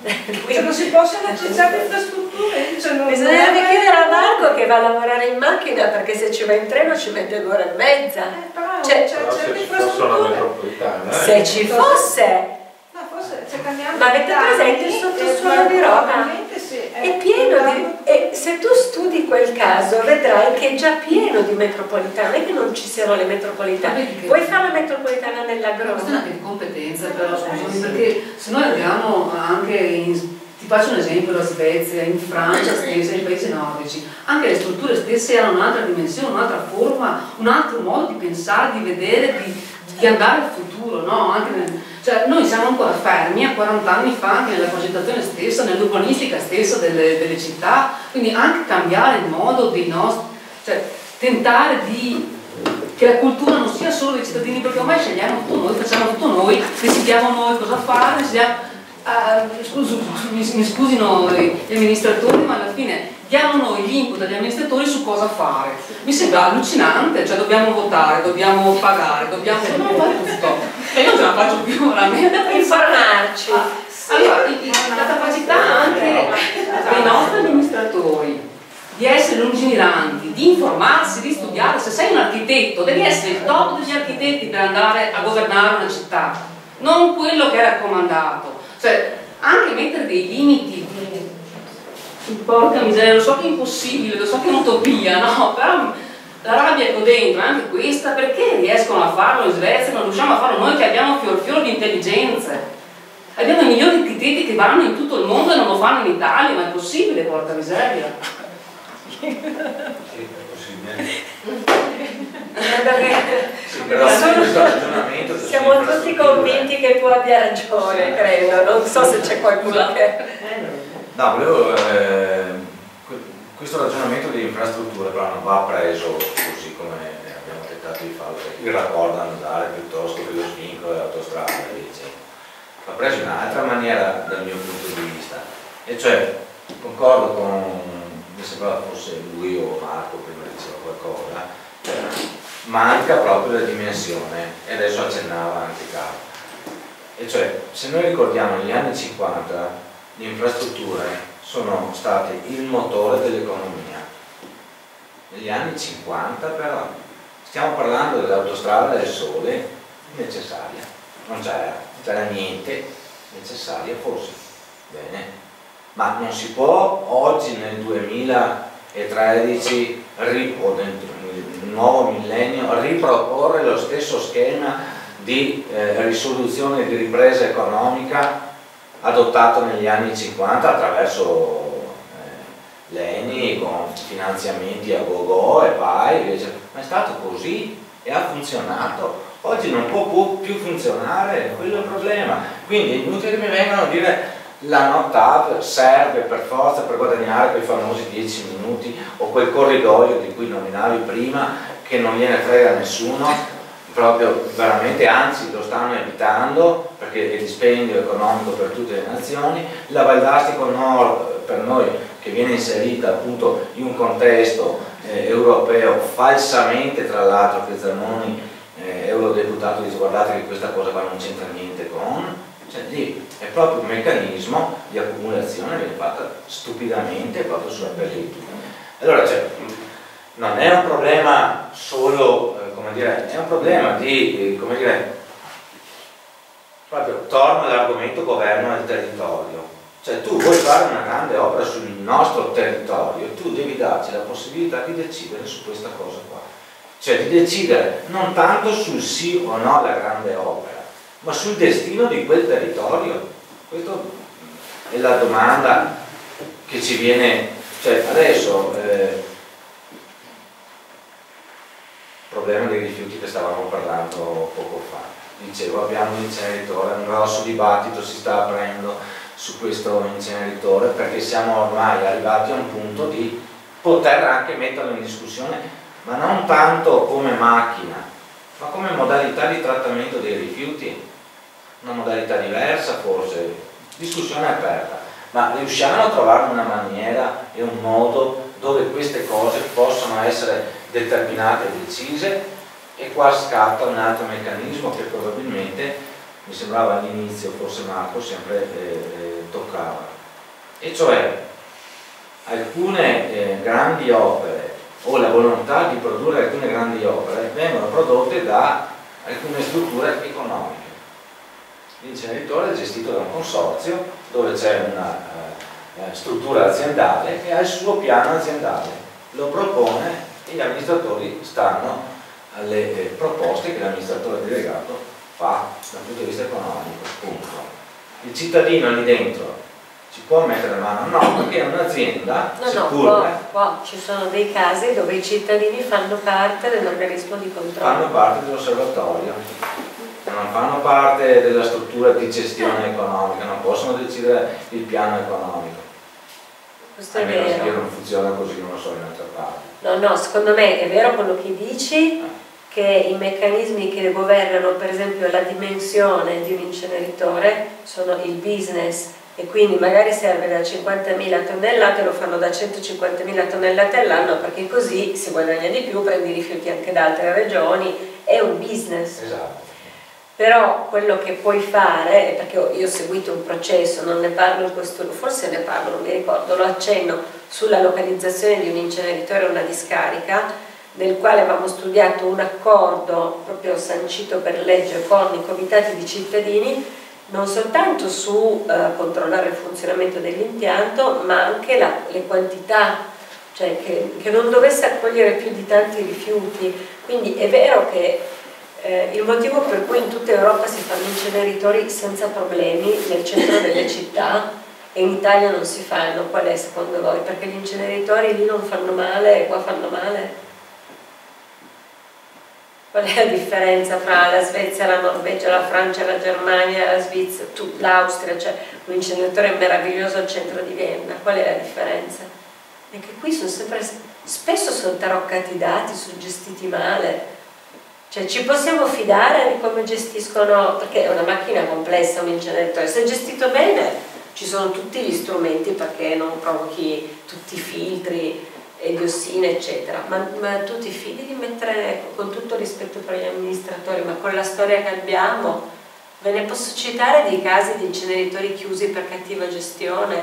Se non si possono accessare infrastrutture, bisognerebbe chiedere a Marco che va a lavorare in macchina, perché se ci va in treno ci mette 1 ora e mezza. Però Cioè, Però se ci fosse una metropolitana. se ci fosse. no, forse c'è cambiato. Ma avete presente il sottosuolo di Roma? È pieno di... E se tu studi quel caso vedrai che è già pieno di metropolitane, che non ci siano le metropolitane. Vuoi fare la metropolitana nella È una questione Grona? anche di competenza, però scusami, perché se noi andiamo anche ti faccio un esempio, la Svezia, in Francia stessa, nei paesi nordici, anche le strutture stesse hanno un'altra dimensione, un'altra forma, un altro modo di pensare, di vedere, di andare al futuro, no? Cioè, noi siamo ancora fermi a 40 anni fa anche nella progettazione stessa, nell'urbanistica stessa delle città, quindi anche cambiare il modo dei nostri, cioè tentare che la cultura non sia solo dei cittadini, perché ormai scegliamo tutto noi, facciamo tutto noi, decidiamo noi cosa fare, mi scusino gli amministratori, ma alla fine diamo noi gli input agli amministratori su cosa fare. Mi sembra allucinante, cioè dobbiamo votare, dobbiamo pagare, dobbiamo fare tutto. E io non ce la faccio più veramente. Informarci. Allora, la capacità anche dei nostri amministratori di essere lungimiranti, di informarsi, di studiare. Se sei un architetto, devi essere il top degli architetti per andare a governare una città, non quello che è raccomandato. Cioè, anche mettere dei limiti, porca miseria, lo so che è impossibile, lo so che è un'utopia, no? Però la rabbia che ho dentro è anche questa, perché riescono a farlo in Svezia, non riusciamo a farlo noi che abbiamo fior di intelligenze. Abbiamo i migliori architetti che vanno in tutto il mondo e non lo fanno in Italia, ma è possibile, porca miseria. Sì, è possibile. Siamo tutti convinti che tu abbia ragione, credo, non so se c'è qualcuno che... No, volevo... questo ragionamento di infrastrutture però non va preso così come abbiamo tentato di farlo, il raccordo anulare piuttosto che lo svincolo dell'autostrada, va preso in un'altra maniera dal mio punto di vista, e cioè concordo con, mi sembrava fosse lui o Marco prima diceva qualcosa, manca proprio la dimensione, e adesso accennava anche Carlo, e cioè se noi ricordiamo negli anni 50 le infrastrutture sono state il motore dell'economia. Negli anni 50 però stiamo parlando dell'autostrada del sole necessaria, non c'era niente, necessaria forse, bene, ma non si può oggi nel 2013 o nel nuovo millennio riproporre lo stesso schema di risoluzione di ripresa economica adottato negli anni 50 attraverso l'ENI con finanziamenti a go-go e vai, ma è stato così e ha funzionato. Oggi non può più funzionare, quello è il problema. Quindi è inutile che mi vengano a dire la NOTAV serve per forza per guadagnare quei famosi 10 minuti o quel corridoio di cui nominavi prima che non gliene frega nessuno, proprio veramente, anzi lo stanno evitando perché è dispendio economico per tutte le nazioni. La Val d'Astico Nord per noi che viene inserita appunto in un contesto europeo falsamente, tra l'altro, che Zanoni eurodeputato dice guardate che questa cosa qua non c'entra niente con, cioè lì è proprio un meccanismo di accumulazione, viene fatta stupidamente proprio sulla pelle di tutti. Allora cioè, non è un problema solo, come dire, è un problema di, come dire, proprio torno all'argomento governo del territorio. Cioè tu vuoi fare una grande opera sul nostro territorio, tu devi darci la possibilità di decidere su questa cosa qua. Cioè di decidere non tanto sul sì o no alla grande opera, ma sul destino di quel territorio. Questa è la domanda che ci viene, cioè adesso problema dei rifiuti che stavamo parlando poco fa. Dicevo, abbiamo un inceneritore, un grosso dibattito si sta aprendo su questo inceneritore perché siamo ormai arrivati a un punto di poter anche metterlo in discussione, ma non tanto come macchina, ma come modalità di trattamento dei rifiuti, una modalità diversa forse, discussione aperta, ma riusciamo a trovare una maniera e un modo dove queste cose possono essere determinate e decise, e qua scatta un altro meccanismo che probabilmente mi sembrava all'inizio, forse Marco sempre toccava, e cioè alcune grandi opere o la volontà di produrre alcune grandi opere vengono prodotte da alcune strutture economiche. L'inceneritore è gestito da un consorzio dove c'è una struttura aziendale che ha il suo piano aziendale, lo propone e gli amministratori stanno alle proposte che l'amministratore delegato fa dal punto di vista economico. Punto. Il cittadino lì dentro ci può mettere mano? No, perché è un'azienda sicura. Qua ci sono dei casi dove i cittadini fanno parte dell'organismo di controllo. Fanno parte dell'osservatorio, non fanno parte della struttura di gestione economica, non possono decidere il piano economico. Questo è vero. Se non funziona così, non lo so in altre parti. No, secondo me è vero quello che dici, che i meccanismi che governano per esempio la dimensione di un inceneritore sono il business, e quindi magari serve da 50.000 tonnellate, lo fanno da 150.000 tonnellate all'anno, perché così si guadagna di più, prendi rifiuti anche da altre regioni, è un business. Esatto. Però quello che puoi fare, perché io ho seguito un processo, non ne parlo in questo, forse ne parlo, non mi ricordo, lo accenno, sulla localizzazione di un inceneritore o una discarica, nel quale avevamo studiato un accordo proprio sancito per legge con i comitati di cittadini, non soltanto su controllare il funzionamento dell'impianto, ma anche le quantità, cioè che non dovesse accogliere più di tanti rifiuti. Quindi è vero che il motivo per cui in tutta Europa si fanno inceneritori senza problemi nel centro delle città e in Italia non si fanno, qual è secondo voi? Perché gli inceneritori lì non fanno male e qua fanno male? Qual è la differenza fra la Svezia, la Norvegia, la Francia, la Germania, la Svizzera, l'Austria? Cioè un inceneritore meraviglioso al centro di Vienna, qual è la differenza? E che qui sono sempre, spesso sono taroccati i dati, sono gestiti male. Cioè ci possiamo fidare di come gestiscono, perché è una macchina complessa un inceneritore, se è gestito bene ci sono tutti gli strumenti perché non provochi tutti i filtri e diossine eccetera, ma tu ti fidi di mettere, con tutto rispetto per gli amministratori, ma con la storia che abbiamo, ve ne posso citare dei casi di inceneritori chiusi per cattiva gestione?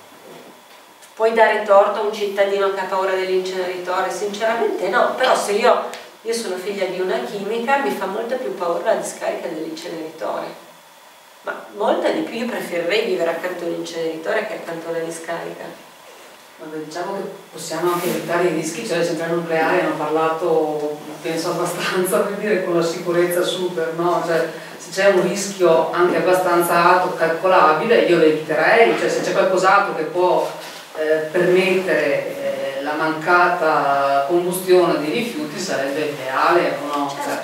Puoi dare torto a un cittadino che ha paura dell'inceneritore? Sinceramente no, però se io sono figlia di una chimica, mi fa molta più paura la discarica dell'inceneritore, ma molta di più. Io preferirei vivere accanto a un inceneritore che accanto a una discarica. Vabbè, diciamo che possiamo anche evitare i rischi, cioè le centrali nucleari hanno parlato, penso abbastanza, per dire, con la sicurezza super, no? Cioè, se c'è un rischio anche abbastanza alto, calcolabile, io lo eviterei, cioè se c'è qualcos'altro che può permettere la mancata combustione dei rifiuti sarebbe ideale o no? Certo.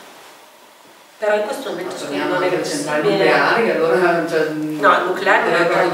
Però in questo momento non è che le centrali nucleari, che allora cioè, no, il nucleare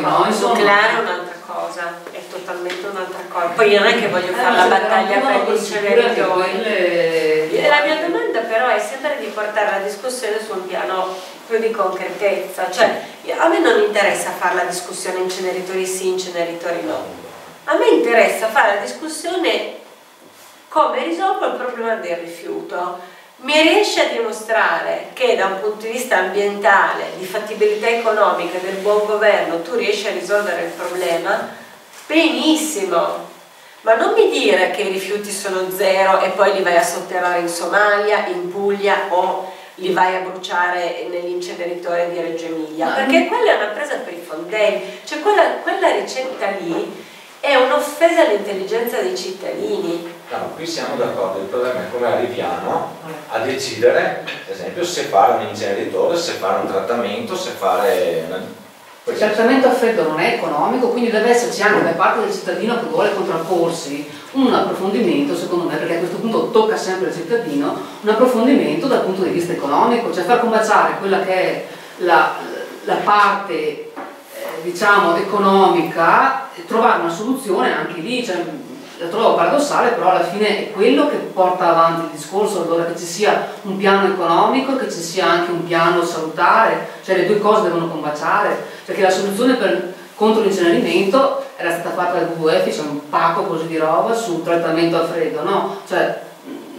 è un'altra cosa, è totalmente un'altra cosa. Poi io non è che voglio fare la battaglia per gli inceneritori. La mia domanda però è sempre di portare la discussione su un piano più di concretezza, cioè a me non interessa fare la discussione inceneritori sì, inceneritori no. A me interessa fare la discussione come risolvo il problema del rifiuto. Mi riesce a dimostrare che da un punto di vista ambientale, di fattibilità economica, del buon governo, tu riesci a risolvere il problema? Benissimo! Ma non mi dire che i rifiuti sono zero e poi li vai a sotterrare in Somalia, in Puglia o li vai a bruciare nell'inceneritore di Reggio Emilia, perché quella è una presa per i fondelli, cioè quella ricetta lì è un'offesa all'intelligenza dei cittadini. No, qui siamo d'accordo, il problema è come arriviamo a decidere, ad esempio, se fare un inceneritore, se fare un trattamento, se fare il trattamento a freddo non è economico, quindi deve esserci anche da parte del cittadino che vuole contrapporsi un approfondimento, secondo me, perché a questo punto tocca sempre al cittadino, un approfondimento dal punto di vista economico, cioè far combaciare quella che è la parte diciamo economica, trovare una soluzione anche lì, cioè, la trovo paradossale, però alla fine è quello che porta avanti il discorso, allora che ci sia un piano economico, che ci sia anche un piano salutare, cioè le due cose devono combaciare, perché la soluzione contro l'incenerimento era stata fatta dal WWF, c'è un pacco così di roba sul trattamento a freddo, no? Cioè,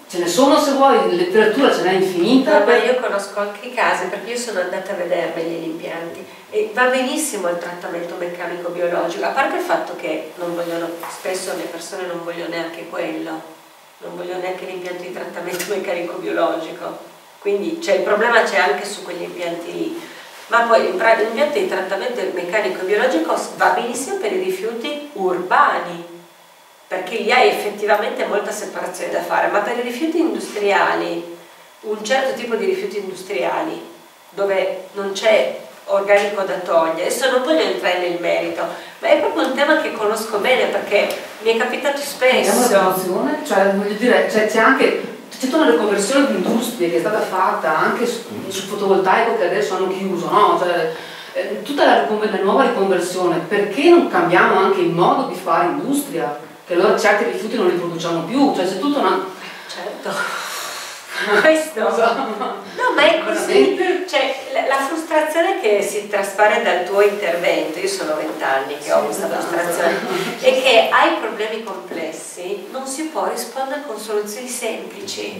ce ne sono, se vuoi, letteratura ce n'è infinita. Ma io conosco anche i casi, perché io sono andata a vedermeli gli impianti e va benissimo il trattamento meccanico biologico, a parte il fatto che non vogliono, spesso le persone non vogliono neanche quello, non vogliono neanche l'impianto di trattamento meccanico biologico, quindi il problema c'è anche su quegli impianti lì. Ma poi l'impianto di trattamento meccanico biologico va benissimo per i rifiuti urbani, perché lì hai effettivamente molta separazione da fare, ma per i rifiuti industriali, un certo tipo di rifiuti industriali, dove non c'è organico da togliere, adesso non voglio entrare nel merito, ma è proprio un tema che conosco bene perché mi è capitato spesso. Cioè, voglio dire, c'è tutta una riconversione di industrie che è stata fatta anche sul fotovoltaico che adesso hanno chiuso, no? Cioè, tutta la nuova riconversione, perché non cambiamo anche il modo di fare industria? Che allora certi rifiuti non li produciamo più, cioè c'è tutta una... Certo, questo... No, ma è così, cioè la frustrazione che si traspare dal tuo intervento, io sono 20 anni che ho questa frustrazione, è che ai problemi complessi non si può rispondere con soluzioni semplici.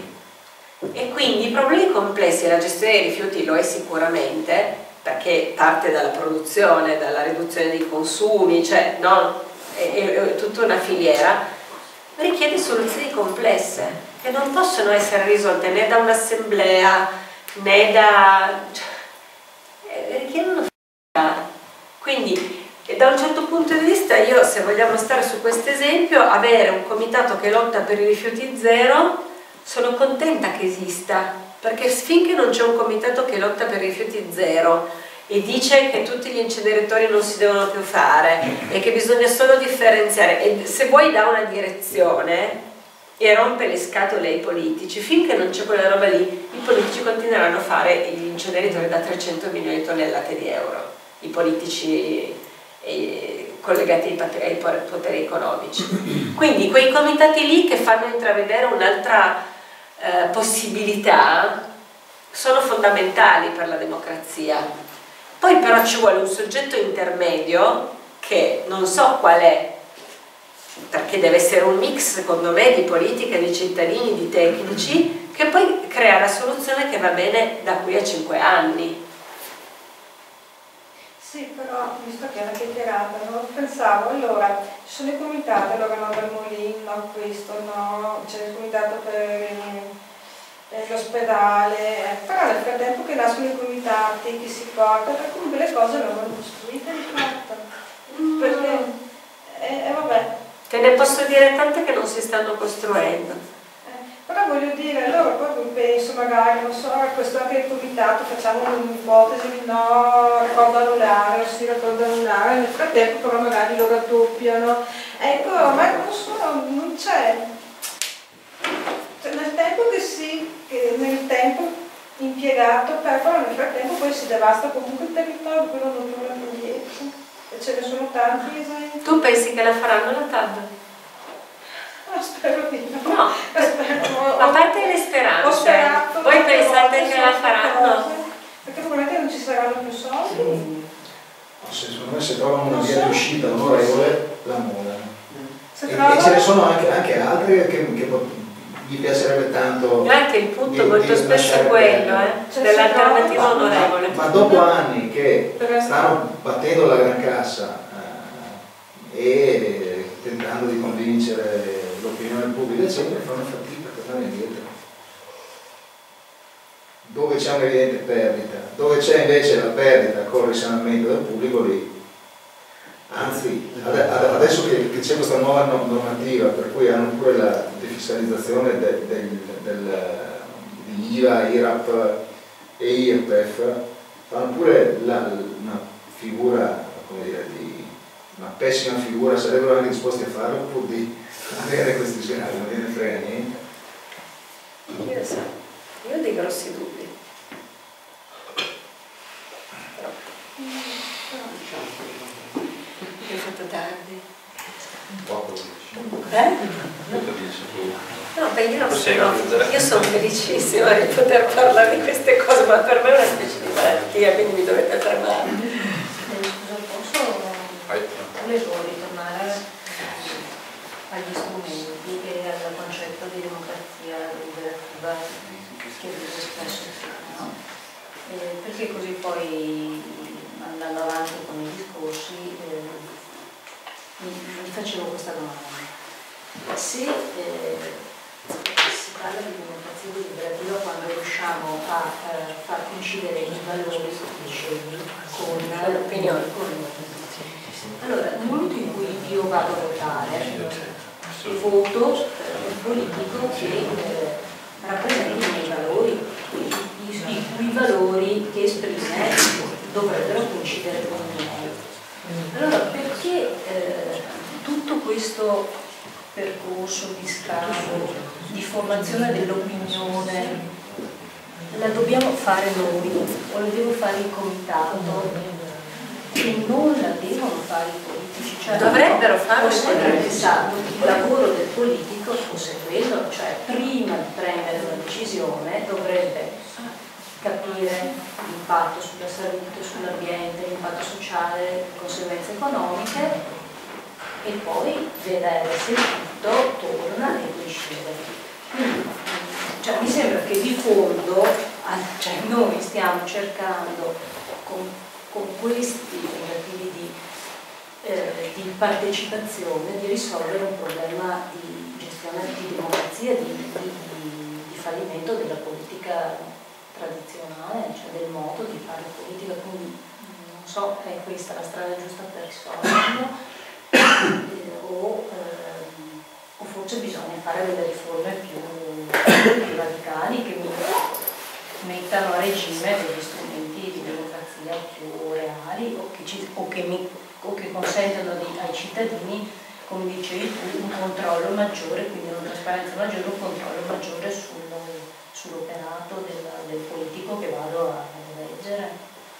E quindi i problemi complessi e la gestione dei rifiuti lo è sicuramente, perché parte dalla produzione, dalla riduzione dei consumi, cioè no? È tutta una filiera, richiede soluzioni complesse che non possono essere risolte né da un'assemblea né da... richiedono filiera. Quindi da un certo punto di vista io, se vogliamo stare su questo esempio, avere un comitato che lotta per i rifiuti zero, sono contenta che esista, perché finché non c'è un comitato che lotta per i rifiuti zero e dice che tutti gli inceneritori non si devono più fare e che bisogna solo differenziare, e se vuoi dà una direzione e rompe le scatole ai politici, finché non c'è quella roba lì, i politici continueranno a fare gli inceneritori da 300 milioni di tonnellate di euro, i politici collegati ai poteri economici. Quindi quei comitati lì che fanno intravedere un'altra possibilità sono fondamentali per la democrazia. Poi però ci vuole un soggetto intermedio che non so qual è, perché deve essere un mix secondo me di politica, di cittadini, di tecnici, che poi crea la soluzione che va bene da qui a 5 anni. Sì, però visto che era chiacchierata, no? Pensavo, allora, ci sono i comitati, allora no, per Molino, no, questo, no, c'è il comitato per l'ospedale, però nel frattempo che nascono i comitati, che si portano, comunque le cose vengono costruite di fatto. Perché, vabbè. Te ne posso dire tante che non si stanno costruendo. Però voglio dire, allora poi penso magari, non so, questo anche il comitato, facciamo un'ipotesi, no, raccordo anulare, si raccordo anulare, nel frattempo però magari lo raddoppiano. Ecco, ma non so, non c'è. Cioè, nel tempo nel tempo impiegato, però nel frattempo poi si devasta comunque il territorio, quello non torna più dietro. E ce ne sono tanti esempi. Tu pensi che la faranno la TAB? Spero di no. No, a parte le speranze, voi pensate che la faranno? Perché probabilmente non ci saranno più soldi. Secondo me se trovano una via di uscita onorevole la molano. E ce ne sono anche altre che gli piacerebbe tanto. Anche il punto molto spesso è quello, dell'alternativa onorevole. Ma dopo anni che stanno battendo la gran cassa e tentando di convincere l'opinione pubblica, eccetera, fanno fatica per tornare indietro. Dove c'è un'evidente perdita, dove c'è invece la perdita con il risanamento del pubblico lì. Anzi, adesso che c'è questa nuova normativa per cui hanno pure la defiscalizzazione di IVA, IRAP e IRPEF, fanno pure una figura, come dire, una pessima figura, sarebbero anche disposti a farlo pur di avere questi scenari, non gliene frega niente. Io so, io ho dei grossi dubbi. Ho fatto tardi. Poco. No, beh, io sono felicissima di poter parlare di queste cose, ma per me è una specie di malattia, quindi mi dovete fermare. Volevo ritornare agli strumenti e al concetto di democrazia che dico spesso prima, no? Perché così poi andando avanti con i discorsi mi facevo questa domanda: se si parla di democrazia deliberativa quando riusciamo a far coincidere i valori, dicevi, con l'opinione, allora nel momento in cui io vado a votare voto un politico che rappresenta i miei valori, i cui valori che esprime dovrebbero coincidere con i miei. Allora perché tutto questo percorso di scambio, di formazione dell'opinione la dobbiamo fare noi o la devo fare il comitato e non la devono fare i politici? Cioè, dovrebbero farlo. Ho sempre pensato che il lavoro del politico fosse quello, cioè prima di prendere una decisione dovrebbe capire l'impatto sulla salute, sull'ambiente, l'impatto sociale, le conseguenze economiche e poi vedere se tutto torna e coincide. Quindi cioè, mi sembra che di fondo cioè, noi stiamo cercando con questi tentativi di partecipazione di risolvere un problema di gestione di democrazia, di fallimento della politica tradizionale, cioè del modo di fare politica. Quindi non so, è questa la strada giusta per risolverlo o forse bisogna fare delle riforme più radicali che mettano a regime degli strumenti di democrazia più reali o che consentono ai cittadini, come dicevi tu, un controllo maggiore, quindi una trasparenza maggiore, un controllo maggiore sull'operato del politico che vado a eleggere.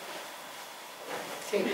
Sì,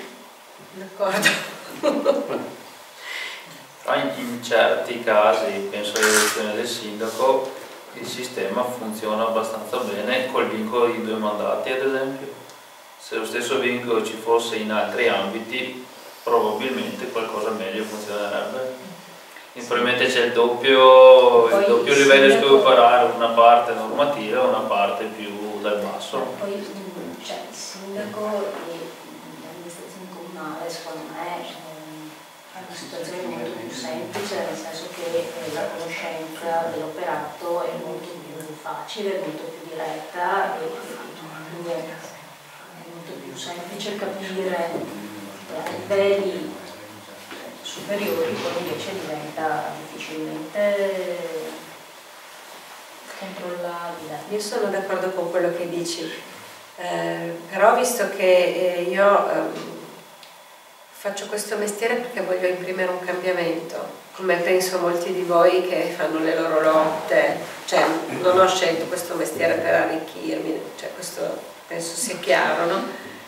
d'accordo. In certi casi, penso all'elezione del sindaco, il sistema funziona abbastanza bene col vincolo di 2 mandati, ad esempio. Se lo stesso vincolo ci fosse in altri ambiti, probabilmente qualcosa meglio funzionerebbe. Probabilmente c'è il doppio livello di scoperare, una parte normativa e una parte più dal basso. Poi cioè, il sindaco e l'amministrazione comunale, secondo me, è una situazione molto più semplice, nel senso che la conoscenza dell'operato è molto più facile, molto più diretta e quindi è molto più semplice capire a livelli superiori, poi invece diventa difficilmente controllabile. Io sono d'accordo con quello che dici, però visto che io faccio questo mestiere perché voglio imprimere un cambiamento, come penso molti di voi che fanno le loro lotte, cioè non ho scelto questo mestiere per arricchirmi, cioè questo penso sia chiaro, no?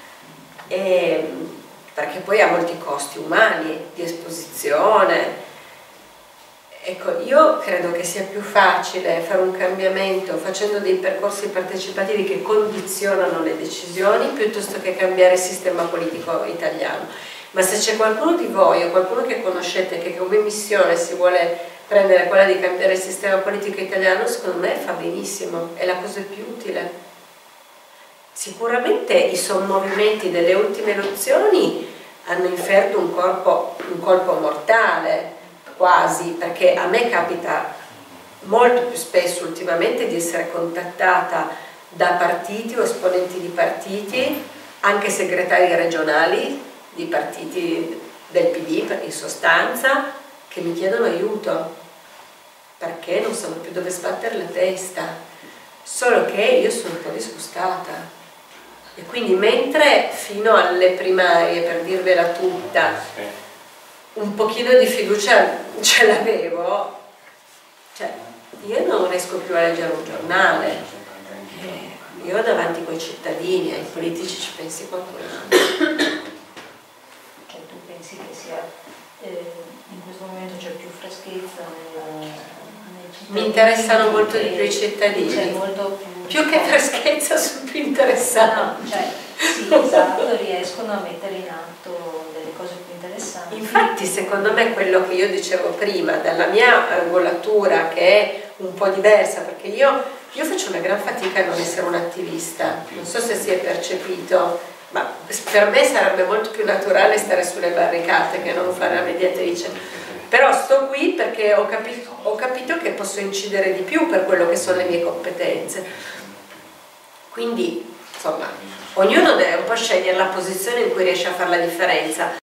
Perché poi ha molti costi umani, di esposizione. Ecco, io credo che sia più facile fare un cambiamento facendo dei percorsi partecipativi che condizionano le decisioni piuttosto che cambiare il sistema politico italiano. Ma se c'è qualcuno di voi o qualcuno che conoscete che come missione si vuole prendere quella di cambiare il sistema politico italiano, secondo me fa benissimo, è la cosa più utile. Sicuramente i sommovimenti delle ultime elezioni hanno inferto un colpo mortale, quasi, perché a me capita molto più spesso ultimamente di essere contattata da partiti o esponenti di partiti, anche segretari regionali di partiti del PD in sostanza, che mi chiedono aiuto perché non sanno più dove sbattere la testa, solo che io sono un po' disgustata e quindi mentre fino alle primarie, per dirvela tutta, un pochino di fiducia ce l'avevo, cioè io non riesco più a leggere un giornale, io davanti coi cittadini, ai politici ci pensi qualcun altro. Pensi che sia in questo momento c'è più freschezza nei cittadini? Mi interessano molto di più i cittadini, c'è molto più che freschezza sono più interessati. No, cioè, sì, esatto, riescono a mettere in atto delle cose più interessanti. Infatti secondo me quello che io dicevo prima, dalla mia angolatura che è un po' diversa, perché io io faccio una gran fatica a non essere un attivista, non so se si è percepito, ma per me sarebbe molto più naturale stare sulle barricate che non fare la mediatrice, però sto qui perché ho capito che posso incidere di più per quello che sono le mie competenze, quindi insomma ognuno deve un po' scegliere la posizione in cui riesce a fare la differenza.